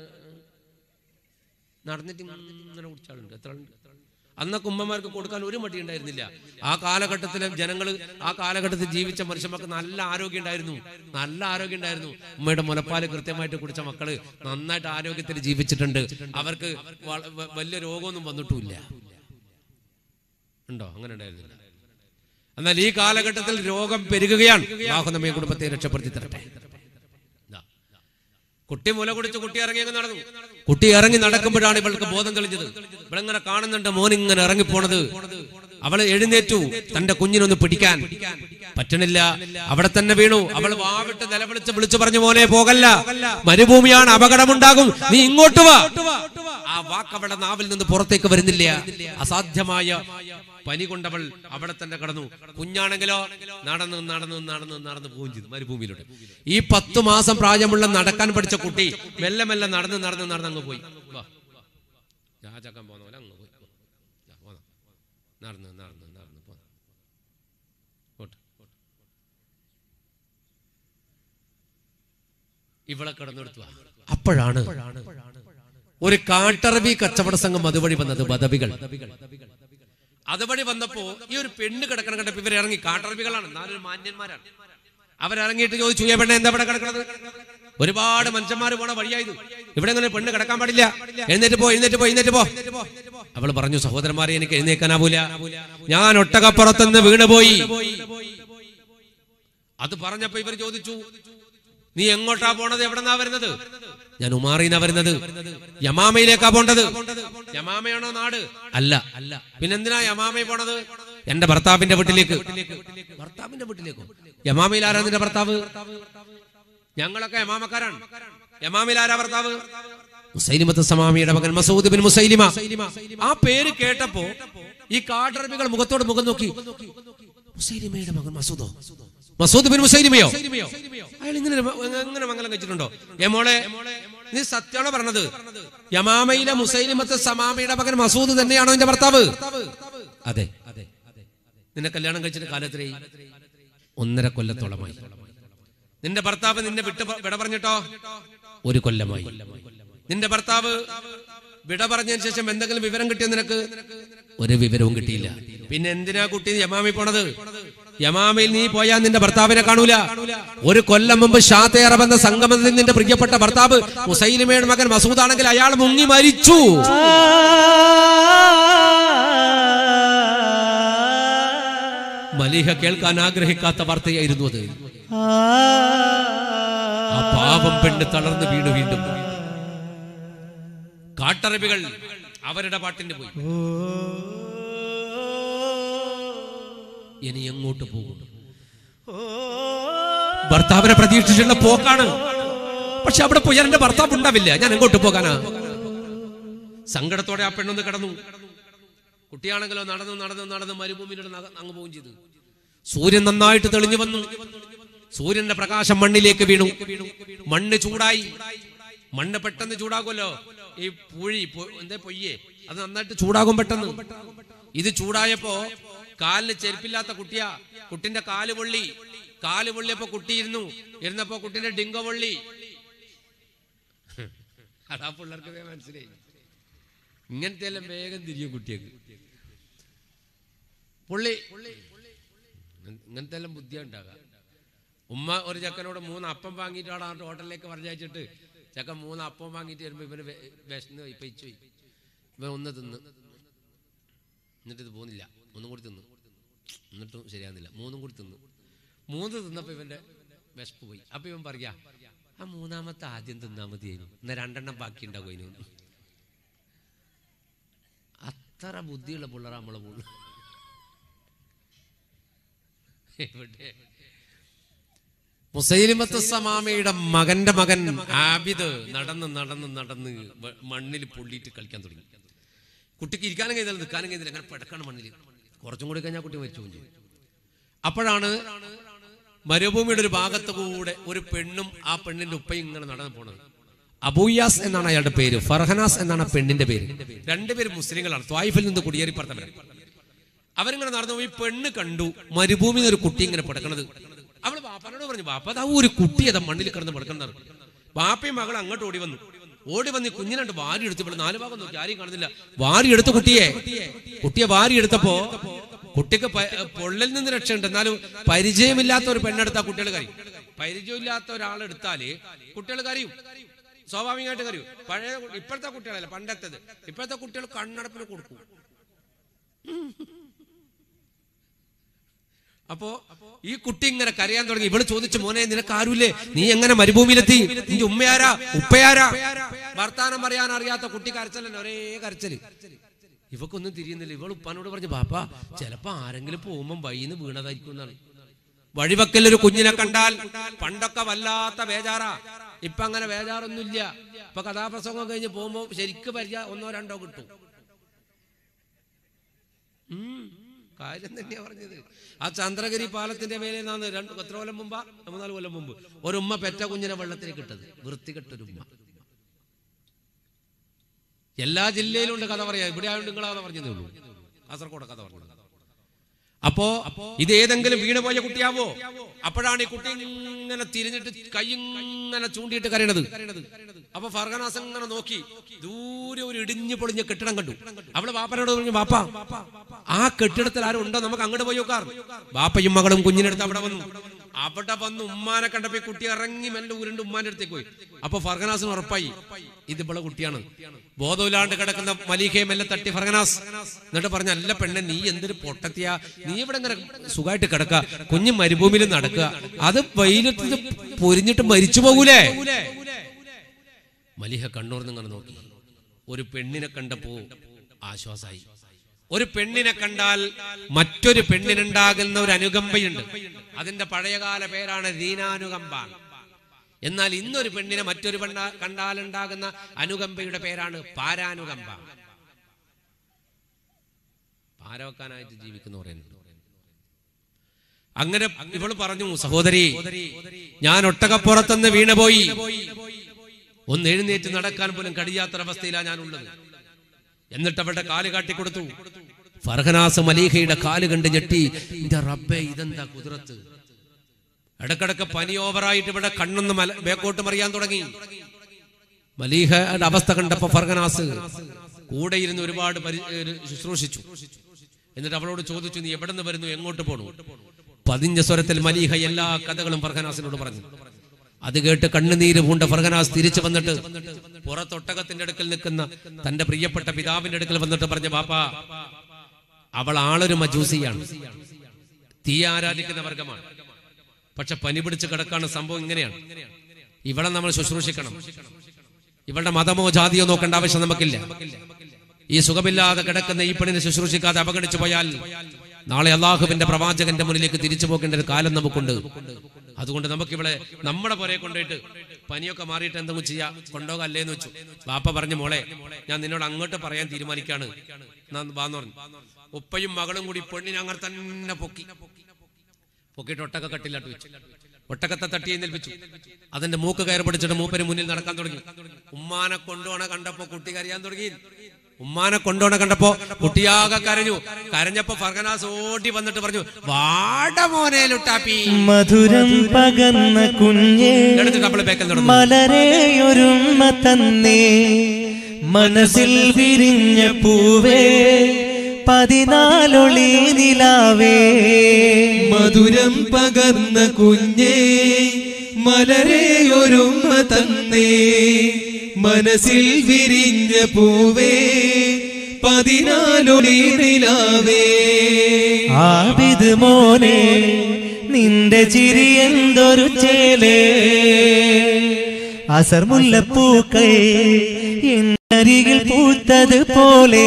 നടന്നിട്ട് ഇങ്ങനെ കുടിച്ച ആളുണ്ട്. എത്ര അന്നൊക്കെ ഉമ്മമാർക്ക് കൊടുക്കാൻ ഒരു മടി ഉണ്ടായിരുന്നില്ല. ആ കാലഘട്ടത്തിലെ ജനങ്ങൾ, ആ കാലഘട്ടത്തിൽ ജീവിച്ച മനുഷ്യന്മാർക്ക് നല്ല ആരോഗ്യം ഉണ്ടായിരുന്നു. നല്ല ആരോഗ്യം ഉണ്ടായിരുന്നു. ഉമ്മയുടെ മുലപ്പാല് കൃത്യമായിട്ട് കുടിച്ച മക്കള് നന്നായിട്ട് ആരോഗ്യത്തിൽ ജീവിച്ചിട്ടുണ്ട്. അവർക്ക് വലിയ രോഗമൊന്നും വന്നിട്ടുമില്ല. ഉണ്ടോ? അങ്ങനെ ഉണ്ടായിരുന്നില്ല. എന്നാൽ ഈ കാലഘട്ടത്തിൽ രോഗം പെരുകുകയാണ്. അല്ലാഹു നമ്മെ കുടുംബത്തെ രക്ഷപ്പെടുത്തി തരട്ടെ. കുട്ടി മുല കുടിച്ച് കുട്ടി ഇറങ്ങി അങ്ങ് നടന്നു. കുട്ടി ഇറങ്ങി നടക്കുമ്പോഴാണ് ഇവൾക്ക് ബോധം തെളിഞ്ഞത്. ഇവളിങ്ങനെ കാണുന്നുണ്ട് മോനിങ്ങനെ ഇറങ്ങിപ്പോണത്. അവള് എഴുന്നേറ്റു. തന്റെ കുഞ്ഞിനൊന്ന് പിടിക്കാൻ പറ്റണില്ല. അവിടെ തന്നെ വീണു. അവൾ വാവിട്ട് നിലവിളിച്ച് വിളിച്ചു പറഞ്ഞു, മോനെ പോകല്ല, മരുഭൂമിയാണ്, അപകടമുണ്ടാകും, നീ ഇങ്ങോട്ട് വാ. ആ വാക്ക് അവളുടെ നാവിൽ നിന്ന് പുറത്തേക്ക് വരുന്നില്ല. അസാധ്യമായ പനി കൊണ്ടവൾ അവിടെ തന്നെ കടന്നു. കുഞ്ഞാണെങ്കിലോ നടന്ന് നടന്ന് നടന്ന് നടന്ന് പോവുകയും ചെയ്തു മരുഭൂമിയിലൂടെ. ഈ പത്തു മാസം പ്രായമുള്ള നടക്കാൻ പഠിച്ച കുട്ടി മെല്ലെ മെല്ലെ നടന്ന് നടന്ന് നടന്ന് അങ്ങ് പോയി. രാജാക്കാൻ പോന്ന പോലെ അങ്ങ് പോയി. നടന്ന് നടന്ന് നടന്ന് പോ. ഇവളെ കിടന്നെടുത്തു. അപ്പോഴാണ് ഒരു കാട്ടറബി കച്ചവട സംഘം അതുവഴി വന്നത്. ബദവികൾ അതുവഴി വന്നപ്പോ ഈ ഒരു പെണ്ണ് കിടക്കണം കണ്ടപ്പോ ഇവർ ഇറങ്ങി. കാട്ടറബികളാണ്, നാലൊരു മാന്യന്മാരാണ്. അവരിറങ്ങിയിട്ട് ചോദിച്ചു, ഏ പെണ്ണെ എന്താ ഇവിടെ കിടക്കണത്? ഒരുപാട് മനുഷ്യന്മാര് പോണ വഴിയായത്, ഇവിടെ അങ്ങനെ പെണ്ണ് കിടക്കാൻ പാടില്ല, എഴുന്നേറ്റ് പോ എഴുന്നേറ്റ് പോ എഴുന്നേറ്റ് പോ. അവള് പറഞ്ഞു, സഹോദരന്മാരെ എനിക്ക് എഴുന്നേക്കാനാവൂല, ഞാൻ ഒട്ടകപ്പുറത്തുനിന്ന് വീണുപോയി. അത് പറഞ്ഞപ്പോ ഇവർ ചോദിച്ചു, നീ എങ്ങോട്ടാ പോണത്, എവിടെന്നാ വരുന്നത്? ഞാൻ ഉമാറിന്നാ വരുന്നത്. യമാമയിലേക്കാ പോണ്ടത്. യമാമയാണോ നാട്? അല്ല. പിന്നെന്തിനാ യമാമയിൽ പോണത്? എന്റെ ഭർത്താവിന്റെ വീട്ടിലേക്ക്. ഭർത്താവിന്റെ വീട്ടിലേക്കോ? യമാമയിൽ ആരാ നിന്റെ ഭർത്താവ്? ഞങ്ങളൊക്കെ യമാമക്കാരാണ്. യമാമയിൽ ആരാ ഭർത്താവ്? മുസൈലിമത്ത് സമാമിയുടെ മകൻ മസൂദ് ബിൻ മുസൈലിമ. ആ പേര് കേട്ടപ്പോ ഈ കാട്ടറബികൾ മുഖത്തോട് മുഖം നോക്കി. മുസൈലിമയുടെ മകൻ മസൂദോ? മസൂദ് ബിൻ മുസൈലിമയോ? അയാൾ ഇങ്ങനെ എങ്ങനെ മംഗലം കഴിച്ചിട്ടുണ്ടോ? ഏ മോളെ, നീ സത്യമാണോ പറഞ്ഞത്? യമാമയിലെ മുസൈലിമത്ത് സമാമിയുടെ മകൻ മസൂദ് തന്നെയാണോ എന്റെ ഭർത്താവ്? അതെ. നിന്നെ കല്യാണം കഴിച്ചിട്ട് കാലത്രേ? ഒന്നര കൊല്ലത്തോളമായി. നിന്റെ ഭർത്താവ് നിന്നെ വിട്ട് വിട പറഞ്ഞിട്ടോ? ഒരു കൊല്ലമായി. നിന്റെ ഭർത്താവ് വിട പറഞ്ഞതിന് ശേഷം എന്തെങ്കിലും വിവരം കിട്ടിയോ നിനക്ക്? ഒരു വിവരവും കിട്ടിയില്ല. പിന്നെ എന്തിനാ കുട്ടി യമാമി പോണത്? യമാമയിൽ നീ പോയാൽ നിന്റെ ഭർത്താവിനെ കാണൂല. ഒരു കൊല്ലം മുമ്പ് ഷാത്തെ അറബ് എന്ന സംഗമത്തിൽ നിന്റെ പ്രിയപ്പെട്ട ഭർത്താവ് മുസൈലിമയുടെ മകൻ മസൂദ് ആണെങ്കിൽ അയാൾ മുങ്ങി മരിച്ചു. മലീഹ കേൾക്കാൻ ആഗ്രഹിക്കാത്ത വാർത്തയായിരുന്നു അത്. ആ പാവം പെണ്ണ് തളർന്നു വീണു. വീണ്ടും കാട്ടറബികൾ അവരുടെ പാട്ടിന് പോയി. ഇനി എങ്ങോട്ട് പോകും? ഭർത്താവിനെ പ്രതീക്ഷിച്ചുള്ള പോക്കാണ്. പക്ഷെ അവിടെ പോയി എന്റെ ഭർത്താവ് ഉണ്ടാവില്ല. ഞാൻ എങ്ങോട്ട് പോകാനാ? സങ്കടത്തോടെ ആ പെണ്ണൊന്ന് കിടന്നു. കുട്ടിയാണെങ്കിലോ നടന്നു നടന്നു നടന്ന് മരുഭൂമിയിലൂടെ അങ്ങ് പോവുകയും ചെയ്തു. സൂര്യൻ നന്നായിട്ട് തെളിഞ്ഞു വന്നു. സൂര്യന്റെ പ്രകാശം മണ്ണിലേക്ക് വീണു. മണ്ണ് ചൂടായി. മണ്ണ് പെട്ടെന്ന് ചൂടാകുമല്ലോ. ഈ പുഴി എന്താ പൊയ്യേ, അത് നന്നായിട്ട് ചൂടാകും പെട്ടെന്ന്. ഇത് ചൂടായപ്പോ കാലിന് ചെരുപ്പില്ലാത്ത കുട്ടിയാ. കുട്ടിന്റെ കാല് പൊള്ളി. കാല് പൊള്ളിയപ്പോ കുട്ടി ഇരുന്നു. ഇരുന്നപ്പോ കുട്ടിന്റെ ഡിങ്ക പൊള്ളി. അതാ പിള്ളേർക്ക് മനസ്സിലായി. ഇങ്ങനത്തെ എല്ലാം വേഗം തിരിയും കുട്ടിയൊക്കെ. പുള്ളി ഇങ്ങനത്തെ എല്ലാം ബുദ്ധിയാ ഉണ്ടാകാം. ഉമ്മ ഒരു ചക്കനോട് മൂന്ന് അപ്പം വാങ്ങിയിട്ടാണ് ആ ഹോട്ടലിലേക്ക് പറഞ്ഞയച്ചിട്ട് ചക്കൻ മൂന്ന് അപ്പം വാങ്ങിയിട്ട് വരുമ്പോ ഇവന് വിശന്ന് പയിച്ചു പോയി. ഇവൻ ഒന്ന് തിന്ന്, എന്നിട്ട് ഇത് പോകുന്നില്ല. ഒന്നും കൂടി തിന്നു, എന്നിട്ടും ശരിയാകുന്നില്ല. മൂന്നും കൂടി തിന്നു. മൂന്ന് തിന്നപ്പോ ഇവന്റെ വിശപ്പ് പോയി. അപ്പൊ ഇവൻ പറയാ, ആ മൂന്നാമത്തെ ആദ്യം തിന്നാ മതിയായിരുന്നു, എന്നാ രണ്ടെണ്ണം ബാക്കി ഉണ്ടാകും അതിന്. അത്ര ബുദ്ധിയുള്ള പിള്ളേർ നമ്മളെ പുള്ളു. എവിടെ മുസൈലിമത്ത് സമാമയുടെ മകന്റെ മകൻ ആബിദ് നടന്ന് നടന്ന് നടന്ന് മണ്ണിൽ പൊള്ളിയിട്ട് കളിക്കാൻ തുടങ്ങി. കുട്ടിക്ക് ഇരിക്കാനും കഴിയുന്നില്ല, നിൽക്കാനും കഴിയുന്നില്ല. അങ്ങനെ പെടക്കാണ് മണ്ണിൽ. കുറച്ചും കൂടി കഴിഞ്ഞാൽ കുട്ടി മരിച്ചു ചെയ്യും. അപ്പോഴാണ് മരുഭൂമിയുടെ ഒരു ഭാഗത്ത് കൂടെ ഒരു പെണ്ണും ആ പെണ്ണിന്റെ ഉപ്പയും ഇങ്ങനെ നടന്നു പോണത്. അബൂയാസ് എന്നാണ് അയാളുടെ പേര്, ഫർഹനാസ് എന്നാണ് പെണ്ണിന്റെ പേര്. രണ്ടുപേരും മുസ്ലിങ്ങളാണ്. ത്വായിഫിൽ നിന്ന് കുടിയേറിപ്പറത്തവരാണ്. അവരിങ്ങനെ നടന്നു പോയി. പെണ്ണ് കണ്ടു മരുഭൂമിയിൽ ഒരു കുട്ടി ഇങ്ങനെ പെടക്കണത്. അവള് ബാപ്പാനോട് പറഞ്ഞു, ബാപ്പ അതാ ഒരു കുട്ടി അതാ മണ്ണിൽ കിടന്ന് പെടക്കുന്നത്. ബാപ്പയും മകൾ അങ്ങോട്ട് ഓടി വന്നു. ഓടി വന്ന് കുഞ്ഞിനുണ്ട് വാരി എടുത്ത്. ഇവിടെ നാല് ഭാഗം നോക്കി, ആരെയും കാണുന്നില്ല. വാരി എടുത്ത് കുട്ടിയെ കുട്ടിയെ വാരി എടുത്തപ്പോ കുട്ടിക്ക് പൊള്ളൽ നിന്ന് രക്ഷയുണ്ട്. എന്നാലും പരിചയമില്ലാത്ത ഒരു പെണ്ണെടുത്താ കുട്ടികൾ കരയും. പരിചയമില്ലാത്ത ഒരാളെടുത്താല് കുട്ടികൾ കരയും, സ്വാഭാവികമായിട്ട് കരയും. പഴയ ഇപ്പോഴത്തെ കുട്ടികളല്ല, പണ്ടത്തേത്. ഇപ്പോഴത്തെ കുട്ടികൾ കണ്ണടപ്പിന് കൊടുക്കും. അപ്പോ ഈ കുട്ടി ഇങ്ങനെ കരയാൻ തുടങ്ങി. ഇവള് ചോദിച്ചു, മോനെ നിനക്ക് ആരുമില്ലേ? നീ എങ്ങനെ മരുഭൂമിയിലെത്തി? നിന്റെ ഉമ്മയാരാ ഉപ്പയാരാ? വർത്താനം പറയാൻ അറിയാത്ത കുട്ടി കരച്ചല്ലേ, ഒരേ കരച്ചല്. ഇവക്കൊന്നും തിരിയുന്നില്ല. ഇവൾ ഉപ്പാനോട് പറഞ്ഞു, ബാപ്പ ചിലപ്പോ ആരെങ്കിലും പോകുമ്പോ വൈന്ന് വീണതായിരിക്കും എന്നാണ്. വഴിവക്കൽ ഒരു കുഞ്ഞിനെ കണ്ടാൽ പണ്ടൊക്കെ വല്ലാത്ത ബേജാറാ. ഇപ്പൊ അങ്ങനെ ബേജാറൊന്നുമില്ല. ഇപ്പൊ കഥാപ്രസംഗം കഴിഞ്ഞ് പോകുമ്പോ ശരിക്കും പരിചയ ഒന്നോ രണ്ടോ കിട്ടും. ഉം കാര്യം തന്നെയാ പറഞ്ഞത്. ആ ചന്ദ്രഗിരി പാലത്തിന്റെ മേലെ നിന്നാണ് രണ്ട് എത്ര കൊല്ലം മുമ്പാ, മൂന്നാല് കൊല്ലം മുമ്പ് ഒരു ഉമ്മ പെറ്റ കുഞ്ഞിനെ വെള്ളത്തിലേക്ക് ഇട്ടത്. വൃത്തികെട്ടൊരു ഉമ്മ. എല്ലാ ജില്ലയിലും ഉണ്ട് കഥ പറയാ. ഇവിടെ ആയതുകൊണ്ട് നിങ്ങളെ കഥ പറഞ്ഞതേ ഉള്ളൂ. കാസർഗോഡ് കഥ പറഞ്ഞത്. അപ്പോ ഇത് ഏതെങ്കിലും വീണ് പോയ കുട്ടിയാവോ? അപ്പോഴാണ് ഈ കുട്ടി ഇങ്ങനെ തിരിഞ്ഞിട്ട് കൈ ഇങ്ങനെ ചൂണ്ടിയിട്ട് കരയണത്. അപ്പൊ ഫർഹനാസ് ഇങ്ങനെ നോക്കി ദൂരെ ഒരു ഇടിഞ്ഞു പൊളിഞ്ഞ കെട്ടിടം കണ്ടു. അവള് ബാപ്പനോട് പറഞ്ഞു, ബാപ്പ ആ കെട്ടിടത്തിൽ ആരും ഉണ്ടോ? നമുക്ക് അങ്ങോട്ട് പോയി നോക്കാം. ബാപ്പയും മകളും കുഞ്ഞിനെടുത്ത് അവിടെ വന്നു. അവിടെ വന്ന് ഉമ്മാനെ കണ്ടപ്പോ കുട്ടി ഇറങ്ങി മെല്ലെ ഉരുണ്ട് ഉമ്മാന്റെ അടുത്തേക്ക് പോയി. അപ്പൊ ഫർഗനാസിന് ഉറപ്പായി ഇത് ഇവളെ കുട്ടിയാണ്. ബോധമില്ലാണ്ട് കിടക്കുന്ന മലീഖയെ മെല്ലെ തട്ടി ഫർഗനാസ്. എന്നിട്ട് പറഞ്ഞ, അല്ല പെണ്ണെ, നീ എന്തൊരു പൊട്ടത്തിയാ, നീ ഇവിടെ ഇങ്ങനെ സുഖമായിട്ട് കിടക്കുക, കുഞ്ഞു മരുഭൂമിയിൽ നടക്കുക, അത് വെയിലത്ത് പൊരിഞ്ഞിട്ട് മരിച്ചു പോകൂലേ? മലീഹ കണ്ണൂർന്ന് ഇങ്ങനെ നോക്കി. ഒരു പെണ്ണിനെ കണ്ടപ്പോ ആശ്വാസായി. ഒരു പെണ്ണിനെ കണ്ടാൽ മറ്റൊരു പെണ്ണിനുണ്ടാകുന്ന ഒരു അനുകമ്പയുണ്ട്. അതിന്റെ പഴയകാല പേരാണ് ദീനാനുകമ്പ. എന്നാൽ ഇന്നൊരു പെണ്ണിനെ മറ്റൊരു പെണ്ണ കണ്ടാലുണ്ടാകുന്ന അനുകമ്പയുടെ പേരാണ് പാരാനുകമ്പ. പാരവെക്കാനായിട്ട് ജീവിക്കുന്ന പറയുന്നുണ്ട്. അങ്ങനെ ഇവള് പറഞ്ഞു, സഹോദരി, ഞാൻ ഒട്ടകപ്പുറത്തുനിന്ന് വീണുപോയി, ഒന്ന് എഴുന്നേറ്റ് നടക്കാൻ പോലും കഴിയാത്തൊരവസ്ഥയിലാണ് ഞാനുള്ളത്. എന്നിട്ട് അവരുടെ കാല് കാട്ടിക്കൊടുത്തു. ഫർഹനാസ് മലീഹയുടെ കാല് കണ്ട് ഞെട്ടി. എന്റെ റബ്ബേ, ഇതെന്താ കുതിരത്ത്? ഇടക്കിടക്ക് പനി ഓവറായിട്ട് ഇവിടെ കണ്ണൊന്ന് മല ബേക്കോട്ട് മറിയാൻ തുടങ്ങി. മലീഹയുടെ അവസ്ഥ കണ്ടപ്പോ ഫർഹനാസ് കൂടെ ഇരുന്ന് ഒരുപാട് ശുശ്രൂഷിച്ചു. എന്നിട്ട് അവളോട് ചോദിച്ചു, നീ എവിടെ നിന്ന് വരുന്നു, എങ്ങോട്ട് പോണു? പതിഞ്ഞ സ്വരത്തിൽ മലീഹ എല്ലാ കഥകളും ഫർഹനാസിനോട് പറഞ്ഞു. അത് കേട്ട് കണ്ണുനീര് പൂണ്ട ഫർഹനാസ് തിരിച്ചു വന്നിട്ട് പുറത്തൊട്ടകത്തിന്റെ അടുക്കൽ നിൽക്കുന്ന തന്റെ പ്രിയപ്പെട്ട പിതാവിന്റെ അടുക്കൽ വന്നിട്ട് പറഞ്ഞു, ബാപ്പാ, അവൾ ആളൊരു മജൂസിയാണ്, തീ ആരാധിക്കുന്ന വർഗമാണ്. പക്ഷെ പനി പിടിച്ച് കിടക്കാണ്. സംഭവം ഇങ്ങനെയാണ്. ഇവളെ നമ്മൾ ശുശ്രൂഷിക്കണം. ഇവളുടെ മതമോ ജാതിയോ നോക്കേണ്ട ആവശ്യം നമുക്കില്ല. ഈ സുഖമില്ലാതെ കിടക്കുന്ന ഈ പെണ്ണിനെ ശുശ്രൂഷിക്കാതെ അവഗണിച്ചു പോയാൽ നാളെ അള്ളാഹുവിന്റെ പ്രവാചകന്റെ മുന്നിലേക്ക് തിരിച്ചു പോകേണ്ട ഒരു കാലം നമുക്കുണ്ട്. അതുകൊണ്ട് നമുക്ക് ഇവിടെ നമ്മുടെ പുറകെ കൊണ്ടുപോയിട്ട് പനിയൊക്കെ മാറിയിട്ട് എന്തെങ്കിലും ചെയ്യാ, കൊണ്ടുപോകാം അല്ലേന്ന് വെച്ചു. ബാപ്പ പറഞ്ഞു, മോളെ, ഞാൻ നിന്നോട് അങ്ങോട്ട് പറയാൻ തീരുമാനിക്കാണ്, വാന്ന് പറഞ്ഞു. ഉപ്പയും മകളും കൂടി പെണ്ണിനെ അങ്ങനെ തന്നെ പൊക്കി പൊക്കിയിട്ട് ഒട്ടക കട്ടിലാട്ട് വെച്ചു. ഒട്ടകത്തെ തട്ടി എഴുന്നേൽപ്പിച്ചു. അതിന്റെ മൂക്ക് കയറി പിടിച്ചിട്ട് മൂപ്പര് മുന്നിൽ നടക്കാൻ തുടങ്ങി. ഉമ്മാനെ കൊണ്ടുപോണ കണ്ടപ്പോ കുട്ടി കരയാൻ തുടങ്ങി. ഉമ്മാനെ കൊണ്ടുപോണ കണ്ടപ്പോ കുട്ടിയാകെ കരഞ്ഞു. കരഞ്ഞപ്പോ ഫർഹനാസ് ഓടി വന്നിട്ട് പറഞ്ഞു, വാട മോനെ ലുട്ടാപ്പി, മധുരം പകർന്ന കുഞ്ഞേ, മലരെയൊരുമ്മ തന്നേ, മനസ്സിൽ വിരിഞ്ഞ പൂവേ, പതിനാലൊളി നിലാവേ. മധുരം പകർന്ന കുഞ്ഞേ, മലരെയൊരുമ്മ തന്നേ, മനസ്സിൽ വിരിഞ്ഞ പൂവേ, പതിനാലൊളി നിലാവേ. ആബിദ് മോനെ, നിന്റെ ചിരി എന്തൊരു ചേലേ, അസർ മുല്ലപ്പൂക്കൾ എന്നരികിൽ പൂത്തത് പോലെ.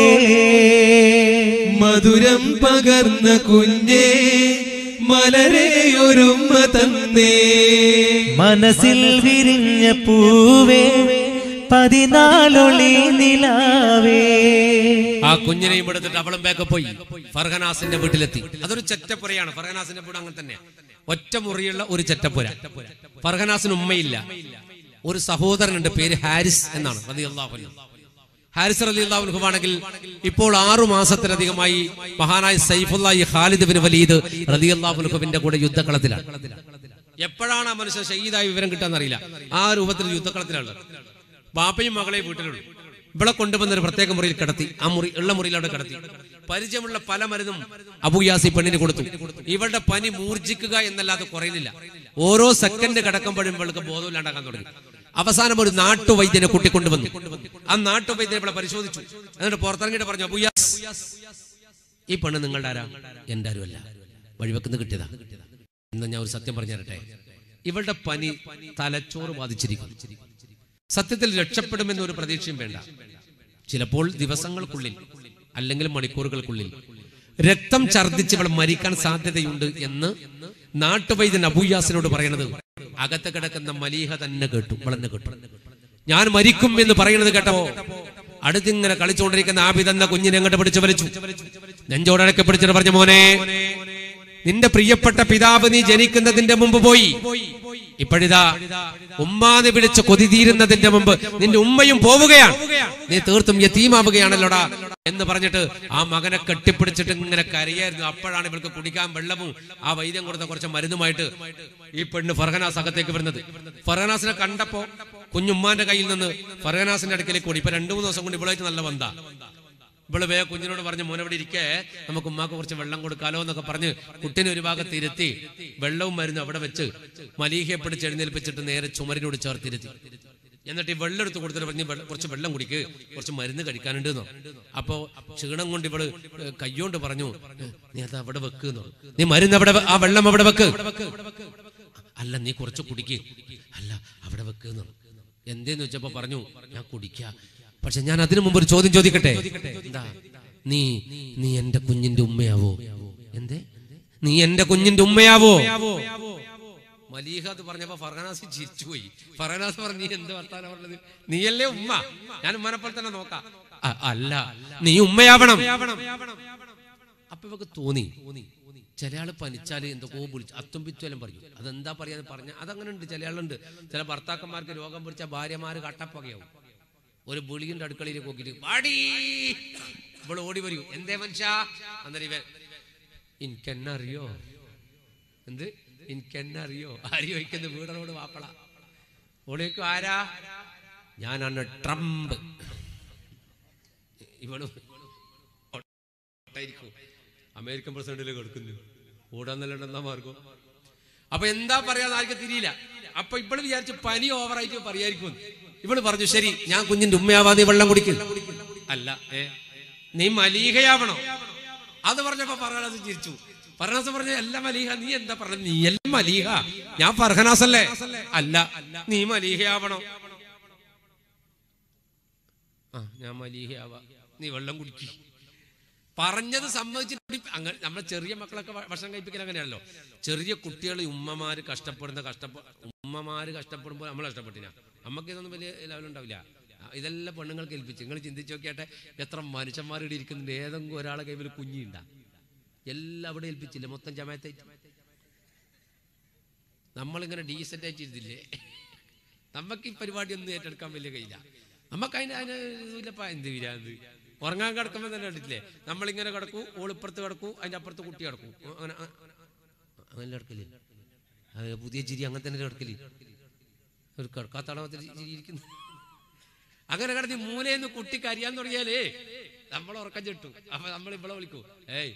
മധുരം പകർന്ന കുഞ്ഞേ, മലരെയൊരുമ്മ തന്നേ, മനസ്സിൽ വിരിഞ്ഞ പൂവേ, പതിനാലൊളി നിലാവേ. ആ കുഞ്ഞിനെയും എടുത്തിട്ട് അവളും ബാക്ക് പോയി ഫർഹനാസിന്റെ വീട്ടിലെത്തി. അതൊരു ചെറ്റപ്പുരയാണ്. ഫർഹനാസിന്റെ വീട് അങ്ങനെ തന്നെ, ഒറ്റ മുറിയുള്ള ഒരു ചെറ്റപ്പുര. ഫർഹനാസിന് ഉമ്മയില്ല. ഒരു സഹോദരനുണ്ട്, പേര് ഹാരിസ് എന്നാണ് റളിയല്ലാഹു അൻഹു. ഹാരിസ് റളിയല്ലാഹു അൻഹു ആണെങ്കിൽ ഇപ്പോൾ ആറു മാസത്തിലധികമായി മഹാനായ സൈഫുല്ലാഹി ഖാലിദ് ബിൻ വലീദ് റളിയല്ലാഹു അൻഹുവിന്റെ കൂടെ യുദ്ധക്കളത്തിലാണ്. എപ്പോഴാണ് ആ മനുഷ്യൻ ഷഹീദായ വിവരം കിട്ടാന്നറിയില്ല. ആ രൂപത്തിൽ യുദ്ധക്കളത്തിലാണ്. ബാപ്പയും മകളെയും വീട്ടിലുള്ളൂ. ഇവിടെ കൊണ്ടുവന്നൊരു പ്രത്യേക മുറിയിൽ കിടത്തി. ആ മുറി ഉള്ള മുറിയിൽ അവിടെ കിടത്തി. പരിചയമുള്ള പല മരുന്നും അബൂ യാസി പെണ്ണിന് കൊടുത്തു. ഇവളുടെ പനി മൂർജിക്കുക എന്നല്ലാതെ കുറയുന്നില്ല. ഓരോ സെക്കൻഡ് കിടക്കുമ്പോഴും ഇവൾക്ക് ബോധമില്ലാണ്ടാക്കാൻ തുടങ്ങി. അവസാനം ഒരു നാട്ടുവൈദ്യനെ കൂട്ടിക്കൊണ്ടുവന്നു. ആ നാട്ടുവൈദ്യനെ ഇവിടെ പരിശോധിച്ചു. എന്നിട്ട് പുറത്തിറങ്ങിയിട്ട് പറഞ്ഞു, അബൂ യാസ്, ഈ പെണ്ണ് നിങ്ങളുടെ ആരാ? എന്റെ ആരുമല്ല, വഴിവെക്കുന്ന കിട്ടിയതാ. എന്ന് ഞാൻ ഒരു സത്യം പറഞ്ഞു തരട്ടെ. ഇവളുടെ പനി തലച്ചോറ് ബാധിച്ചിരിക്കും. സത്യത്തിൽ രക്ഷപ്പെടുമെന്നൊരു പ്രതീക്ഷയും വേണ്ട. ചിലപ്പോൾ ദിവസങ്ങൾക്കുള്ളിൽ അല്ലെങ്കിൽ മണിക്കൂറുകൾക്കുള്ളിൽ രക്തം ഛർദ്ദിച്ച് ഇവൾ മരിക്കാൻ സാധ്യതയുണ്ട് എന്ന് നാട്ടുവൈദ്യൻ അബൂ യാസിനോട് പറയുന്നത് അകത്ത് കിടക്കുന്ന മലീഹ തന്നെ കേട്ടു. വളർന്ന് കേട്ടു. ഞാൻ മരിക്കും എന്ന് പറയുന്നത് കേട്ടോ അടുത്തിങ്ങനെ കളിച്ചുകൊണ്ടിരിക്കുന്ന ആബിദ് എന്ന കുഞ്ഞിനെ അങ്ങോട്ട് പിടിച്ചു വലിച്ചു. നെഞ്ചോടൊക്കെ പിടിച്ചിട്ട് പറഞ്ഞു, മോനെ, നിന്റെ പ്രിയപ്പെട്ട പിതാവ് നീ ജനിക്കുന്നതിന്റെ മുമ്പ് പോയി. ഇപ്പോഴിതാ ഉമ്മാന്ന് വിളിച്ച് കൊതി തീരുന്നതിന്റെ മുമ്പ് നിന്റെ ഉമ്മയും പോവുകയാണ്. നീ തീർത്തും യതീമാവുകയാണല്ലോടാ എന്ന് പറഞ്ഞിട്ട് ആ മകനെ കെട്ടിപ്പിടിച്ചിട്ട് ഇങ്ങനെ കരയായിരുന്നു. അപ്പോഴാണ് ഇവൾക്ക് കുടിക്കാൻ വെള്ളവും ആ വൈദ്യം കൊടുത്ത കുറച്ച് മരുന്നുമായിട്ട് ഈ പെണ്ണ് ഫർഹനാസ് അകത്തേക്ക് വരുന്നത്. ഫർഹനാസിനെ കണ്ടപ്പോ കുഞ്ഞുമ്മാന്റെ കയ്യിൽ നിന്ന് ഫർഹനാസിന്റെ അടുക്കലേക്ക് കൂടി. ഇപ്പൊ രണ്ടു മൂന്ന് ദിവസം കൊണ്ട് ഇവളായിട്ട് നല്ല ബന്ധാ. ഇവള് വേ കുഞ്ഞിനോട് പറഞ്ഞ് മോനെ ഇവിടെ ഇരിക്കേ, നമുക്ക് ഉമ്മാക്ക് കുറച്ച് വെള്ളം കൊടുക്കാലോ എന്നൊക്കെ പറഞ്ഞ് കുട്ടിനെ ഒരു ഭാഗത്ത് ഇരുത്തി വെള്ളവും മരുന്നും അവിടെ വെച്ച് മലീഹയെ പിടിച്ച് എഴുന്നേൽപ്പിച്ചിട്ട് നേരെ ചുമരിനോട് ചേർത്തിരുത്തി. എന്നിട്ട് ഈ വെള്ളം എടുത്ത് കൊടുത്തിട്ട് പറഞ്ഞ് കുറച്ച് വെള്ളം കുടിക്ക്, കുറച്ച് മരുന്ന് കഴിക്കാനുണ്ട് എന്നോ. അപ്പോ ക്ഷീണം കൊണ്ട് ഇവള് കയ്യോണ്ട് പറഞ്ഞു, നീ അത് അവിടെ വെക്കുന്നോ, നീ മരുന്ന് അവിടെ, ആ വെള്ളം അവിടെ വെക്ക്. അല്ല നീ കുറച്ച് കുടിക്ക്. അല്ല അവിടെ വെക്കുന്നോ. എന്തേന്ന് വെച്ചപ്പോ പറഞ്ഞു, ഞാൻ കുടിക്ക, പക്ഷെ ഞാൻ അതിനു മുമ്പ് ഒരു ചോദ്യം ചോദിക്കട്ടെ. എന്താ? നീ നീ എന്റെ കുഞ്ഞിന്റെ ഉമ്മയാവോ? എന്തേ? നീ എന്റെ കുഞ്ഞിന്റെ ഉമ്മയാവോ? മലീഹ അത് പറഞ്ഞപ്പോ ഫർഹാനാസ് ചിരിച്ചുപോയി. ഫർഹാനാസ് പറഞ്ഞു, നീ എന്ത് വർത്താനം പറഞ്ഞത്? നീയല്ലേ ഉമ്മ, ഞാൻ ഉമ്മനെ പോലെ തന്നെ നോക്കാം. അല്ല, നീ ഉമ്മയാവണം. അപ്പൊ ഇവക്ക് തോന്നി, ചില ആള് പനിച്ചാല് എന്തൊക്കെയോ വിളിച്ചു അത്തുംപിച്ചുവെല്ലാം പറയും. അതെന്താ പറയാന്ന് പറഞ്ഞ അതങ്ങനെ ഉണ്ട്. ചില ആളുണ്ട്, ചില ഭർത്താക്കന്മാർക്ക് രോഗം പിടിച്ച ഭാര്യമാര് കട്ടപ്പകയാവും. ഒരു ബുളിയുടെ അടുക്കളയിലേക്ക് നോക്കിയിട്ട് വാടി, ഇവള് ഓടി വരൂ. എന്തേ മനുഷ്യ? അന്നേരം ഇവൻ, എനിക്കെന്നെ അറിയോ? എന്ത് എനിക്കെന്നെ അറിയോ? ആര് ചോദിക്കുന്നത്? വീടനോട് വാപ്പള. ഓളിക്കും ആരാ? ഞാനാണ് ട്രംപ്. ഇവള് അമേരിക്കൻ പ്രസിഡന്റിലേക്ക് എടുക്കുന്നു. ഓടാന്നല്ലെന്നാ മാർഗം. അപ്പൊ എന്താ പറയാന്ന് ആർക്കും തിരിയില്ല. അപ്പൊ ഇവള് വിചാരിച്ചു പനി ഓവറായിട്ട് പറയായിരിക്കും. ഇവള് പറഞ്ഞു, ശരി ഞാൻ കുഞ്ഞിന്റെ ഉമ്മയാവാ, നീ വെള്ളം കുടിക്കും. അല്ല, ഏ നീ മലീഹയാവണോ? അത് പറഞ്ഞപ്പോ ഫർഹാനാസ് ചിരിച്ചു. ഫർഹാനാസ് പറഞ്ഞു, അല്ല മലീഹ, നീ എന്താ പറഞ്ഞത്? നീ അല്ല മലീഹ, ഞാൻ ഫർഹാനാസ് അല്ലേ? അല്ല, നീ മലീഹയാവണോ? ആ ഞാൻ മലീഹയാവാ, നീ വെള്ളം കുടിക്കും. പറഞ്ഞത് സമ്മതിച്ചിട്ട് അങ്ങനെ നമ്മളെ ചെറിയ മക്കളൊക്കെ ഭക്ഷണം കഴിപ്പിക്കൽ അങ്ങനെയാണല്ലോ. ചെറിയ കുട്ടികൾ ഉമ്മമാര് കഷ്ടപ്പെടുന്ന കഷ്ടപ്പെ ഉമ്മമാര് കഷ്ടപ്പെടുമ്പോൾ നമ്മൾ കഷ്ടപ്പെട്ടില്ല. നമുക്ക് ഇതൊന്നും വലിയ ലെവലുണ്ടാവില്ല. ഇതെല്ലാം പെണ്ണുങ്ങൾക്ക് ഏൽപ്പിച്ചു. നിങ്ങൾ ചിന്തിച്ചു നോക്കിയാട്ടെ, എത്ര മനുഷ്യന്മാർ ഇവിടെ ഇരിക്കുന്നുണ്ട്. ഏതെങ്കിലും ഒരാളെ കൈവിൽ കുഞ്ഞിണ്ടാ, എല്ലാം അവിടെ ഏൽപ്പിച്ചില്ലേ, മൊത്തം ജമാഅത്തായിട്ട്. നമ്മളിങ്ങനെ ഡീസൻ്റ് ആയിട്ട് ഇരുന്നില്ലേ? നമുക്ക് ഈ പരിപാടി ഒന്നും ഏറ്റെടുക്കാൻ വലിയ കഴിയില്ല. നമുക്ക് അതിന് അതിന് ഇല്ലപ്പാ, എന്ത് വിരാന്ത്. ഉറങ്ങാൻ കിടക്കുമ്പോൾ തന്നെ കണ്ടിട്ടില്ലേ, നമ്മളിങ്ങനെ കിടക്കൂ, ഓളിപ്പുറത്ത് കിടക്കൂ, അതിൻ്റെ അപ്പുറത്ത് കുട്ടി കിടക്കൂ. അങ്ങനെ അങ്ങനെ കിടക്കല്, അത് പുതിയ ചിരി അങ്ങനെ തന്നെ കിടക്കല്. ഒരു കിടക്കാത്തടമത്തിൽ ചിരി ഇരിക്കുന്നു. അങ്ങനെ കിടന്ന് മൂലയെന്ന് കുട്ടി കരിയാൻ തുടങ്ങിയാലേ നമ്മൾ ഉറക്കം ചെട്ടു. അപ്പൊ നമ്മൾ ഇവിടെ വിളിക്കൂ, ഏയ്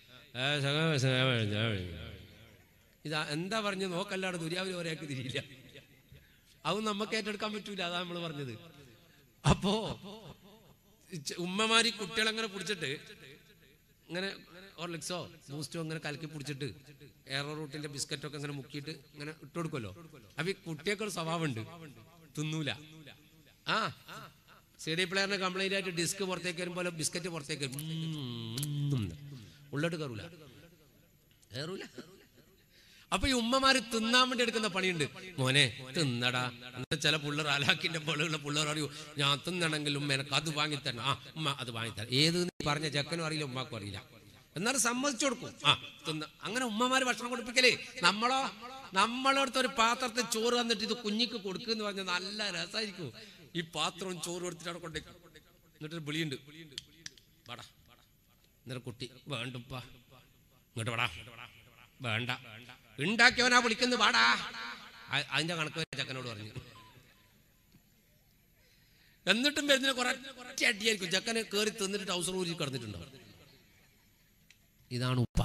ഇതാ എന്താ പറഞ്ഞു നോക്കല്ലാതെ ദുര്യാവിന് ഒരാൾക്ക് തിരിയില്ല. അതും നമുക്ക് ഏറ്റെടുക്കാൻ പറ്റൂല. അതാ നമ്മൾ പറഞ്ഞത്. അപ്പോ ഉമ്മമാരി കുട്ടികളങ്ങനെ പിടിച്ചിട്ട് ഇങ്ങനെ ഹോർലിക്സോ ബൂസ്റ്റോ അങ്ങനെ കലക്കി പിടിച്ചിട്ട് എയറോ റൂട്ടിന്റെ ബിസ്ക്കറ്റൊക്കെ ഇങ്ങനെ മുക്കിയിട്ട് ഇങ്ങനെ ഇട്ട് കൊടുക്കുമല്ലോ. അപ്പൊ ഈ കുട്ടിയൊക്കെ ഒരു സ്വഭാവമുണ്ട്, തിന്നൂല. ആ സി ഡി പ്ലെയറിന് കംപ്ലൈന്റ് ആയിട്ട് ഡിസ്ക് പുറത്തേക്ക് വരുമ്പോൾ ബിസ്ക്കറ്റ് പുറത്തേക്ക് വരും, ഉള്ളോട്ട് കയറൂല കയറൂല. അപ്പൊ ഈ ഉമ്മമാര് തിന്നാൻ വേണ്ടി എടുക്കുന്ന പണിയുണ്ട്. മോനെ തിന്നടാ. ചില പിള്ളേർ അലാക്കിന്റെ പോലെയുള്ള പിള്ളേർ അറിയൂ, ഞാൻ തിന്നണമെങ്കിൽ ഉമ്മ എനിക്ക് അത് വാങ്ങിത്തരണം. ആ ഉമ്മ അത് വാങ്ങിത്തരണം. ഏത് പറഞ്ഞ ചെക്കനും അറിയില്ല, ഉമ്മാക്കും അറിയില്ല. എന്നാലും സമ്മതിച്ചു കൊടുക്കും. ആ തിന്ന. അങ്ങനെ ഉമ്മമാര് ഭക്ഷണം കൊടുപ്പിക്കലേ. നമ്മളോ നമ്മളടുത്ത് ഒരു പാത്രത്തിൽ ചോറ് വന്നിട്ട് ഇത് കുഞ്ഞിക്ക് കൊടുക്കുന്ന് പറഞ്ഞാൽ നല്ല രസമായിരിക്കും. ഈ പാത്രവും ചോറ് എടുത്തിട്ട് അവിടെ കൊണ്ടേക്കും. എന്നിട്ടൊരു വിളിയുണ്ട്, വാടാ. എന്നിട്ട് കുട്ടി വേണ്ടുപ്പാ, ഇങ്ങോട്ട് വാടാ. വേണ്ട, ഉണ്ടാക്കിയവനാ വിളിക്കുന്നത്, വാടാ. അതിന്റെ കണക്ക് ചെക്കനോട് പറഞ്ഞു. എന്നിട്ടും വരുന്നതിന് കുറെ അടിയായിരിക്കും. ചെക്കനെ കയറി തിന്നിട്ട് ടൗസർ ഊരി കിടന്നിട്ടുണ്ടാവും. ഇതാണ് ഉപ്പ.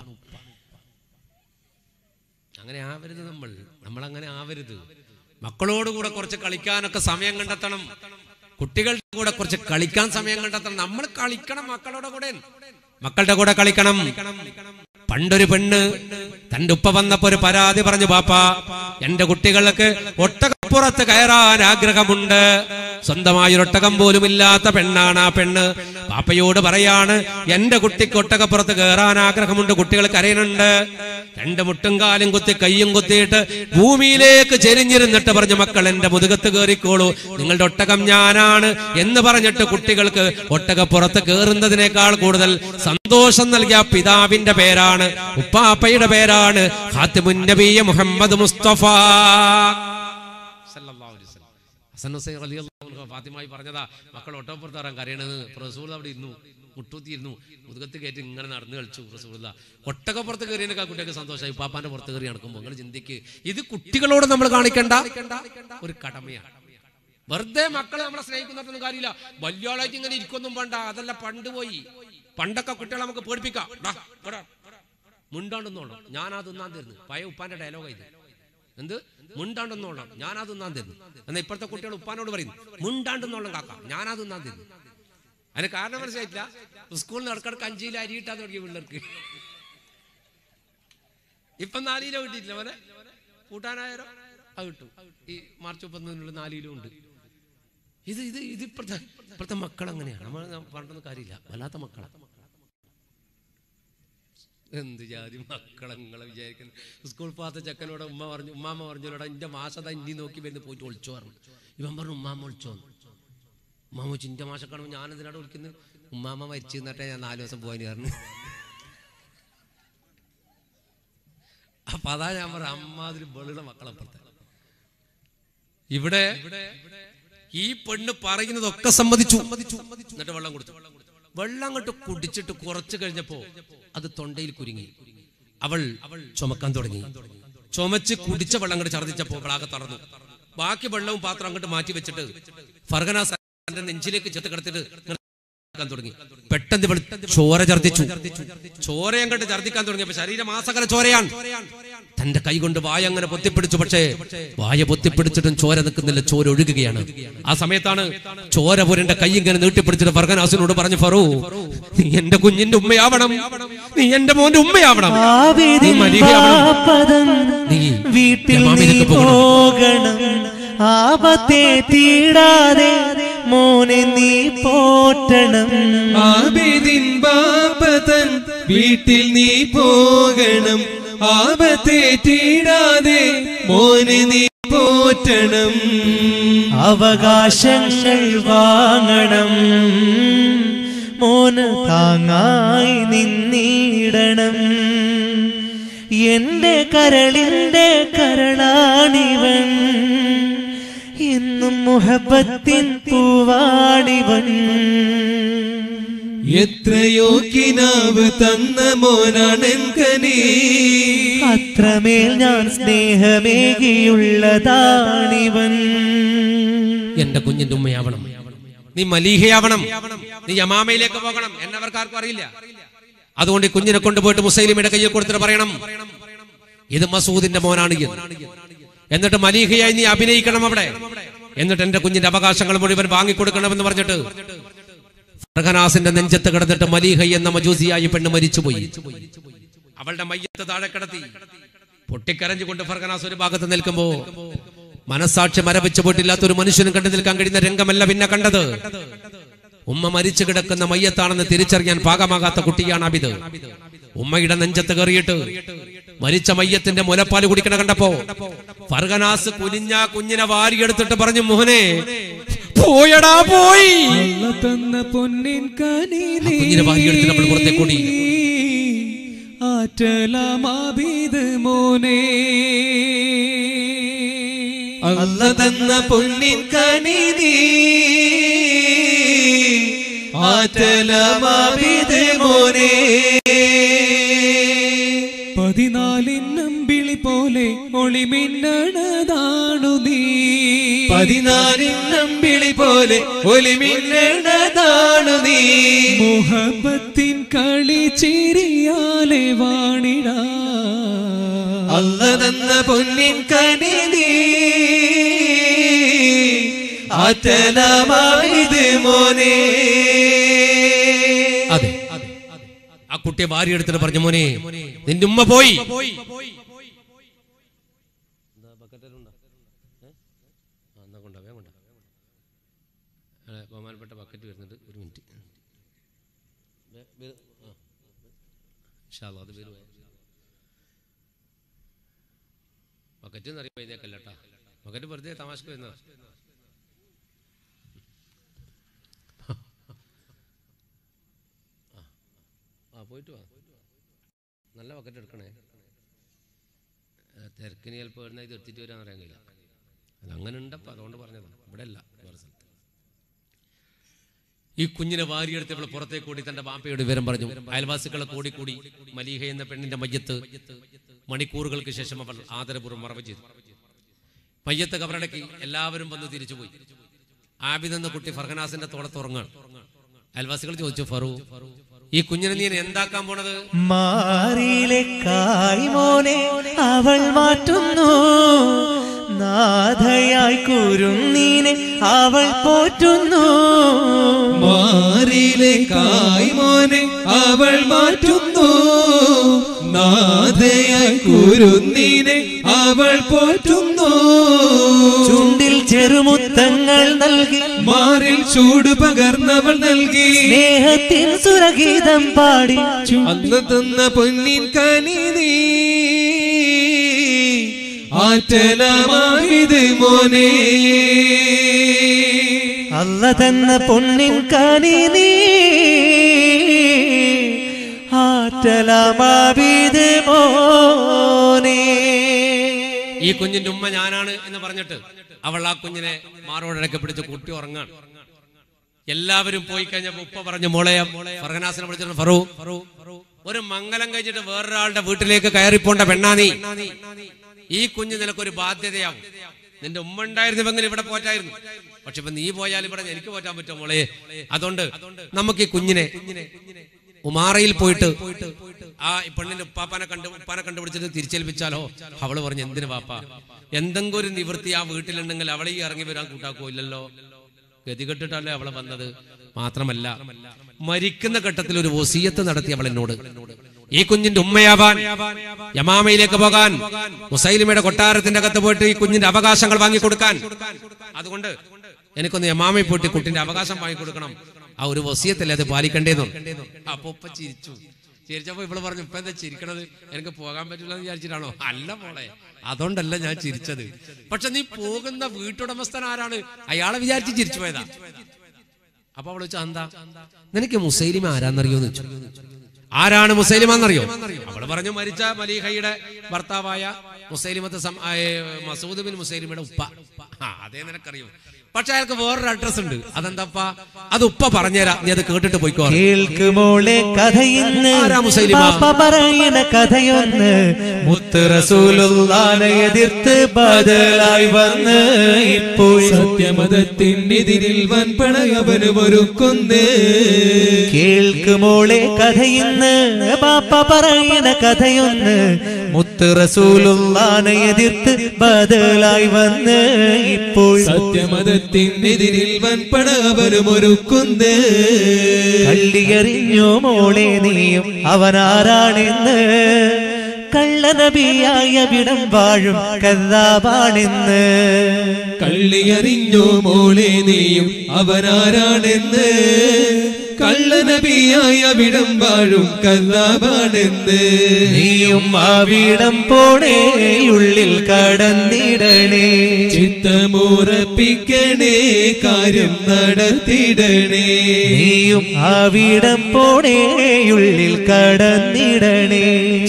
അങ്ങനെ ആവരുത് നമ്മൾ. നമ്മളങ്ങനെ ആവരുത്. മക്കളോട് കൂടെ കുറച്ച് കളിക്കാനൊക്കെ സമയം കണ്ടെത്തണം. കുട്ടികളുടെ കൂടെ കുറച്ച് കളിക്കാൻ സമയം കണ്ടെത്തണം. നമ്മൾ കളിക്കണം മക്കളുടെ കൂടെ. മക്കളുടെ കൂടെ കളിക്കണം. പണ്ടൊരു പെണ്ണ് തന്റെ ഉപ്പ വന്നപ്പോ ഒരു പരാതി പറഞ്ഞു, ബാപ്പാ എന്റെ കുട്ടികൾക്ക് ഒട്ടകപ്പുറത്ത് കയറാൻ ആഗ്രഹമുണ്ട്. സ്വന്തമായ ഒട്ടകം പോലും ഇല്ലാത്ത പെണ്ണാണ് ആ പെണ്ണ്. ബാപ്പയോട് പറയാണ്, എന്റെ കുട്ടിക്ക് ഒട്ടകപ്പുറത്ത് കയറാൻ ആഗ്രഹമുണ്ട്. കുട്ടികൾ കരയുന്നുണ്ട്. രണ്ട് മുട്ടും കാലും കുത്തി കയ്യും കുത്തിയിട്ട് ഭൂമിയിലേക്ക് ചെരിഞ്ഞിരുന്നിട്ട് പറഞ്ഞു, മക്കൾ എന്റെ മുതുകത്ത് കയറിക്കോളൂ, നിങ്ങളുടെ ഒട്ടകം ഞാനാണ് എന്ന് പറഞ്ഞിട്ട് കുട്ടികൾക്ക് ഒട്ടകപ്പുറത്ത് കയറുന്നതിനേക്കാൾ കൂടുതൽ സന്തോഷം നൽകിയ പിതാവിന്റെ പേരാണ്, ഉപ്പാപ്പയുടെ പേരാണ് ഖാതിമുൻ നബിയ്യ മുഹമ്മദ് മുസ്തഫ സല്ലല്ലാഹു അലൈഹി വസല്ലം. ഹസൻ ഹുസൈൻ റളിയല്ലാഹു അൻഹു ഫാത്തിമായി പറഞ്ഞതാ, മക്കൾ ഒട്ടകപ്പുറത്ത് കയറാൻ കരയണത്. റസൂൽ അവിടെ ഇരുന്നു, മുട്ടൂത്തിയിരുന്നു, മുതുകത്ത് കയറ്റി ഇങ്ങനെ നടന്നു കളിച്ചു റസൂലുള്ളാഹ്. ഒട്ടകപ്പുറത്ത് കയറിയതിനൊക്കെ ആ കുട്ടിയൊക്കെ സന്തോഷമായി. പാപ്പാന്റെ പുറത്ത് കയറി നടക്കുമ്പോൾ നിങ്ങൾ ചിന്തിക്ക്, ഇത് കുട്ടികളോട് നമ്മൾ കാണിക്കേണ്ട ഒരു കടമയാണ്. വെറുതെ മക്കളെ നമ്മളെ സ്നേഹിക്കുന്നൊന്നും കാര്യമില്ല. വലിയാളായിട്ട് ഇങ്ങനെ ഇരിക്കൊന്നും വേണ്ട, അതല്ല പണ്ട് പോയി. പണ്ടൊക്കെ കുട്ടികളെ നമുക്ക് പേടിപ്പിക്കാം. മുണ്ടാണ്ടെന്നോളാം ഞാനാ തിന്നാൻ തരുന്നു. പഴയ ഉപ്പാന്റെ ഡയലോഗ് ഇത്. എന്ത് മുണ്ടാണ്ടെന്നോളാം ഞാനാ തിന്നാൻ തരുന്നു. എന്നാൽ ഇപ്പോഴത്തെ കുട്ടികൾ ഉപ്പാനോട് പറയുന്നു മുണ്ടാണ്ടെന്നോളം കാക്ക ഞാനാ തിന്നാൻ തരുന്നു. അതിന് കാരണം മനസ്സിലായിട്ടില്ല. സ്കൂളിൽ നിന്ന് ഇടക്കിടക്ക് അഞ്ച് കിലോ അരി കിട്ടാൻ തുടങ്ങിയ പിള്ളേർക്ക്. ഇപ്പം നാല് കിലോ കിട്ടിയിട്ടില്ല മോനെ, കൂട്ടാനായാലോ അത് കിട്ടും. ഈ മാർച്ച് മുപ്പത്തൊന്നിനുള്ള നാല് കിലോ ഉണ്ട്. ഇത് ഇത് ഇത് ഇപ്പോഴത്തെ ഇപ്പോഴത്തെ മക്കൾ അങ്ങനെയാണ്. നമ്മൾ പറഞ്ഞൊന്നും കാര്യമില്ല, വല്ലാത്ത മക്കളാണ്. എന്ത് ജാതി മക്കളങ്ങളെ വിചാരിക്കുന്നു. സ്കൂൾ പോകാത്ത ചെക്കനോട് ഉമ്മ പറഞ്ഞു ഉമ്മാമ്മ പറഞ്ഞോടാ എൻ്റെ മാസത ഇനി നോക്കി വരുന്ന പോയിട്ട് ഒളിച്ചോ പറഞ്ഞു. ഇവൻ പറഞ്ഞു ഉമ്മാമ്മ ഒളിച്ചോ. ഉമ്മാമ്മ വെച്ചു എൻ്റെ മാസം കാണുമ്പോൾ ഞാനെന്തിനാണ് വിളിക്കുന്നത്. ഉമ്മാമ്മ മരിച്ചു എന്നിട്ടേ ഞാൻ നാല് ദിവസം പോകാൻ പറഞ്ഞു. അപ്പൊ അതാ ഞാൻ പറഞ്ഞ അമ്മാതിരി ബളുടെ മക്കളപ്പുറത്തെ. ഇവിടെ ഈ പെണ്ണ് പറയുന്നതൊക്കെ സമ്മതിച്ചു. എന്നിട്ട് വെള്ളം കൊടുത്തു. വെള്ളം അങ്ങോട്ട് കുടിച്ചിട്ട് കുറച്ചു കഴിഞ്ഞപ്പോ അത് തൊണ്ടയിൽ കുരുങ്ങി. അവൾ ചുമക്കാൻ തുടങ്ങി. ചുമച്ച് കുടിച്ച വെള്ളം അങ്ങോട്ട് ഛർദ്ദിച്ചപ്പോ അവളാകെ തളർന്നു. ബാക്കി വെള്ളവും പാത്രം അങ്ങോട്ട് മാറ്റി വെച്ചിട്ട് ഫർഗനാസ് നെഞ്ചിലേക്ക് ചെത്ത് കിടത്തിട്ട് തുടങ്ങി. പെട്ടെന്ന് ഇവൾ ചോര ഛർദ്ദിച്ചു. ചോര അങ്ങോട്ട് ഛർദ്ദിക്കാൻ തുടങ്ങിയപ്പോ ശരീരം ആസകല ചോരയാണ്. തന്റെ കൈ കൊണ്ട് വായ അങ്ങനെ പൊത്തിപ്പിടിച്ചു. പക്ഷേ വായ പൊത്തിപ്പിടിച്ചിട്ടും ചോര നിൽക്കുന്നില്ല, ചോര ഒഴുകുകയാണ്. ആ സമയത്താണ് ചോര പുരന്റെ കൈ ഇങ്ങനെ നീട്ടിപ്പിടിച്ചിട്ട് ഫർഗനാസിനോട് പറഞ്ഞു, ഫറൂ നീ എന്റെ കുഞ്ഞിന്റെ ഉമ്മയാവണം, നീ എന്റെ മോന്റെ ഉമ്മയാവണം, നീ മലീഹയാവണം, നീ വീട്ടിൽ പോകണം, ആപത്തെ തീടാതെ മോനെ നീ പോറ്റണം. ആബിദിൻ ബാപ്പതൻ വീട്ടിൽ നീ പോകണം, ആപത്തെ തീടാതെ മോനെ നീ പോറ്റണം. അവകാശങ്ങൾ വാങ്ങണം, മോന് താങ്ങായി നിന്നിടണം. എന്റെ കരളിന്റെ കരളാണിവൻ, എന്നും മുഹബത്തിൻ പൂവാണിവൻ. എത്രയോ കിനാവ് തന്ന മോനാണെങ്കനീ, അത്രമേൽ ഞാൻ സ്നേഹമേകിയുള്ളതാണിവൻ. എന്റെ കുഞ്ഞിന്റെ ഉമ്മയാവണം, നീ മലീഹയാവണം, നീ യമാമയിലേക്ക് പോകണം. എന്നവർക്കാർക്കും അറിയില്ല. അതുകൊണ്ട് കുഞ്ഞിനെ കൊണ്ടുപോയിട്ട് മുസൈലിമിയുടെ കയ്യിൽ കൊടുത്തിട്ട് പറയണം ഇത് മസൂദിന്റെ മോനാണ് എന്ന്. എന്നിട്ട് മലീഹയായി നീ അഭിനയിക്കണം അവിടെ. എന്നിട്ട് എന്റെ കുഞ്ഞിന്റെ അവകാശങ്ങൾ മുഴുവൻ വാങ്ങിക്കൊടുക്കണമെന്ന് പറഞ്ഞിട്ട് ഫർഗനാസിന്റെ നെഞ്ചത്ത് കിടന്നിട്ട് മലീഹ എന്ന മജൂസിയായി പെണ്ണ് മരിച്ചുപോയി. അവളുടെ മയ്യത്ത് താഴെ കിടത്തി. പൊട്ടിക്കരഞ്ഞുകൊണ്ട് ഫർഗനാസ് ഒരു ഭാഗത്ത് നിൽക്കുമ്പോ മനസാക്ഷി മരവിച്ചു പോയിട്ടില്ലാത്ത ഒരു മനുഷ്യനും കണ്ടു നിൽക്കാൻ കഴിയുന്ന രംഗമല്ല പിന്നെ കണ്ടത്. ഉമ്മ മരിച്ചു കിടക്കുന്ന മയ്യത്താണെന്ന് തിരിച്ചറിയാൻ പാകമാകാത്ത കുട്ടിയാണ് അബിദ്. ഉമ്മയുടെ നെഞ്ചത്ത് കയറിയിട്ട് മരിച്ച മയ്യത്തിന്റെ മുലപ്പാല് കുടിക്കണ കണ്ടപ്പോ ഫർഗനാസ് കുനിഞ്ഞ കുഞ്ഞിനെ വാരിയെടുത്തിട്ട് പറഞ്ഞു, മോഹനെ പോയടാ പോയി. തന്ന പൊന്നിൻ കുഞ്ഞിനെ വാരിയെടുത്തിട്ട് നമ്മൾ പുറത്തെ കൂടി. ആറ്റലാമാബീദ് മോനെ, അല്ല തന്ന പൊന്നിൻ കനിനീ, ആറ്റലാമാബീദ് മോനെ. പതിനാലിനും വിളി പോലെ ഒളിമിന്നണതാണു നീ, പതിനാലിനും വിളി പോലെ ഒളിമിന്നണതാണു നീ. മുഹബത്തിൻ കളി ചിരിയാലെ വാണിടാ, അല്ല തന്ന പൊന്നിൻ കനിനീ, ആറ്റലാമാബീദ് മോനെ. അതെ, ആ കുട്ടിയെ വാരിയെടുത്തിട്ട് പറഞ്ഞു, മോനെ നിന്റെ ഉമ്മ പോയി. ബഹുമാനപ്പെട്ട ബക്കറ്റ് വരുന്നുണ്ട്, ഒരു മിനിറ്റ്. ബക്കറ്റ് എന്നറിയാം ഇതേക്കല്ലട്ടാ, ബക്കറ്റ് വെറുതെ തമാശക്ക് വരുന്നതാ. ആ പോയിട്ട് വാ, നല്ല ബക്കറ്റ് എടുക്കണേ. തിരക്കിന് ചിലപ്പോൾ വരുന്ന ഇത് എടുത്തിട്ട് വരാൻ അറിയാൻ കഴിയില്ല. അത് അങ്ങനെ ഉണ്ടപ്പോൾ അതുകൊണ്ട് പറഞ്ഞതാണ്, ഇവിടെ അല്ല വേറെ സ്ഥലത്ത്. ഈ കുഞ്ഞിനെ വാരിയെടുത്തപ്പോൾ പുറത്തേക്ക് കൂടി തന്റെ ബാപ്പയോട് വിവരം പറഞ്ഞു. അയൽവാസികളെ കൂടി കൂടി മലീഹ എന്ന പെണ്ണിന്റെ മയ്യത്ത് മണിക്കൂറുകൾക്ക് ശേഷം അവൾ ആദരപൂർവ്വം മറവ് ചെയ്തു. മയ്യത്ത് കബറടക്കി എല്ലാവരും വന്ന് തിരിച്ചുപോയി. ആബിദ് എന്ന കുട്ടി ഫർഹനാസിന്റെ തോളത്ത് ഉറങ്ങാണ്. അയൽവാസികൾ ചോദിച്ചു, ഫറു ഈ കുഞ്ഞിനെ നീ എന്താക്കാൻ പോണത്? മാറിയിലെ കായ്മോനെ അവൾ മാറ്റുന്നു, നാഥയായി കുരുന്നീനെ അവൾ പോറ്റുന്നു. മാറിയിലെ കായ്മോനെ അവൾ മാറ്റുന്നു, നാഥയായി കുരുന്നീനെ അവൾ പോറ്റുന്നു. ചുണ്ടിൽ ചെറുമുത്തങ്ങൾ നൽകി, മാറിൽ ചൂട് പകർന്നവൾ നൽകി, സ്നേഹത്തിൻ സുരഗീതം പാടി. അന്ന് തന്ന പൊന്നിൻ കനി നീ ആറ്റലമായത് മോനെ, അല്ല തന്ന പൊന്നിൻ കനി നീ ആറ്റലമായത് മോനെ. ഈ കുഞ്ഞിന്റെ ഉമ്മ ഞാനാണ് എന്ന് പറഞ്ഞിട്ട് അവൾ ആ കുഞ്ഞിനെ മാറോടൊക്കെ പിടിച്ച് കുട്ടി ഉറങ്ങാണ്. എല്ലാവരും പോയി കഴിഞ്ഞപ്പോ ഉപ്പ പറഞ്ഞു, മോളെ ഫർഹനാസിനെ വിളിച്ചിട്ട്, ഫറു ഒരു മംഗലം കഴിഞ്ഞിട്ട് വേറൊരാളുടെ വീട്ടിലേക്ക് കയറിപ്പോണ്ട പെണ്ണാനീ, ഈ കുഞ്ഞ് നിനക്കൊരു ബാധ്യതയാവും. നിന്റെ ഉമ്മ ഉണ്ടായിരുന്നുവെങ്കിൽ ഇവിടെ പോറ്റായിരുന്നു, പക്ഷെ ഇപ്പൊ നീ പോയാൽ ഇവിടെ എനിക്ക് പോറ്റാൻ പറ്റുമോ മോളെ? അതുകൊണ്ട് നമുക്ക് ഈ കുഞ്ഞിനെ ഉമാറയിൽ പോയിട്ട് ആ പെണ്ണിന്റെ ഉപ്പാപ്പാനെ കണ്ട് ഉപ്പാനെ കണ്ടുപിടിച്ചിട്ട് തിരിച്ചേൽപ്പിച്ചാലോ? അവള് പറഞ്ഞു, എന്തിനു പാപ്പ, എന്തെങ്കിലും ഒരു നിവൃത്തി ആ വീട്ടിലുണ്ടെങ്കിൽ അവളെ ഈ ഇറങ്ങി വരാൻ കൂട്ടാക്കോ? ഇല്ലല്ലോ, ഗതികെട്ടിട്ടല്ലേ അവളെ വന്നത്. മാത്രമല്ല മരിക്കുന്ന ഘട്ടത്തിൽ ഒരു വസിയത്ത് നടത്തി അവൾ എന്നോട്, ഈ കുഞ്ഞിന്റെ ഉമ്മയാവാൻ യമാമയിലേക്ക് പോകാൻ, മുസൈലിമയുടെ കൊട്ടാരത്തിന്റെ അകത്ത് പോയിട്ട് ഈ കുഞ്ഞിന്റെ അവകാശങ്ങൾ വാങ്ങിക്കൊടുക്കാൻ. അതുകൊണ്ട് എനിക്കൊന്ന് യമാമയിൽ പോയിട്ട് കുട്ടിന്റെ അവകാശം വാങ്ങിക്കൊടുക്കണം. ആ ഒരു വസിയത്തല്ലേ അത് പാലിക്കണ്ടേന്നു. അപ്പൊ ഉപ്പ ചിരിച്ചു. ചിരിച്ചപ്പോ ഇവള് പറഞ്ഞു, ഇപ്പൊ എന്താ ചിരിക്കണത്? എനിക്ക് പോകാൻ പറ്റില്ല എന്ന് വിചാരിച്ചിട്ടാണോ? അല്ല മോളെ, അതുകൊണ്ടല്ല ഞാൻ ചിരിച്ചത്. പക്ഷെ നീ പോകുന്ന വീട്ടുടമസ്ഥൻ ആരാണ്? അയാളെ വിചാരിച്ച് ചിരിച്ചു പോയതാ. അപ്പൊ അവള് വെച്ചാ, എന്താ നിനക്ക് മുസൈലിമ ആരാന്നറിയോന്ന് വെച്ചു. ആരാണ് മുസൈലിമെന്നറിയോ? അവള് പറഞ്ഞു, മരിച്ച മലീഹയുടെ ഭർത്താവായ മുസൈലിമത്ത് മസൂദ് ബിൻ മുസൈലിമയുടെ ഉപ്പ. ആ അതേ നിനക്കറിയോ? പക്ഷെ അയാൾക്ക് വേറൊരു അഡ്രസ് ഉണ്ട്. അതെന്താ? അത് ഉപ്പ പറഞ്ഞുതരാം, നീ അത് കേട്ടിട്ട് പോയിക്കോ. കേൾക്കുമോളെ കഥയിന്ന് പറയുന്ന കഥയൊന്ന്, മുത്ത് റസൂലുള്ളാനെ എതിർത്ത് ബദലായി വന്ന് ഇപ്പോൾ സത്യമതത്തിനെതിരിൽ വൻപണയവന് ഒരുക്കുന്നു. കേൾക്കുമോളെ കഥയിന്ന് ബാപ്പ പറയുന്ന കഥയൊന്ന്, മുത്ത് റസൂലുള്ളാനെ എതിർത്ത് ബദലായി വന്ന് ഇപ്പോൾ സത്യമതത്തിനെതിരിൽ വൻപണയവനും ഒരുക്കുന്നു. കള്ളിയറിഞ്ഞോ മോളെ നീയും അവനാരാണെന്ന്, കള്ളനബിയായ വിടം വാഴും കദ്ദാബാണെന്ന്. കള്ളിയറിഞ്ഞോ മോളെ നീയും അവനാരാണെന്ന്, കള്ളനബിയായ വിടം വാഴും കദ്ദാബാണെന്ന്. നീയും ആ വിടം പോണേ ഉള്ളിൽ കടന്നിടണേ, ചിത്തമുറപ്പിക്കണേ കാര്യം നടത്തിടണേ. നീയും ആ വിടം പോണേ ഉള്ളിൽ കടന്നിടണേ,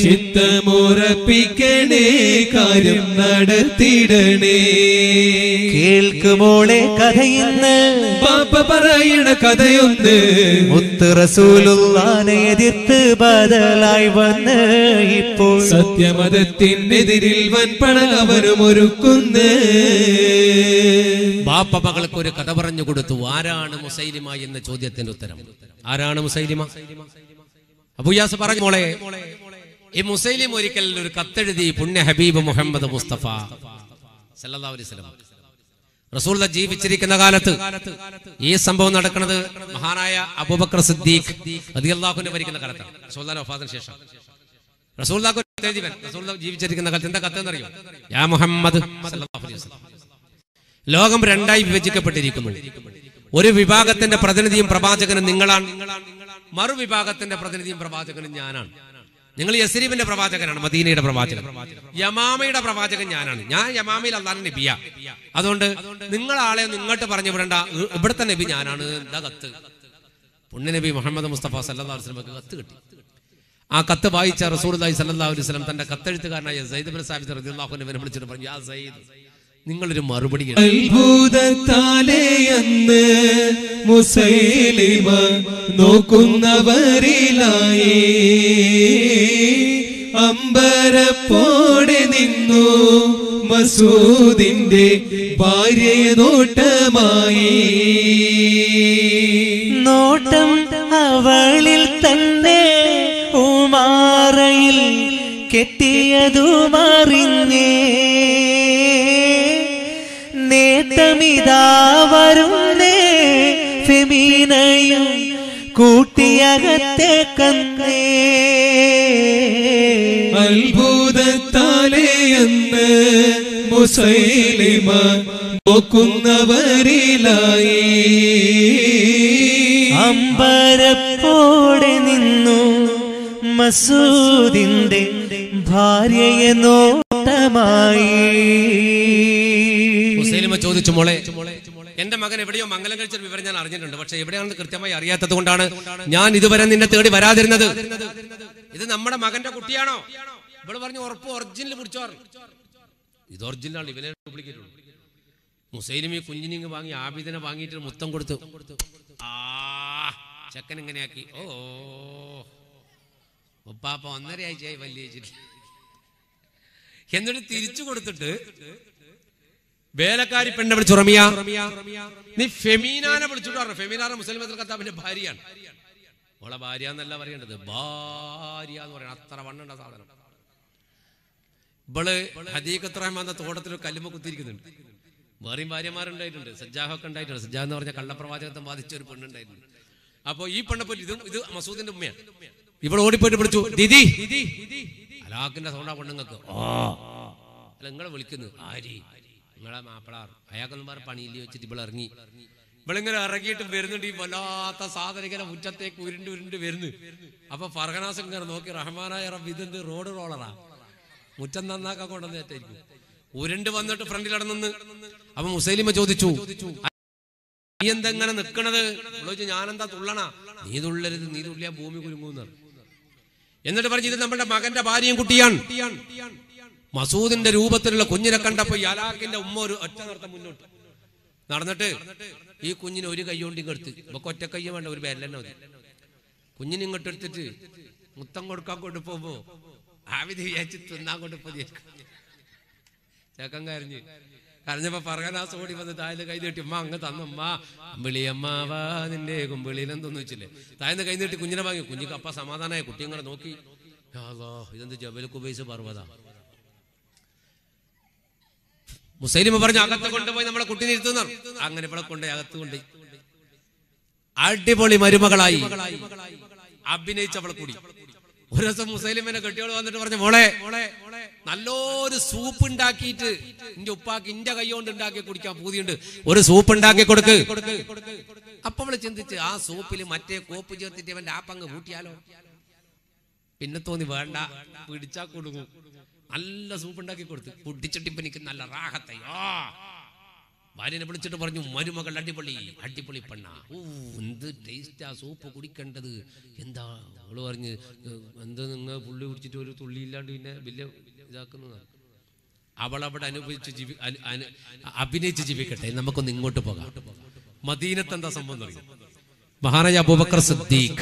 ചിത്തമുറപ്പിക്കണേ കാര്യം നടത്തിടണേ. കേൾക്കുമോളെ കഥയിന്ന് പാപ്പ പറയണ കഥയൊന്ന്, മുത്ത് റസൂലുള്ളാനെ എതിർത്ത് ബദലായി വന്ന് ഇപ്പോൾ സത്യമതത്തിനെതിരിൽ വൻപണയവനും ഒരുക്കുന്നു. ബാപ്പ മകൾക്ക് ഒരു കഥ പറഞ്ഞു കൊടുത്തു. ആരാണ് മുസൈലിമ എന്ന ചോദ്യത്തിന്റെ ഉത്തരം. ആരാണ് മുസൈലിമ? അബൂയാസ് പറഞ്ഞു, മോളെ ഈ മുസൈലിം ഒരിക്കൽ ഒരു കത്തെഴുതി പുണ്യ ഹബീബ് മുഹമ്മദ് മുസ്തഫ സല്ലല്ലാഹു അലൈഹി വസല്ലം റസൂൽ ജീവിച്ചിരിക്കുന്ന കാലത്ത് ഈ സംഭവം നടക്കുന്നത് മഹാനായ അബൂബക്കർ സിദ്ദീഖ് റളിയല്ലാഹു അൻഹു ഭരിക്കുന്ന കാലത്താണ്. റസൂലുള്ളാഹിന്റെ വഫാത്തിന് ശേഷം റസൂലുള്ളാഹി റസൂൽ ജീവിച്ചിരിക്കുന്ന കാലത്ത് എന്താ കത്ത് എന്നറിയോ? യാ മുഹമ്മദ് സല്ലല്ലാഹു അലൈഹി വസല്ലം, ലോകം രണ്ടായി വിഭജിക്കപ്പെട്ടിരിക്കുന്നു. ഒരു വിഭാഗത്തിന്റെ പ്രതിനിധിയും പ്രവാചകനും നിങ്ങളാണ്, മറുവിഭാഗത്തിന്റെ പ്രതിനിധിയും പ്രവാചകനും ഞാനാണ്. നിങ്ങൾ യസ്രീബിന്റെ പ്രവാചകനാണ്, മദീനയുടെ പ്രവാചകൻ. യമാമയുടെ പ്രവാചകൻ ഞാനാണ്. ഞാൻ യമാമയിൽ അള്ളാഹുവിന്റെ നബിയാ. അതുകൊണ്ട് നിങ്ങളാളെ ഇങ്ങോട്ട് പറഞ്ഞു വിടണ്ട, ഇവിടുത്തെ നബി ഞാനാണ്. എന്താ കത്ത്? പുണ്യ നബി മുഹമ്മദ് മുസ്തഫ സല്ലല്ലാഹു അലൈഹി വസല്ലം കത്ത് കിട്ടി. ആ കത്ത് വായിച്ച റസൂലുള്ളാഹി സല്ലല്ലാഹു അലൈഹി വസല്ലം തന്റെ കത്തെഴുത്തുകാരനായ സയ്യിദ് ബിൻ സാബിത്ത് റളിയല്ലാഹു അൻഹുവിനെ വിളിച്ചിട്ട് പറഞ്ഞു, യാ സയ്യിദ്, നിങ്ങളൊരു മറുപടി. അത്ഭുതത്താലേ അന്ന് മുസൈലിമ നോക്കുന്നവരിലായി അമ്പരപ്പോടെ നിന്നു മസൂദിന്റെ ഭാര്യയെ നോട്ടമായി. നോട്ടം അവളിൽ തന്നെ ഉമാറയിൽ കെട്ടിയതുമറിഞ്ഞേ നേട്ടമിതാ വരുന്നേ ഫെമീനയും കൂട്ടിയകത്തെ കന്നേ. അത്ഭുതത്താലേ എന്ന് മുസൈലിമ നോക്കുന്നവരിലായി. അമ്പരപ്പോടെ നിന്നു മസൂദിന്റെ ഭാര്യയെ നോട്ടമായി. മുസൈലിമ ചോദിച്ചു, മോളെ, എന്റെ മകൻ എവിടെയോ മംഗലം കഴിച്ച വിവരം ഞാൻ അറിഞ്ഞിട്ടുണ്ട്. പക്ഷെ എവിടെയാണെന്ന് കൃത്യമായി അറിയാത്തത് കൊണ്ടാണ് ഞാൻ ഇതുവരെ നിന്നെ തേടി വരാതിരുന്നത്. ഇത് നമ്മുടെ മകന്റെ കുട്ടിയാണോ? ഇവിടെ പറഞ്ഞു ഉറപ്പ് ഒറിജിനൽ പിടിച്ചോ. ഇത് ഒറിജിനലാണ്, ഇവനെ ഡ്യൂപ്ലിക്കേറ്റ് ഉള്ളൂ. മുസൈലിമ ഈ കുഞ്ഞിനിങ് വാങ്ങി ആബിദിനെ വാങ്ങിയിട്ട് മുത്തം കൊടുത്തു. ആ ചെക്കൻ ഇങ്ങനെയാക്കി. ഓ ഉപ്പാപ്പ ഒന്നര ആഴ്ചയായി വലിയ എന്നിട്ട് തിരിച്ചു കൊടുത്തിട്ട് വേലക്കാരി പെണ്ണെ വിളിച്ചു, റമിയ നീ ഫെമീനാനെ വിളിച്ചിട്ട് പറഞ്ഞു. ഫെമീനാനെ മുസ്ലിം കത്താബിന്റെ ഭാര്യയാണ്. ഓളെ ഭാര്യ എന്നല്ല പറയേണ്ടത്, ഭാര്യ എന്ന് പറയണം. അത്ര വണ്ണുണ്ട സാധനം. ഇവള് ഹദീഖത്ത് റഹ്മാൻ എന്ന തോട്ടത്തിൽ കല്ലുമ്പ കുത്തിയിരിക്കുന്നുണ്ട്. വേറെയും ഭാര്യമാരുണ്ടായിട്ടുണ്ട്. സജ്ജാഹൊക്കെ ഉണ്ടായിട്ടുണ്ട്. സജ്ജാഹ് എന്ന് പറഞ്ഞ കള്ളപ്രവാചകത്തെ ബാധിച്ച ഒരു പെണ്ണുണ്ടായിട്ടുണ്ട്. അപ്പൊ ഈ പെണ്ണെപ്പറ്റി ഇത് ഇത് മസൂദിന്റെ ഉമ്മയാണ്. ഇവൾ ഓടിപ്പോയിട്ട് വിളിച്ചു, ദീദി. അലാഖിന്റെ സൗണ്ടാ പെണ്ണുങ്ങൾക്ക്. ഓ അല്ല നിങ്ങളെ വിളിക്കുന്നു. ആരി നിങ്ങളെ മാപ്പിളാർ. അയാൾക്കൊന്നും പറഞ്ഞ പണിയിൽ വെച്ചിട്ട് ഇവൾ ഇറങ്ങി. ഇവളിങ്ങനെ ഇറങ്ങിയിട്ട് വരുന്നുണ്ട്. ഈ വല്ലാത്ത സാധനം ഇങ്ങനെ മുറ്റത്തേക്ക് ഉരുണ്ട് ഉരുണ്ട് വരുന്നു. അപ്പൊ ഫർഹനാസ് ഇങ്ങനെ നോക്കി, റഹ്മാനായ റബ്ബ് ഇതെന്ത് റോഡ് റോളറാ, മുറ്റം നന്നാക്കാൻ കൊണ്ടുവന്ന് ഏറ്റായിരിക്കും. ഉരുണ്ട് വന്നിട്ട് ഫ്രണ്ടിൽ നടന്നു. അപ്പൊ മുസൈലിമ ചോദിച്ചു, നീ എന്തെങ്ങനെ നിക്കണത്? ഞാനെന്താ തുള്ളണ? നീ തുള്ളരുത്, നീ തുള്ളിയാ ഭൂമി കുലുങ്ങുന്ന. എന്നിട്ട് പറഞ്ഞു, ഇത് നമ്മുടെ മകന്റെ ഭാര്യയും കുട്ടിയാണ്. മസൂദിന്റെ രൂപത്തിലുള്ള കുഞ്ഞിനെ കണ്ടപ്പോ യാലാഖിന്റെ ഉമ്മ ഒരു ഒറ്റ നടത്തം മുന്നോട്ട് നടന്നിട്ട് ഈ കുഞ്ഞിനെ ഒരു കൈ കൊണ്ട് ഇങ്ങെടുത്ത്. ഇപ്പൊ ഒറ്റ കയ്യ വേണ്ട, ഒരു ബെല്ലെന്നെ മതി. കുഞ്ഞിനെ ഇങ്ങോട്ട് എടുത്തിട്ട് മുത്തം കൊടുക്കാൻ കൊണ്ട് പോകുമ്പോ ആവിധ വിചാരിച്ച് തിന്നാൻ കൊണ്ട് പോ ചേക്കൻ കരഞ്ഞ് കരഞ്ഞപ്പോ ഫർഹനാസ് ഓടി വന്ന് താഴ്ന്ന് കൈ നീട്ടി, അമ്മ അങ്ങ് തന്നമ്മ വിളിയമ്മാവാ നിന്റെ കുമ്പിളിയിലെന്തൊന്നും വെച്ചില്ലേ. താഴ്ന്ന് കൈ നീട്ടി കുഞ്ഞിനെ വാങ്ങി. കുഞ്ഞിക്ക് അപ്പ സമാധാനമായ. കുട്ടി ഇങ്ങനെ നോക്കി, ഇതെന്ത് ജബൽ കുബൈസ് പർവ്വത. മുസൈലിമ പറഞ്ഞു, അകത്ത് കൊണ്ടുപോയി നമ്മളെ കുട്ടീനെ ഇരുത്തുന്ന. അങ്ങനെ ഇവിടെ കൊണ്ടുപോയി അകത്ത് കൊണ്ടുപോയി അടിപൊളി മരുമകളായി അഭിനയിച്ചവളെ കൂടി. ഒരു ദിവസം മുസൈലിമനെ കെട്ടിയോള് വന്നിട്ട് പറഞ്ഞു, മോളെ നല്ലൊരു സൂപ്പ് ഉണ്ടാക്കിയിട്ട് എന്റെ ഉപ്പാക്ക് ഇന്റെ കൈ കൊണ്ട് ഉണ്ടാക്കി കുടിക്കാൻ പൂതിയുണ്ട്, ഒരു സൂപ്പ് ഉണ്ടാക്കി കൊടുക്ക്. അപ്പൊ അവള് ചിന്തിച്ച്, ആ സൂപ്പിൽ മറ്റേ കോപ്പ് ചേർത്തിട്ട് അവന്റെ ആ പങ്ക് കൂട്ടിയാലോ. പിന്നെ തോന്നി വേണ്ട, പിടിച്ചാ കൊടുക്കും. നല്ല സൂപ്പ് ഉണ്ടാക്കി കൊടുത്ത് കുടിച്ചിട്ട് ഇപ്പൊ എനിക്ക് നല്ല റാഹത്തയ്യോ. ഭാര്യനെ വിളിച്ചിട്ട് പറഞ്ഞു, മരുമകൾ അടിപൊളി അടിപൊളി പെണ്ണ, ഓ എന്ത് ടേസ്റ്റാ സൂപ്പ് കുടിക്കേണ്ടത്. എന്താ അവള് പറഞ്ഞ്, എന്താ നിങ്ങൾ പുള്ളി കുടിച്ചിട്ട് ഒരു തുള്ളി ഇല്ലാണ്ട് പിന്നെ വലിയ ഇതാക്കുന്നതാണ്. അവളവിടെ അനുഭവിച്ച് ജീവി അഭിനയിച്ച് ജീവിക്കട്ടെ. നമുക്കൊന്ന് ഇങ്ങോട്ട് പോകാം. മദീനത്ത് എന്താ സംഭവം അറിയാം? മഹാനായ അബൂബക്കർ സിദ്ദീഖ്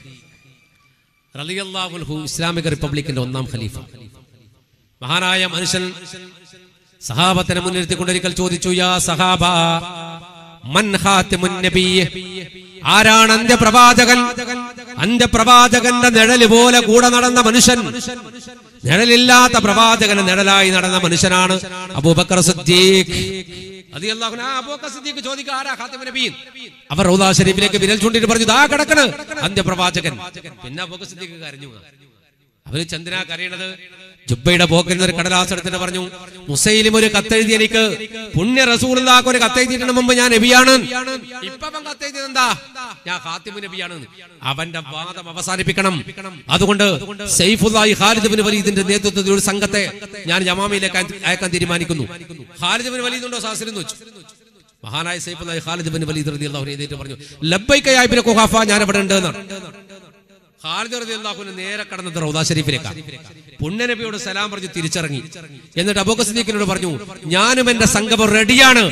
റളിയല്ലാഹു അൻഹു ഇസ്ലാമിക റിപ്പബ്ലിക്കിന്റെ ഒന്നാം ഖലീഫ, മഹാനായ മനുഷ്യൻ സഹാബത്തിനെ മുൻനിർത്തിക്കൊണ്ടൊരിക്കൽ ചോദിച്ചു, യാ സഹാബ മൻ ഖാതിമുൻ നബിയ്യ, ആരാണ് അന്ത്യപ്രവാചകൻ? അന്ത്യപ്രവാചകന്റെ നിഴല് പോലെ കൂടെ നടന്ന മനുഷ്യൻ, നിഴലില്ലാത്ത പ്രവാചകന് നിഴലായി നടന്ന മനുഷ്യനാണ് അബൂബക്കർ സിദ്ദീഖ് റളിയല്ലാഹു അൻഹു. അബൂബക്കർ സിദ്ദീഖ് ചോദിക്കുക, ആരാ ഖാതിമുൻ നബിയ്യ്? അവർ റൗദ ശരീഫിലേക്ക് വിരൽ ചൂണ്ടിട്ട് പറഞ്ഞു, ദാ കിടക്കണ് അന്ത്യപ്രവാചകൻ. പിന്നെ അബൂബക്കർ സിദ്ദീഖ് കരഞ്ഞു. അവര് ചന്ദ്രനാ കരയണത്? ജുബയുടെ പോക്കിൽ നിന്ന് ഒരു കടലാസ് എടുത്തിട്ട് പറഞ്ഞു, മുസൈലിം ഒരു കത്തെഴുതി എനിക്ക്, പുണ്യ റസൂലുള്ളാഹിക്ക് ഒരു കത്തെഴുതിയിട്ട് മുമ്പ് ഞാൻ നബിയാണ്, ഇപ്പൊ അവൻ കത്തെഴുതിയത് എന്താ, ഞാൻ ഖാതിമുൻ നബിയാണ്. അവന്റെ വാദം അവസാനിപ്പിക്കണം. അതുകൊണ്ട് സൈഫുല്ലാഹി ഖാലിദ് ഇബ്നു വലീദിന്റെ നേതൃത്വത്തിൽ ഒരു സംഘത്തെ ഞാൻ യമാമയിലേക്ക് അയക്കാൻ തീരുമാനിക്കുന്നു. ഖാലിദ് ഇബ്നു വലീദ് ഉണ്ടോ സാസിലെന്ന് വെച്ചു. മഹാനായ സൈഫുല്ലാഹി ഖാലിദ് ഇബ്നു വലീദ് റളിയല്ലാഹു അൻഹു എഴുതിയിട്ട് പറഞ്ഞു, ലബ്ബൈക യാ ഇബ്നു ഖുഹാഫ, ഞാൻ ഇവിടെ ഉണ്ട് എന്നാണ്. ഖാലിദ് റളിയല്ലാഹു അൻഹു നേരെ കടന്നത് റൗദ ശരീഫിലേക്കാണ്. പുണ്യ നബിയോട് സലാം പറഞ്ഞു തിരിച്ചിറങ്ങി. എന്നിട്ട് അബൂബക്കർ സിദ്ദീഖിനോട് പറഞ്ഞു, ഞാനും എന്റെ സംഘം റെഡിയാണ്.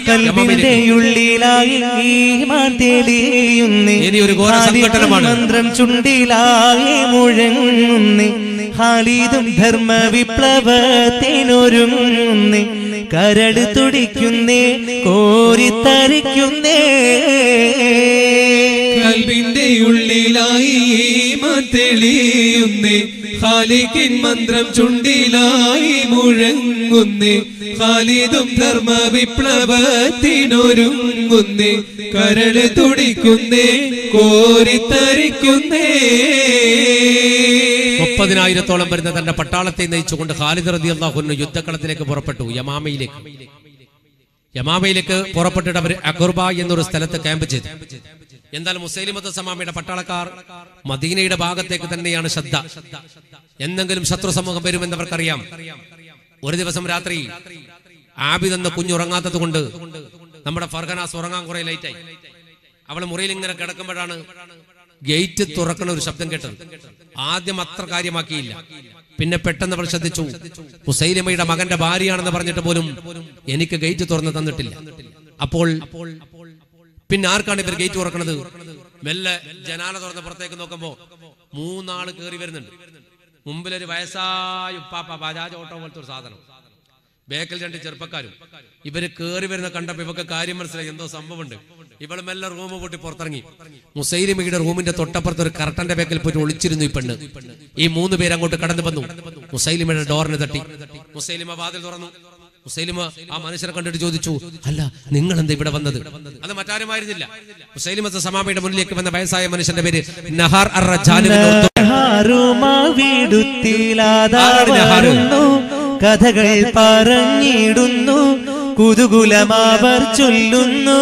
ഇനി ഒരു ഘോര സംഘട്ടനമാണ്. മന്ത്രം ചുണ്ടിലായി മുഴങ്ങുന്നേ, ഖാലിദും ധർമ്മ വിപ്ലവത്തിനൊരുങ്ങുന്നേ, കരട് തുടിക്കുന്നേ കോരിത്തരിക്കുന്നേ. കൽബിന്റെ ഉള്ളിലായി ഈമാൻ തെളിയുന്നേ, ഖാലിഖിൻ മന്ത്രം ചുണ്ടിലായി മുഴങ്ങുന്നേ, ഖാലിദും ധർമ്മ വിപ്ലവത്തിനൊരുങ്ങുന്നേ, കരള് തുടിക്കുന്നേ കോരിത്തരിക്കുന്നേ. മുപ്പതിനായിരത്തോളം വരുന്ന തന്റെ പട്ടാളത്തെ നയിച്ചുകൊണ്ട് ഖാലിദ് റളിയല്ലാഹു അൻഹു യുദ്ധക്കളത്തിലേക്ക് പുറപ്പെട്ടു. യമാമയിലേക്ക് യമാമയിലേക്ക് പുറപ്പെട്ടിട്ട് അവർ അഖുർബ എന്നൊരു സ്ഥലത്ത് ക്യാമ്പ് ചെയ്തു. എന്നാൽ മുസൈലിമത്ത് സമാമയുടെ പട്ടാളക്കാർ മദീനയുടെ ഭാഗത്തേക്ക് തന്നെയാണ് ശ്രദ്ധ. എന്തെങ്കിലും ശത്രു സമൂഹം വരുമെന്നവർക്കറിയാം. ഒരു ദിവസം രാത്രി ആബിദ് എന്ന കുഞ്ഞുറങ്ങാത്തത് കൊണ്ട് നമ്മുടെ ഫർഖനാസ് ഉറങ്ങാൻ കുറെ ലേറ്റായി. അവൾ മുറിയിൽ ഇങ്ങനെ കിടക്കുമ്പോഴാണ് ഗേറ്റ് തുറക്കുന്ന ഒരു ശബ്ദം കേട്ടത്. ആദ്യം അത്ര കാര്യമാക്കിയില്ല. പിന്നെ പെട്ടെന്ന് അവൾ ശ്രദ്ധിച്ചു, മുസൈലിമയുടെ മകന്റെ ഭാര്യയാണെന്ന് പറഞ്ഞിട്ട് പോലും എനിക്ക് ഗേറ്റ് തുറന്ന് തന്നിട്ടില്ല. അപ്പോൾ പിന്നെ ആർക്കാണ് ഇവർ ഗേറ്റ് തുറക്കുന്നത്? മെല്ലെ ജനാല തുറന്ന് പുറത്തേക്ക് നോക്കുമ്പോ മൂന്നാള് കയറി വരുന്നുണ്ട്. മുമ്പിലൊരു വയസ്സായ ഉപ്പാപ്പ ബജാജ് ഓട്ടോ പോലത്തെ ഒരു സാധനം, ബേക്കിൽ രണ്ട് ചെറുപ്പക്കാരും. ഇവര് കയറി വരുന്ന കണ്ടപ്പോ ഇവർക്ക് കാര്യം മനസ്സിലായി, എന്തോ സംഭവമുണ്ട്. ഇവള് മെല്ലെ റൂം പൊട്ടി പുറത്തിറങ്ങി. മുസൈലിമയുടെ റൂമിന്റെ തൊട്ടപ്പുറത്ത് ഒരു കർട്ടന്റെ ബേക്കിൽ പോയിട്ട് ഒളിച്ചിരുന്നു ഈ പെണ്ണ്. ഈ മൂന്ന് പേര് അങ്ങോട്ട് കടന്നു വന്നു. മുസൈലിമയുടെ ഡോറിന് തട്ടി. മുസൈലിമ വാതിൽ തുറന്നു. മുസൈലിമ ആ മനുഷ്യരെ കണ്ടിട്ട് ചോദിച്ചു, അല്ല നിങ്ങൾ എന്താ ഇവിടെ വന്നത്? അത് മറ്റാരുമായിരുന്നില്ല, മുസൈലിമത്ത് സമാമയുടെ മുന്നിലേക്ക് വന്ന വയസ്സായ മനുഷ്യന്റെ പേര് നഹാർ അർ-റജാൽ. കഥകൾ പറഞ്ഞിടുന്നു, കുതുകുലമാവർ ചൊല്ലുന്നു.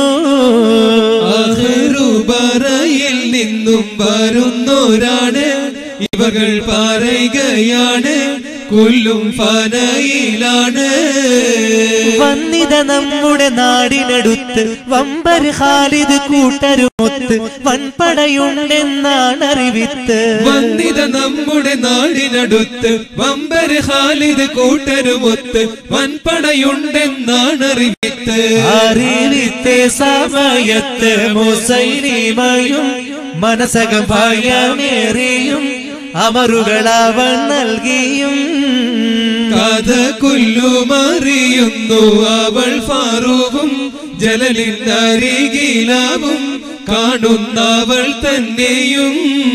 അഹ്റുബറയിൽ നിന്നും വരുന്നോരാണ് ഇവകൾ പറയുകയാണ്, കൊല്ലും ഫനയിലാണ്. വന്നിത നമ്മുടെ നാടിനടുത്ത് വമ്പർ ഖാലിദ് കൂട്ടരുമൊത്ത് വൻപടയുണ്ടെന്നാണ് അറിവിത്ത്. വന്നിത നമ്മുടെ നാടിനടുത്ത് വമ്പർ ഖാലിദ് കൂട്ടരുമൊത്ത് വൻപടയുണ്ടെന്നാണ് അറിവിത്ത്. അറിവിത്തെ സമയത്ത് മുസൈലിമയും മനസകം ഭയമേറിയും അമറുകളവൻ നൽകിയും കഥ കൊല്ലുമറിയുന്നു അവൾ ഫാറൂഖും ജലലിനരികിലാവും കാണുന്നവൾ തന്നെയും.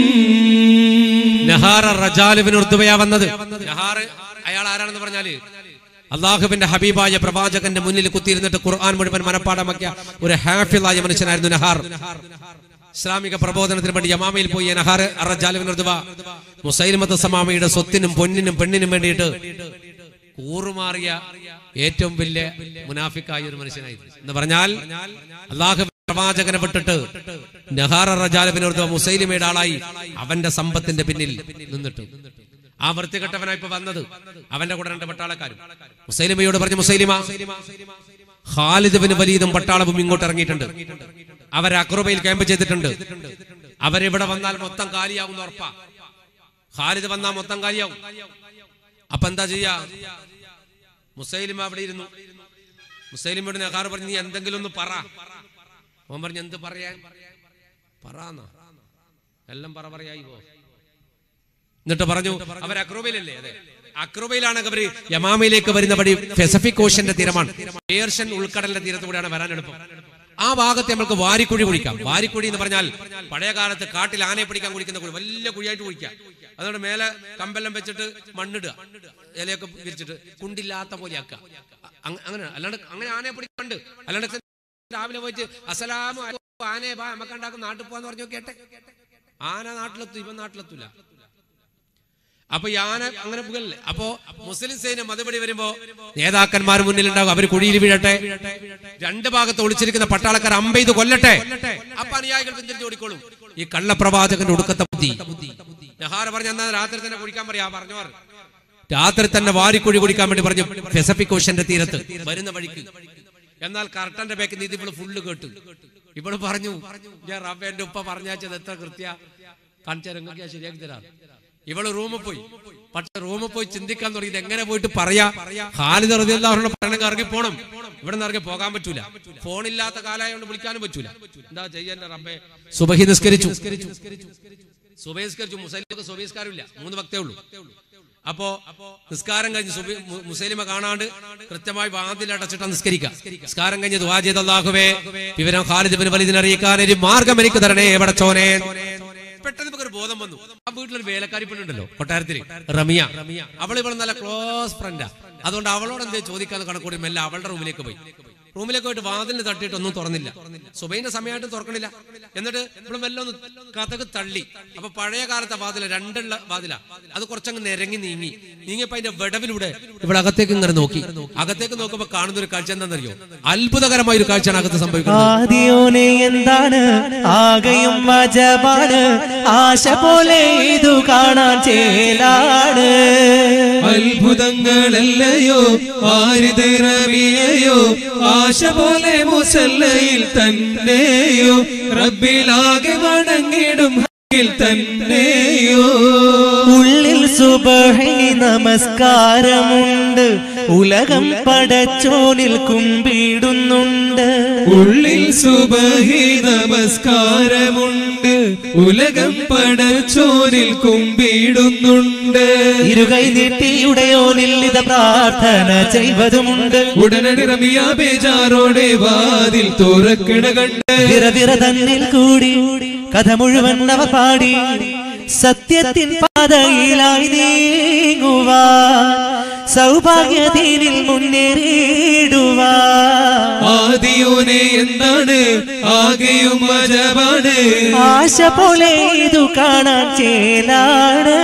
നഹാർ അർ-റജാലിബ്നു ഉർദുവയാ വന്നത്. നഹാർ അയാൾ ആരാണെന്ന് പറഞ്ഞാല് അള്ളാഹുവിന്റെ ഹബീബായ പ്രവാചകന്റെ മുന്നിൽ കുത്തിയിരുന്നിട്ട് ഖുർആൻ മുഴുവൻ മനപ്പാടമാക്കിയ ഒരു ഹാഫിളായ മനുഷ്യനായിരുന്നു നഹാർ. ഇസ്ലാമിക പ്രബോധനത്തിന് വേണ്ടി യമാമയിൽ പോയി നഹാർ അർ-റജാലിബ്നു ഉർദുവ മുസൈലിമത്ത് സമാമയുടെ സ്വത്തിനും പൊന്നിനും പെണ്ണിനും വേണ്ടിയിട്ട് കൂറുമാറിയ ഏറ്റവും വലിയ മുനാഫിക്കായ ഒരു മനുഷ്യനായിരുന്നു എന്ന് പറഞ്ഞാൽ, അള്ളാഹു പ്രവാചകനെ വിട്ടിട്ട് നഹാർ അർ-റജാലിബ്നു ഉർദുവ മുസൈലിമയുടെ ആളായി അവന്റെ സമ്പത്തിന്റെ പിന്നിൽ നിന്നിട്ട് ആ വൃത്തികെട്ടവനായി ഇപ്പൊ വന്നത്. അവന്റെ കൂടെ രണ്ട് പട്ടാളക്കാരും മുസൈലിമയോട് പറഞ്ഞു, മുസൈലിമ, ഖാലിദ് ബിൻ വലീദും പട്ടാളവും ഇങ്ങോട്ട് ഇറങ്ങിയിട്ടുണ്ട്. അവർ അഖ്റുബയിൽ ക്യാമ്പ് ചെയ്തിട്ടുണ്ട്. അവരിവിടെ വന്നാൽ മൊത്തം കാലിയാവുന്ന ഉറപ്പാ. ഖാലിദ് വന്നാൽ മൊത്തം കാലിയാവും. അപ്പൊ എന്താ ചെയ്യാ? മുസൈലിമ അവിടെ ഇരുന്നു. മുസൈലിമയോട് നഹാർ പറഞ്ഞു, നീ എന്തെങ്കിലും ഒന്ന് പറ. അവൻ പറഞ്ഞു, എന്ത് പറയാൻ? പറയാന്നോ? എല്ലാം പറ പറയായി പോ. എന്നിട്ട് പറഞ്ഞു, അവർ അഖ്റുബയിലല്ലേ? അതെ, അഖ്റുബയിലാണ്. അവര് യമാമയിലേക്ക് വരുന്ന വഴി പസഫിക് ഓഷ്യന്റെ തീരമാണ്, പേർഷ്യൻ ഉൾക്കടലിന്റെ തീരത്തുകൂടെയാണ് വരാൻ എളുപ്പം. ആ ഭാഗത്ത് നമുക്ക് വാരിക്കുഴി കുഴിക്കാം. വാരിക്കുഴി എന്ന് പറഞ്ഞാൽ പഴയ കാലത്ത് കാട്ടിൽ ആനയെ പിടിക്കാൻ കുഴിക്കുന്ന കുഴി, വലിയ കുഴിയായിട്ട് കുഴിക്കാം. അതുകൊണ്ട് മേലെ കമ്പെല്ലാം വെച്ചിട്ട് മണ്ണിടുക, ഇലയൊക്കെ വിരിച്ചിട്ട് കുണ്ടില്ലാത്ത പോലെ ആക്കുക. അങ്ങനെ അല്ലാണ്ട് അങ്ങനെ ആനയെ പിടിക്കാണ്ട് അല്ലാണ്ട് രാവിലെ പോയിട്ട് അസലാമു അലൈക്കും ആനയെ ബാ നമുക്ക് ഉണ്ടാക്കും നാട്ടിൽ പോവാന്ന് പറഞ്ഞു കേട്ടെ. ആന നാട്ടിലെത്തും, ഇവൻ നാട്ടിലെത്തൂല. അപ്പൊ ഈ ആന അങ്ങനെ പുകല്ലേ. അപ്പോ മുസ്ലിം സൈന്യം മറുപടി വരുമ്പോ നേതാക്കന്മാർ മുന്നിലുണ്ടാകും. അവർ കുഴിയിൽ വീഴട്ടെ, രണ്ട് ഭാഗത്ത് ഒളിച്ചിരിക്കുന്ന പട്ടാളക്കാർ അമ്പെയ്ത് കൊല്ലട്ടെ. അപ്പൊ അനുയായികൾ പിന്തിരിച്ച് ഓടിക്കോളും. ഈ കള്ളപ്രവാചകന്റെ ഒടുക്കത്തെ ബുദ്ധി. നഹാർ പറഞ്ഞ എന്നാ രാത്രി തന്നെ കുഴിക്കാൻ പറയാ പറഞ്ഞവർ. രാത്രി തന്നെ വാരിക്കുഴി കുടിക്കാൻ വേണ്ടി പറഞ്ഞു പസഫിക് ഓഷ്യന്റെ തീരത്ത് വരുന്ന വഴിക്ക്. എന്നാൽ കർട്ടന്റെ ബേക്കിൽ നിന്ന് ഇവള് ഫുള്ള് കേട്ടു. ഇവള് പറഞ്ഞു, ഞാൻ റബ്ബേന്റെ ഉപ്പ പറഞ്ഞാച്ചത് എത്ര കൃത്യ കാണിച്ചാൽ ശരിയാക്കി തരാം. ഇവള് റൂമിൽ പോയി. പക്ഷെ റൂമിൽ പോയി ചിന്തിക്കാൻ തുടങ്ങി, എങ്ങനെ പോയിട്ട് പറയാ? ഖാലിദ് റളിയല്ലാഹു അൻഹു പറയണമെങ്കിൽ ഇറങ്ങി പോണം. ഇവിടെ നിന്ന് ഇറങ്ങി പോകാൻ പറ്റൂല. ഫോണില്ലാത്ത കാലമായോണ്ട് വിളിക്കാനും പറ്റൂല. എന്താ ചെയ്യാൻ റബ്ബേ? സുബഹി നിസ്കരിച്ചു. സുബഹി നിസ്കരിച്ചു. മുസൈലിമക്ക് സുബഹി നിസ്കാരമില്ല, മൂന്ന് വക്തേ ഉള്ളൂ. അപ്പോ നിസ്കാരം കഴിഞ്ഞ് സുബി മുസ്ലിമ കാണാണ്ട് കൃത്യമായി വാതിൽ അടച്ചിട്ട് നിസ്കരിക്കാം. നിസ്കാരം കഴിഞ്ഞ് ദുആ ചെയ്ത അല്ലാഹുവേ വിവരം ഖാലിദ് ഇബ്നു വലീദിനെ അറിയിക്കാൻ ഒരു മാർഗം എനിക്ക് തരണേ പടച്ചോനെ. പെട്ടെന്ന് നമുക്ക് ഒരു ബോധം വന്നു. ആ വീട്ടിലൊരു വേലക്കാരി പെണ്ണുണ്ടല്ലോ കൊട്ടാരത്തിൽ, റമിയ. അവൾ ഇവിടെ നല്ല ക്ലോസ് ഫ്രണ്ടാ. അതുകൊണ്ട് അവളോട് എന്തേ ചോദിക്കാന്ന് കണക്കൂടി മെല്ലെ അവളുടെ റൂമിലേക്ക് പോയി. റൂമിലേക്ക് പോയിട്ട് വാതിലിന് തട്ടിയിട്ട് ഒന്നും തുറന്നില്ല. സുബൈന്റെ സമയമായിട്ട് തുറക്കണില്ല. എന്നിട്ട് ഇവിടെ മെല്ലെ ഒന്ന് കഥക്ക് തള്ളി. അപ്പൊ പഴയ കാലത്തെ വാതില, രണ്ടുള്ള വാതില, അത് കുറച്ചങ്ങ് നിരങ്ങി നീങ്ങി നീങ്ങിയപ്പോ അതിന്റെ വിടവിലൂടെ ഇവിടെ അകത്തേക്ക് ഇങ്ങനെ നോക്കി. അകത്തേക്ക് നോക്കുമ്പോ കാണുന്ന ഒരു കാഴ്ച എന്താണെന്നറിയോ? അത്ഭുതകരമായ ഒരു കാഴ്ചയാണ് അകത്ത് സംഭവിക്കുന്നത്. എന്താണ് ആകെയും വജബാണ്, ആശ പോലെ ഇത് കാണാൻ ചേലാണ്. അത്ഭുതങ്ങളല്ലയോ ആരിത് റബിയയോ, ആശ പോലെ മുസല്ലയിൽ തന്നെയോ, റബ്ബിലാകെ വണങ്ങിടും തന്നെയോ. ഉള്ളിൽ സുബ്ഹിന് നമസ്കാരമുണ്ട്, ഉലകം പടച്ചോനിൽ കുമ്പിടുന്നുണ്ട്. ഉള്ളിൽ സുബ്ഹി നമസ്കാരമുണ്ട്, ഉലകം പടച്ചോനിൽ കുമ്പിടുന്നുണ്ട്. ഇരുകൈ നീട്ടിയുടയോനിൽ ഇത് പ്രാർത്ഥന ചെയ്വതുമുണ്ട്. ഉടനടി റമിയ ബേജാറോടെ വാതിൽ തുറക്കിട കണ്ട് വിറവിറ തന്നിൽ കൂടി കഥ മുഴുവൻ അവർ പാടി സത്യത്തിൻ പാതയിലായി നീങ്ങുവാ, സൗഭാഗ്യതീനിൽ മുന്നേറിടുവാ. ആദിയോനെ എന്താണ് ആകെയും മജബാണ്, ആശ പോലെ ഇതു കാണാൻ ചേലാണ്.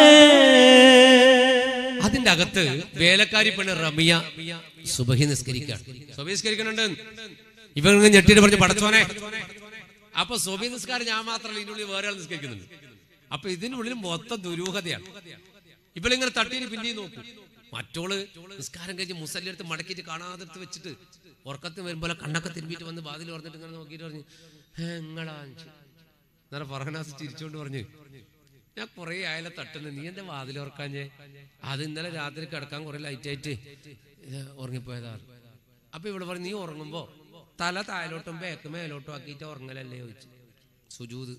അതിന്റെ അകത്ത് വേലക്കാരി പെണ്ണ് റമിയ സുബഹി നിസ്കരിക്കാണ്. സുബഹി നിസ്കരിക്കുന്നുണ്ട്. ഇവർ ഞെട്ടിട്ട് പറഞ്ഞു പടച്ചോനെ. അപ്പൊ സുബഹി നിസ്കാരം ഞാൻ മാത്രമല്ല, ഇതിനുള്ളിൽ വേറെ ആൾ നിസ്കരിക്കുന്നുണ്ട്. അപ്പൊ ഇതിനുള്ളിൽ മൊത്തം ദുരൂഹതയാണ്. ഇവളിങ്ങനെ തട്ടീന് പിന്നെയും നോക്കും. മറ്റോള് നിസ്കാരം കഴിഞ്ഞ് മുസല്ലി എടുത്ത് മടക്കിയിട്ട് കാണാതെടുത്ത് വെച്ചിട്ട് ഉറക്കത്തിന് വരുമ്പോൾ കണ്ണൊക്കെ തിരുമ്പിയിട്ട് വന്ന് വാതിൽ പറഞ്ഞിട്ട് ഇങ്ങനെ നോക്കിയിട്ട് പറഞ്ഞു എങ്ങളാ എന്നാ ഫർഹനാസ് ചിരിച്ചോണ്ട് പറഞ്ഞു, ഞാൻ കുറെ ആയാലും തട്ടുന്നു, നീ എന്റെ വാതിൽ ഉറക്കാഞ്ഞേ? അത് ഇന്നലെ രാത്രി കിടക്കാൻ കുറെ ലൈറ്റായിട്ട് ഉറങ്ങിപ്പോയതാ. അപ്പൊ ഇവിടെ പറഞ്ഞു നീ ഉറങ്ങുമ്പോ തല താഴോട്ടും ബേക്ക് മേലോട്ടും ആക്കിയിട്ട് ഉറങ്ങലല്ലേ ചോദിച്ചു. സുജൂദ്.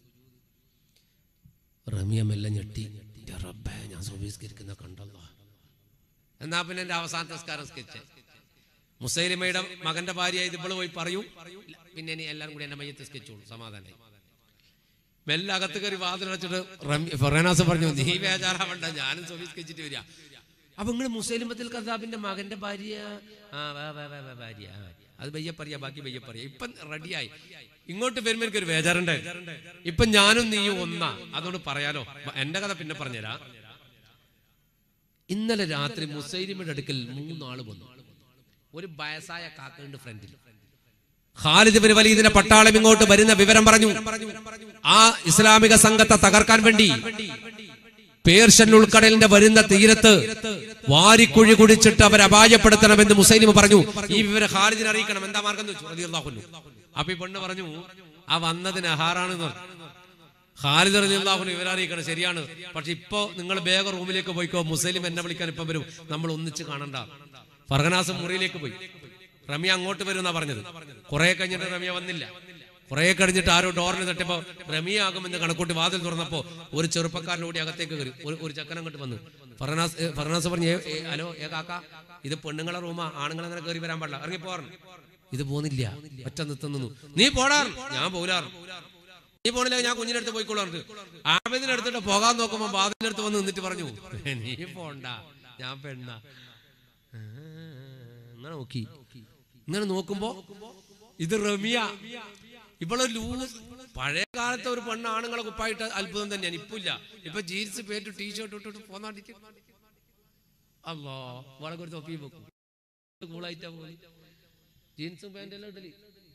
റമിയമെല്ലാം ഞെട്ടി, റബ്ബേ ഞാൻ സുബഹിസ്കരിക്കുന്ന കണ്ടല്ലോ. എന്നാ പിന്നെ എന്റെ അവസാനത്തെ നിസ്കാരം സ്കെച്ച്. മുസൈലിമയുടെ മകന്റെ ഭാര്യ ഇതുപോലെ പോയി പറയൂ, പിന്നെ ഇനി എല്ലാവരും കൂടി എന്റെ മയ്യത്ത് സ്കെച്ചോളൂ, സമാധാനായി. മെല്ലെ അകത്ത് കയറി വാതിലടച്ചിട്ട് ഫർഹനാസ് പറഞ്ഞു നീ ബേജാറാവണ്ട, ഞാനും സുബഹിസ്കരിച്ചിട്ട് വരിക. അപ്പൊ നിങ്ങൾ മുസൈലിമത്തുൽ കദ്ദാബിന്റെ മകന്റെ ഭാര്യ ഭാര്യ അത് ബയ്യ പറയാ, ബാക്കി ബയ്യ പറയാ. ഇപ്പൊ റെഡിയായി. ഇങ്ങോട്ട് വരുമ്പോ എനിക്കൊരു ബേജാറുണ്ട്. ഇപ്പൊ ഞാനും നീയും ഒന്നാ, അതുകൊണ്ട് പറയാലോ. എന്റെ കഥ പിന്നെ പറഞ്ഞുതരാ. ഇന്നലെ രാത്രി മുസൈലിമയുടെ അടുക്കൽ മൂന്നാള് വന്നു. ഒരു വയസ്സായ കാക്കയുടെ ഫ്രണ്ടിൽ ഖാലിദ് ഇബ്നു വലീദിന്റെ പട്ടാളം ഇങ്ങോട്ട് വരുന്ന വിവരം പറഞ്ഞു. ആ ഇസ്ലാമിക സംഘത്തെ തകർക്കാൻ വേണ്ടി പേർഷ്യൻ ഉൾക്കടലിന്റെ വരുന്ന തീരത്ത് വാരിക്കുഴി കുടിച്ചിട്ട് അവരെ അപായപ്പെടുത്തണമെന്ന് മുസൈലിമ പറഞ്ഞു. ഈ വിവരം ഖാലിദിനെ അറിയിക്കണം. എന്താ മാർഗം എന്ന് വെച്ചു റളിയല്ലാഹു അൻഹു. അപ്പൊ ഈ പെണ്ണ് പറഞ്ഞു ആ വന്നതിന് അഹാറാണെന്ന് പറഞ്ഞു. ഖാലിദ് റളിയല്ലാഹു അൻഹു ഇവരെ അറിയിക്കണം. ശരിയാണ്, പക്ഷെ ഇപ്പൊ നിങ്ങൾ വേഗം റൂമിലേക്ക് പോയിക്കോ, മുസൈലിം എന്നെ വിളിക്കാൻ ഇപ്പം വരും, നമ്മൾ ഒന്നിച്ച് കാണണ്ട. ഫർഹനാസ് മുറിയിലേക്ക് പോയി. റമിയ അങ്ങോട്ട് വരും എന്നാ പറഞ്ഞത്. കുറെ കഴിഞ്ഞിട്ട് റമിയ വന്നില്ല. കുറെ കഴിഞ്ഞിട്ട് ആരോ ഡോറിന് തട്ടിയപ്പോ റമിയ ആകുമെന്ന് കണക്കൂട്ടി വാതിൽ തുറന്നപ്പോ ഒരു ചെറുപ്പക്കാരനോടി അകത്തേക്ക് കയറി. ഒരു ചക്കൻ അങ്ങോട്ട് വന്നു. ഫർഹനാസ് ഫർഹനാസ് പറഞ്ഞു ഹലോ ഏ കാക്ക, ഇത് പെണ്ണുങ്ങളെ റൂമാ, ആണുങ്ങൾ അങ്ങനെ കയറി വരാൻ പാടില്ല, ഇറങ്ങി പോകാറ്. ഇത് പോന്നില്ല, ഒറ്റ നിന്നു. നീ പോടാറ്. ഞാൻ പോലാറ്. നീ പോണില്ല, ഞാൻ കുഞ്ഞിന്റെ അടുത്ത് പോയിക്കോളാറുണ്ട്. ആബിദിന്റെ അടുത്തിട്ട് പോകാൻ നോക്കുമ്പോ വാതിലിന്റെ അടുത്ത് വന്ന് നിന്നിട്ട് പറഞ്ഞു നീ പോണ്ട, ഞാൻ പെണ്ണ. ഇങ്ങനെ നോക്കി. ഇങ്ങനെ നോക്കുമ്പോ ഇത് റമിയ. ഇവള് ലൂസ്. പഴയ കാലത്തെ ഒരു പെണ്ണ് ആണുങ്ങളെ കുപ്പായിട്ട് അത്ഭുതം തന്നെയാണ്. ഇപ്പൊ ഇല്ല. ഇപ്പൊ ജീൻസ് പേറ്റ് ടീഷർട്ട് ഇട്ടിട്ട് പോന്നാടിക്കും. അല്ലോ വളരെ ഒരു തൊപ്പി വെക്കും. കൂളായിട്ടാ പോയി ജീൻസും പാൻറ്റെല്ലാം ഇടല്.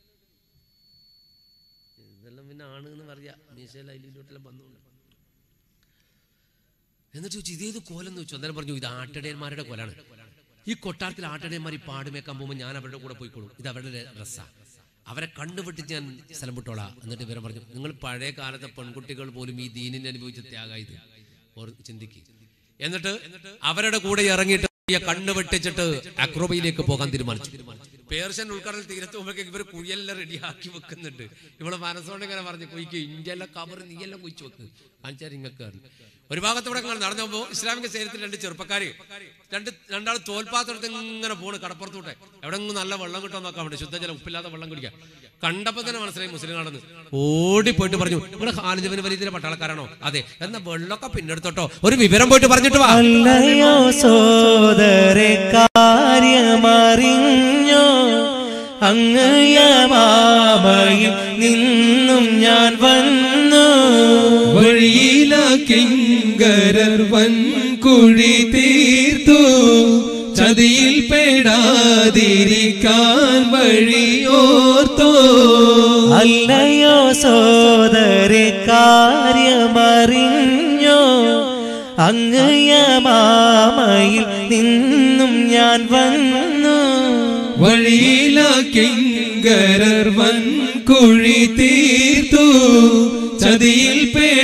ഇതെല്ലാം പിന്നെ ആണ് എന്ന് പറയാ. മീശയിൽ അതിലോട്ടെല്ലാം വന്നുകൊണ്ട് എന്നിട്ട് ചോദിച്ചു ഇതേത് കോലെന്ന് വെച്ചു. അന്നേരം പറഞ്ഞു ഇത് ആട്ടിടയന്മാരുടെ കോലാണ്. ഈ കൊട്ടാരത്തിൽ ആട്ടിടയന്മാർ ഈ പാടുമേക്കാൻ പോകുമ്പോൾ ഞാൻ അവരുടെ കൂടെ പോയിക്കോളും, ഇത് അവരുടെ ഡ്രസ്സാ, അവരെ കണ്ടുപിടിച്ച് ഞാൻ സ്ഥലം വിട്ടോളാം. എന്നിട്ട് ഇവരെ പറഞ്ഞു നിങ്ങൾ പഴയ കാലത്തെ പെൺകുട്ടികൾ പോലും ഈ ദീനിനെ അനുഭവിച്ച ത്യാഗം ഇത് ചിന്തിക്ക്. എന്നിട്ട് അവരുടെ കൂടെ ഇറങ്ങിയിട്ട് കണ്ണു വെട്ടിച്ചിട്ട് അക്രോബയിലേക്ക് പോകാൻ തീരുമാനിച്ചു. പേർഷ്യൻ ഉൾക്കടൽ തീരത്ത് പോകുമ്പോഴേക്ക് ഇവർ കുഴിയെല്ലാം റെഡിയാക്കി വെക്കുന്നുണ്ട്. ഇവള് മനസ്സോണ്ട് ഇങ്ങനെ പറഞ്ഞു കുയിക്ക് ഇന്ത്യയെല്ലാം കവർ നീയെല്ലാം കുഴിച്ചു വെക്ക് കാണിച്ചാൽ ഇങ്ങക്ക്. ഒരു ഭാഗത്തൂടെ നടന്നു പോകുമ്പോൾ ഇസ്ലാമിക ശരീരത്തിൽ രണ്ട് ചെറുപ്പക്കാർ രണ്ട് രണ്ടാൾ തോൽപാത്രത്ത് ഇങ്ങനെ പോണ് കടപ്പുറത്തൂട്ടെ എവിടെങ്കിലും നല്ല വെള്ളം കിട്ടാൻ നോക്കാൻ വേണ്ടി ശുദ്ധജലം ഉപ്പില്ലാത്ത വെള്ളം കുടിക്കാം. കണ്ടപ്പോൾ തന്നെ മനസ്സിലായി മുസ്ലിങ്ങളാണെന്ന്. ഓടിപ്പോയിട്ട് പറഞ്ഞു, ഇവിടെ ഖാലിദ് ബിൻ വലീദിന്റെ പട്ടാളക്കാരാണോ? അതെ. എന്നാ വെള്ളമൊക്കെ പിന്നെടുത്തോട്ടോ, ഒരു വിവരം പോയിട്ട് പറഞ്ഞിട്ട് വാ. അല്ലയോ സോദരെ കാര്യമറിഞ്ഞോ, അങ്ങ് യമാമയിൽ നിന്നും ഞാൻ വന്നു. വഴിയില കിങ്കരർ വൻകുഴി തീർത്തു, ചതിയിൽ പെടാതിരിക്കാൻ വഴിയോർത്തോ. അല്ലയോ സോദരെ കാര്യമറിഞ്ഞോ, അങ്ങ് യമാമയിൽ നിന്നും ഞാൻ വന്നു. വഴിയില കിങ്കരർ വൻകുഴി തീർത്തു, ചതിയിൽ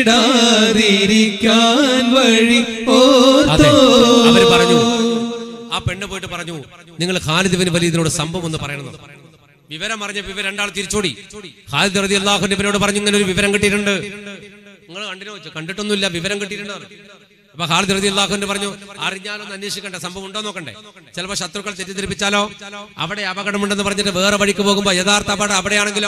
പെടാതിരിക്കാൻ വഴി ഓർത്തോ. അവര് പറഞ്ഞു, ആ പെണ്ണ് പോയിട്ട് പറഞ്ഞു, നിങ്ങൾ ഖാലിദ് ബിൻ വലീദിനോട് സംഭവം ഒന്ന് പറയണം. വിവരം അറിഞ്ഞ വിവരം രണ്ടാൾ തിരിച്ചോടി. ഖാലിദ് റളിയല്ലാഹു അൻഹുവിനോട് പറഞ്ഞു, ഇങ്ങനെ ഒരു വിവരം കിട്ടിയിട്ടുണ്ട്. നിങ്ങൾ കണ്ടിനോ വെച്ചു? കണ്ടിട്ടൊന്നുമില്ല, വിവരം കിട്ടിയിട്ടുണ്ട്. അപ്പൊ ഖാലിദ് റളിയല്ലാഹു അൻഹു പറഞ്ഞു, അറിഞ്ഞാലൊന്ന് അന്വേഷിക്കണ്ടേ, സംഭവം ഉണ്ടോ നോക്കണ്ടേ, ചിലപ്പോ ശത്രുക്കൾ തെറ്റിദ്ധരിപ്പിച്ചാലോ, അവിടെ അപകടമുണ്ടെന്ന് പറഞ്ഞിട്ട് വേറെ വഴിക്ക് പോകുമ്പോ യഥാർത്ഥ അപകടം അവിടെയാണെങ്കിലോ.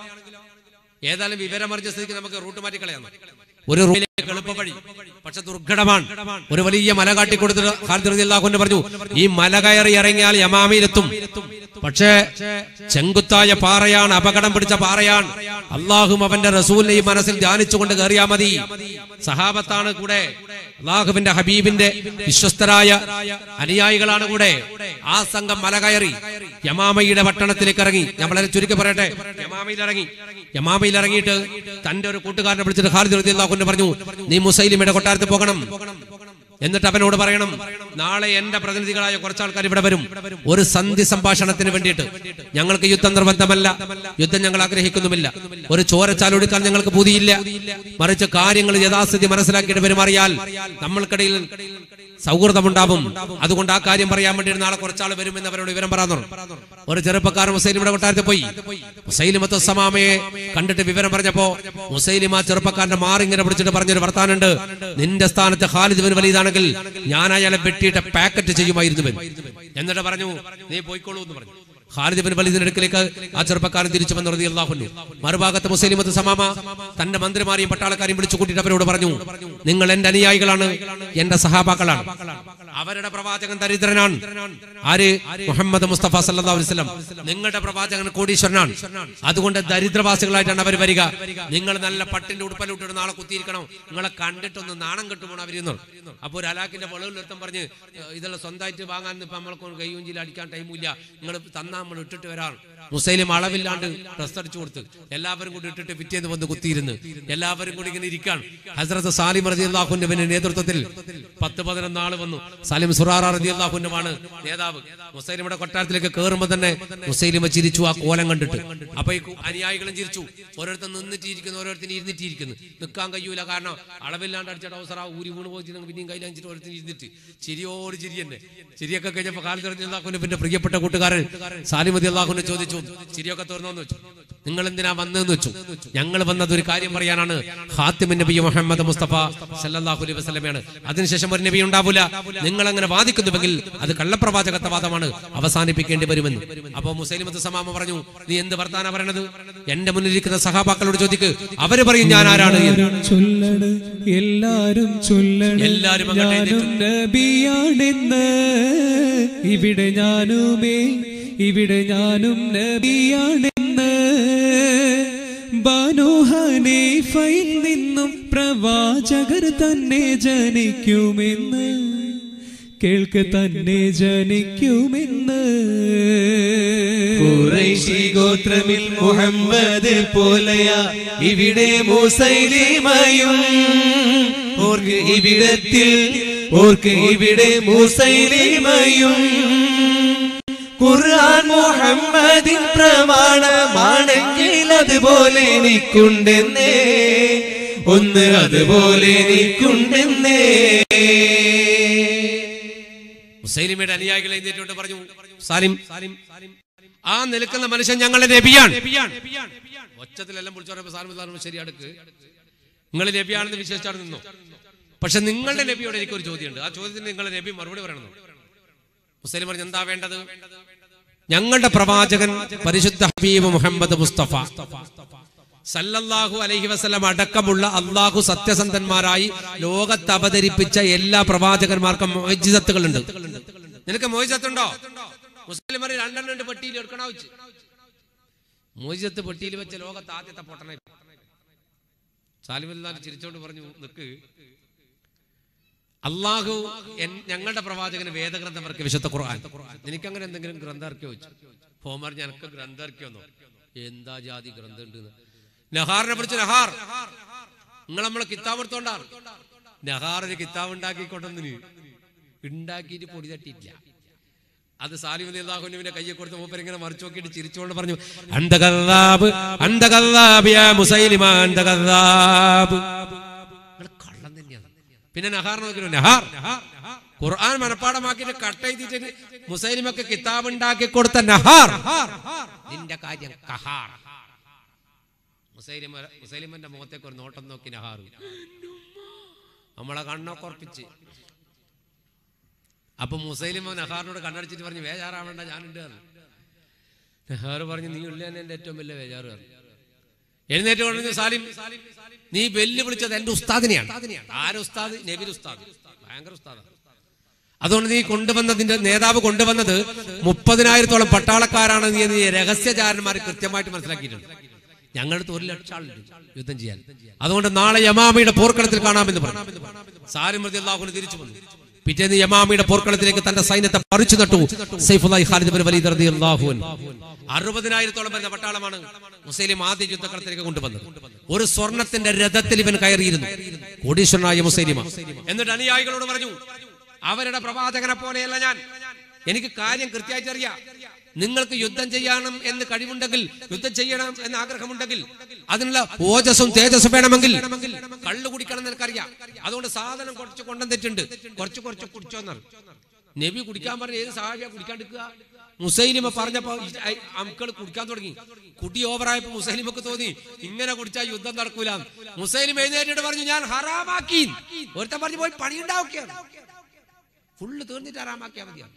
ഏതായാലും വിവരം അറിഞ്ഞ സ്ഥിതിക്ക് നമുക്ക് റൂട്ട് മാറ്റിക്കളയാം. ഒരു റൂട്ടിലേക്ക് എളുപ്പ വഴി, പക്ഷെ ദുർഘടമാണ്. ഒരു വലിയ മല കാട്ടിക്കൊടുത്തിട്ട് ഖാലിദ് റളിയല്ലാഹു അൻഹു പറഞ്ഞു, ഈ മല കയറി ഇറങ്ങിയാൽ യമാമയിലെത്തും. പക്ഷേ ചെങ്കുത്തായ പാറയാണ്, അപകടം പിടിച്ച പാറയാണ്. അള്ളാഹും അവന്റെ റസൂലിനെ ഈ മനസ്സിൽ ധ്യാനിച്ചുകൊണ്ട് കയറിയാ മതി. സഹാബത്താണ് കൂടെ, അള്ളാഹുവിന്റെ ഹബീബിന്റെ വിശ്വസ്തരായ അനുയായികളാണ് കൂടെ. ആ സംഘം മല കയറി യമാമയുടെ പട്ടണത്തിലേക്ക് ഇറങ്ങി. ഞാൻ വളരെ ചുരുക്കി പറയട്ടെ, യമാമയിൽ ഇറങ്ങി. യമാമയിൽ ഇറങ്ങിയിട്ട് തന്റെ ഒരു കൂട്ടുകാരനെ വിളിച്ചിട്ട് ഖാലിദ് റളിയല്ലാഹു അൻഹു പറഞ്ഞു, നീ മുസൈലിമയുടെ കൊട്ടാരത്തിൽ പോകണം. എന്നിട്ട് അവനോട് പറയണം, നാളെ എന്റെ പ്രതിനിധികളായ കുറച്ച് ആൾക്കാർ ഇവിടെ വരും ഒരു സന്ധി സംഭാഷണത്തിന് വേണ്ടിയിട്ട്. ഞങ്ങൾക്ക് യുദ്ധം നിർബന്ധമല്ല, യുദ്ധം ഞങ്ങൾ ആഗ്രഹിക്കുന്നുമില്ല, ഒരു ചോരച്ചാലൊടുക്കാൻ ഞങ്ങൾക്ക് പൂതിയില്ല. മറിച്ച് കാര്യങ്ങൾ യഥാസ്ഥിതി മനസ്സിലാക്കിയിട്ട് പെരുമാറിയാൽ നമ്മൾക്കിടയിൽ സൗഹൃദമുണ്ടാവും. അതുകൊണ്ട് ആ കാര്യം പറയാൻ വേണ്ടി നാളെ കുറച്ചാൾ വരുമെന്ന് അവരോട് വിവരം പറഞ്ഞു. ഒരു ചെറുപ്പക്കാരൻ മുസൈലിമയുടെ കൊട്ടാരത്തിൽ പോയി. മുസൈലിമത്ത് സമാമയെ കണ്ടിട്ട് വിവരം പറഞ്ഞപ്പോ മുസൈലിമ ചെറുപ്പക്കാരന്റെ മാറിങ്ങനെ പിടിച്ചിട്ട് പറഞ്ഞൊരു വർത്താനുണ്ട്, നിന്റെ സ്ഥാനത്ത് ഖാലിദ് ബിൻ വലീദാണെങ്കിൽ ഞാൻ അയാളെ വെട്ടിയിട്ട് പാക്കറ്റ് ചെയ്യുമായിരുന്നു. എന്നിട്ട് പറഞ്ഞു, നീ പോയിക്കോളൂ എന്ന് പറഞ്ഞു. ഖാലിദ് ബിൻ വലീദിന്റെ അടുക്കലേക്ക് ആ ചെറുപ്പക്കാരൻ തിരിച്ചു വന്ന് റളിയല്ലാഹു അൻഹു. മറുഭാഗത്ത് മുസൈലിമത്ത് സമാമ തന്റെ മന്ത്രിമാരെയും പട്ടാളക്കാരെയും വിളിച്ചു കൂട്ടിയിട്ട് അവരോട് പറഞ്ഞു, നിങ്ങൾ എന്റെ അനുയായികളാണ്, എന്റെ സഹാബാക്കളാണ്. അവരുടെ പ്രവാചകൻ ദരിദ്രനാണ്. ആര്? മുഹമ്മദ് മുസ്തഫ സല്ലല്ലാഹു അലൈഹി വസല്ലം. നിങ്ങളുടെ പ്രവാചകൻ കോടീശ്വരനാണ്. അതുകൊണ്ട് ദരിദ്രവാസികളായിട്ടാണ് അവർ വരിക. നിങ്ങൾ നല്ല പട്ടിന്റെ ഉടുപ്പലിട്ട് നാളെ കുത്തിയിരിക്കണം. നിങ്ങളെ കണ്ടിട്ടൊന്ന് നാണം കെട്ടുമോ അവരിന്ന്. അപ്പൊ ഒരു അലാക്കിന്റെ വെളവിലൊരുത്തം പറഞ്ഞ്, ഇതെല്ലാം സ്വന്തമായിട്ട് വാങ്ങാൻ ഇപ്പൊ നമ്മൾക്ക് കൈയൂഞ്ചിൽ അടിക്കാൻ ടൈമില്ല, നിങ്ങൾ തന്നാ നമ്മൾ ഇട്ടിട്ട് വരാൻ. മുസൈലിം അളവില്ലാണ്ട് ഡ്രസ് അടിച്ചു കൊടുത്ത് എല്ലാവരും കൂടി ഇട്ടിട്ട് പിറ്റേന്ന് വന്ന് കുത്തിയിരുന്ന് എല്ലാവരും കൂടി ഇങ്ങനെ ഇരിക്കാൻ. ഹസ്രത്ത് സാലിം റളിയല്ലാഹു അൻഹുവിന്റെ നേതൃത്വത്തിൽ പത്ത് പതിനൊന്ന് ആള് വന്നു. സാലിം സുറാറ റളിയല്ലാഹു അൻഹുവാണ് നേതാവ്. മുസൈലിമയുടെ കൊട്ടാരത്തിലേക്ക് കയറുമ്പോൾ തന്നെ മുസൈലിമ ചിരിച്ചു ആ കോലം കണ്ടിട്ട്. അപ്പൊ ഈ അനുയായികളും ചിരിച്ചു. ഓരോരുത്തർ നിന്നിട്ടിരിക്കുന്നു, ഓരോരുത്തർ ഇരുന്നിട്ടിരിക്കുന്നു. നിൽക്കാൻ കഴിയൂല, കാരണം അളവില്ലാണ്ട് അടിച്ച അവസരം ഊരി വീണ് പോയിട്ട് പിന്നെയും കയ്യിലഞ്ചിട്ട് ഓരോരുത്തർ ഇരുന്നിട്ട് ചിരിയോട് ചിരി തന്നെ. ചിരിയൊക്കെ കഴിഞ്ഞപ്പോ ഖാലിദ് റളിയല്ലാഹു അൻഹുവിന്റെ പ്രിയപ്പെട്ട കൂട്ടുകാരൻ സാലിം റളിയല്ലാഹു അൻഹു ചോദിച്ചു, ചിരിയൊക്കെ തുറന്നോന്ന് വെച്ചു. നിങ്ങൾ എന്തിനാ വന്നതെന്ന് വെച്ചു. ഞങ്ങൾ വന്നത് ഒരു കാര്യം പറയാനാണ്. ഖാത്തിമുൻ നബി മുഹമ്മദ് മുസ്തഫ സല്ലല്ലാഹു അലൈഹി വസല്ലമയാണ്. അതിനുശേഷം ഒരു നബി ഉണ്ടാവില്ല. നിങ്ങൾ അങ്ങനെ വാദിക്കുന്നുവെങ്കിൽ അത് കള്ളപ്രവാചകത്വ വാദമാണ്, അവസാനിപ്പിക്കേണ്ടി വരുമെന്ന്. അപ്പൊ മുസൈലിമത്ത് സമാമ പറഞ്ഞു, നീ എന്ത് വർത്താനാ പറയണത്? എന്റെ മുന്നിലിരിക്കുന്ന സഹാബാക്കളോട് ചോദിക്ക്, അവര് പറയും ഞാൻ ആരാണ്. എല്ലാരും എല്ലാരും നബിയാണെന്ന്, ഇവിടെ ഞാനുമേ ഇവിടെ ഞാനും നബിയാണെന്ന്. ബനൂ ഹനീഫയിൽ നിന്നും പ്രവാചകർ തന്നെ ജനിക്കുമെന്ന്, കേൾക്ക് തന്നെ ജനിക്കുമെന്ന്. ഖുറൈശി ഗോത്രമിൽ മുഹമ്മദ് പോലെയാ ഇവിടെ മുസൈലിമയും. ഓർക്ക് ഇവിടത്തിൽ ഓർക്ക് ഇവിടെ മുസൈലിമയും. ഖുർആൻ മുഹമ്മദിൻ പ്രമാണമാണെങ്കിൽ അതുപോലെ എനിക്കുണ്ടെന്നേ, ഒന്ന് അതുപോലെ എനിക്കുണ്ടെന്നേ. മുസൈലിമയുടെ അനുയായികളെ എഴുന്നേറ്റോട്ട് പറഞ്ഞു, സാലിം ആ നിൽക്കുന്ന മനുഷ്യൻ ഞങ്ങളുടെ നബിയാണ്. ഒച്ചത്തിലെല്ലാം വിളിച്ചു പറയുമ്പോ സാലിം ശരി അടുക്ക്, നിങ്ങൾ നബിയാണെന്ന് വിശ്വസിച്ചാണ് നിന്നോ. പക്ഷെ നിങ്ങളുടെ നബിയോട് എനിക്കൊരു ചോദ്യമുണ്ട്. ആ ചോദ്യത്തിന് നിങ്ങളുടെ നബി മറുപടി പറയണം. മുസ്ലിം പറഞ്ഞു എന്താ വേണ്ടത്? ഞങ്ങളുടെ പ്രവാചകൻ പരിശുദ്ധ ഹബീബ് മുഹമ്മദ് മുസ്തഫ സല്ലല്ലാഹു അലൈഹി വസല്ലം അടക്കമുള്ള അള്ളാഹു സത്യസന്ധന്മാരായി ലോകത്ത് അവതരിപ്പിച്ച എല്ലാ പ്രവാചകന്മാർക്കും മുഅ്ജിസത്തുകളുണ്ട്. നിനക്ക് മുഅ്ജിസത്തുണ്ടോ? മുസ്ലിം പറഞ്ഞു രണ്ടെണ്ണം പെട്ടിയിൽ എടുക്കണോ വെച്ച്. മുഅ്ജിസത്ത് പെട്ടിയിൽ വെച്ച ലോകത്ത് ആദ്യത്തെ പൊട്ടണ സാലിമുല്ലാഹ് ചിരിച്ചോണ്ട് പറഞ്ഞു, നിക്ക്, അള്ളാഹു ഞങ്ങളുടെ പ്രവാചകന് വേദഗ്രന്ഥം ഇറക്കി, വിശുദ്ധ ഖുർആൻ. നിനക്കങ്ങനെ എന്തെങ്കിലും ഗ്രന്ഥം ഇറക്കിയോ വെച്ചു. ഹോമർ ഞനക്ക് ഗ്രന്ഥം ഇറക്കിയോന്നോ? എന്താ ജാതി ഗ്രന്ഥം ഉണ്ട്? നഹാറിനെ പിടിച്ച് നഹാർ, നിങ്ങൾ നമ്മളെ കിതാബ് എടുത്തോണ്ടാണ്. നഹാർ ഒരു കിതാബ് ഉണ്ടാക്കിക്കൊണ്ടെന്നിന് ഉണ്ടാക്കിയിട്ട് പൊടി തട്ടിയില്ല. അത് സാലിം റളിയല്ലാഹുവിന്റെ കയ്യെ കൊടുത്ത് മൂപ്പർ ഇങ്ങനെ മറിച്ചു നോക്കിയിട്ട് ചിരിച്ചുകൊണ്ട് പറഞ്ഞു, അന്ത കദ്ദാബ് അന്ത കദ്ദാബ് യാ മുസൈലിമ അന്ത കദ്ദാബ്. കള്ളം തന്നെയാണ്. പിന്നെ നഹാർ നോക്കിയോ? നഹാർ ഖുർആൻ മനപ്പാടമാക്കിയിട്ട് കട്ട് ചെയ്തിട്ട് മുസൈലിമക്ക് കിതാബ് ഉണ്ടാക്കി കൊടുത്ത നഹാർ, നിന്റെ കാര്യം കഹാർ. മുസൈലിമ മുസൈലിമന്റെ മുഖത്തേക്ക് ഒരു നോട്ടം നോക്കി നഹാർ നമ്മളെ കണ്ണൊക്കെ ഉറപ്പിച്ച്. അപ്പൊ മുസൈലിമ നഹാറിനോട് കണ്ണടിച്ചിട്ട് പറഞ്ഞു, വേജാറാവേണ്ട, ഞാനുണ്ട്. നഹാർ പറഞ്ഞു, നീ ഉള്ള തന്നെ എന്റെ ഏറ്റവും വലിയ വേജാറ്. എഴുന്നേറ്റ് പറഞ്ഞു, സാലിം നീ വെല്ലു വിളിച്ചത് എന്റെ ഉസ്താദിനെയാണ്. ആര് ഉസ്താദ്? നബിയുടെ ഉസ്താദ്, ഭയങ്കര ഉസ്താദാണ്. അതുകൊണ്ട് നീ കൊണ്ടുവന്നതിന്റെ നേതാവ് കൊണ്ടുവന്നത് മുപ്പതിനായിരത്തോളം പട്ടാളക്കാരാണ് നീ നീ രഹസ്യചാരന്മാർ കൃത്യമായിട്ട് മനസ്സിലാക്കിയിട്ടുണ്ട്. ഞങ്ങളുടെ ഒരു ലക്ഷം ആളുണ്ട് യുദ്ധം ചെയ്യാൻ. അതുകൊണ്ട് നാളെ യമാമയുടെ പോർക്കളത്തിൽ കാണാമെന്ന് പറഞ്ഞു. സാലിം റളിയല്ലാഹു അൻഹു തിരിച്ചു വന്നു. പിറ്റേന്ന് യമാമയുടെ പോർക്കളത്തിലേക്ക് തന്റെ സൈന്യത്തെ പറിച്ചു നട്ടു. സൈഫുല്ലാഹി ഖാലിദ് ബിൻ വലീദ് റളിയല്ലാഹു അൻഹു അറുപതിനായിരത്തോളം വരുന്ന പട്ടാളമാണ് മുസ്ലിം ആദ്യ യുദ്ധക്കളത്തിലേക്ക് കൊണ്ടുവന്നത്. ഒരു സ്വർണത്തിന്റെ രഥത്തിൽ ഇവൻ കയറിയിരുന്നു, കോടീശ്വരനായ മുസ്ലിമ. എന്നിട്ട് അനുയായികളോട് പറഞ്ഞു, അവരുടെ പ്രവാചകനെ പോലെയല്ല ഞാൻ, എനിക്ക് കാര്യം കൃത്യമായിട്ട് അറിയാം. നിങ്ങൾക്ക് യുദ്ധം ചെയ്യണം എന്ന് കഴിവുണ്ടെങ്കിൽ, യുദ്ധം ചെയ്യണം എന്ന് ആഗ്രഹമുണ്ടെങ്കിൽ, അതിനുള്ള ഓജസ്സും തേജസ്സും വേണമെങ്കിൽ കള്ളു കുടിക്കണം എന്ന് എനിക്കറിയാം. അതുകൊണ്ട് സാധനം കുറച്ച് കൊണ്ടുവന്നിട്ടുണ്ട്, കുറച്ച് കുറച്ച് കുടിച്ചോന്നാണ്. നബി കുടിക്കാൻ പറഞ്ഞ ഏത് സഹാബിയാ കുടിക്കാണ്ടിരിക്കുക? മുസൈലിമ പറഞ്ഞപ്പോ അമക്കൾ കുടിക്കാൻ തുടങ്ങി. കുടി ഓവറായപ്പോ മുസൈലിമക്ക് തോന്നി ഇങ്ങനെ കുടിച്ചാൽ യുദ്ധം നടക്കൂല. മുസൈലിം എഴുന്നേറ്റിട്ട് പറഞ്ഞു, ഞാൻ ഹറാമാക്കി. ഒരുത്തൻ പറഞ്ഞു, പോയി പണിയുണ്ടാക്കിയാണ്, ഫുള്ള് തീർന്നിട്ട് ഹറാമാക്കിയാ മതിയാണ്.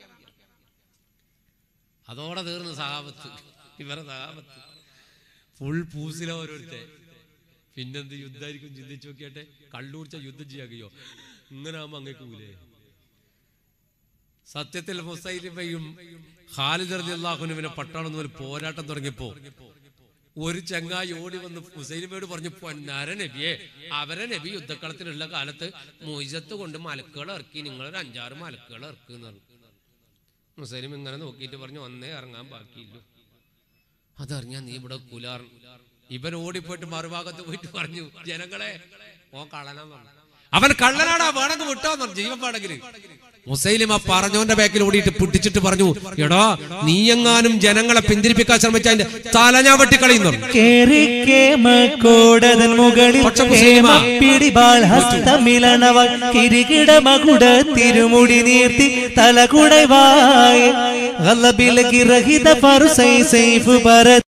അതോടെ തീർന്ന് സഹാബത്ത്. ഇവരെ സഹാബത്ത് ഫുൾ പൂസില ഓരോരുത്തർ. പിന്നെന്ത് യുദ്ധമായിരിക്കും ചിന്തിച്ചു നോക്കിയാട്ടെ. കള്ളുടിച്ച യുദ്ധം ചെയ്യാകയോ? ഇങ്ങനെ ആകുമ്പോ അങ്ങേക്കൂലേ? സത്യത്തിൽ മുസൈലിമയും ഖാലിദ് റളിയല്ലാഹു അൻഹുവിനെ പട്ടാളം ഒരു പോരാട്ടം തുടങ്ങിയപ്പോ ഒരു ചങ്ങായി ഓടി വന്ന് മുസൈലിമയോട് പറഞ്ഞു, പൊന്നാര നബിയെ, അവരെ നബി യുദ്ധക്കളത്തിലുള്ള കാലത്ത് മുഇസത്ത് കൊണ്ട് മലക്കുകൾ ഇറക്കി, നിങ്ങളൊരു അഞ്ചാറ് മലക്കുകൾ ഇറക്കുന്ന. മുസൈലിം ഇങ്ങനെ നോക്കിയിട്ട് പറഞ്ഞു, ഒന്നേ ഇറങ്ങാൻ ബാക്കിയില്ലു. അതറിഞ്ഞാ നീ ഇവിടെ കുലാർ. ഇവൻ ഓടിപ്പോയിട്ട് മറുഭാഗത്ത് പോയിട്ട് പറഞ്ഞു, ജനങ്ങളെ ഓ കള്ളനാന്ന്. അവൻ കള്ളനാടാ, വേണമെന്ന് വിട്ടോന്നു ജീവൻ പാടെങ്കിൽ. മുസൈലിമ പറഞ്ഞോന്റെ ബാക്കിൽ ഓടിയിട്ട് പിടിച്ചിട്ട് പറഞ്ഞു, എടാ നീ എങ്ങാനും ജനങ്ങളെ പിന്തിരിപ്പിക്കാൻ ശ്രമിച്ച അതിന്റെ തല ഞാൻ വെട്ടിക്കളയുന്നു. തിരുമുടി നീർത്തി തലകുടവായ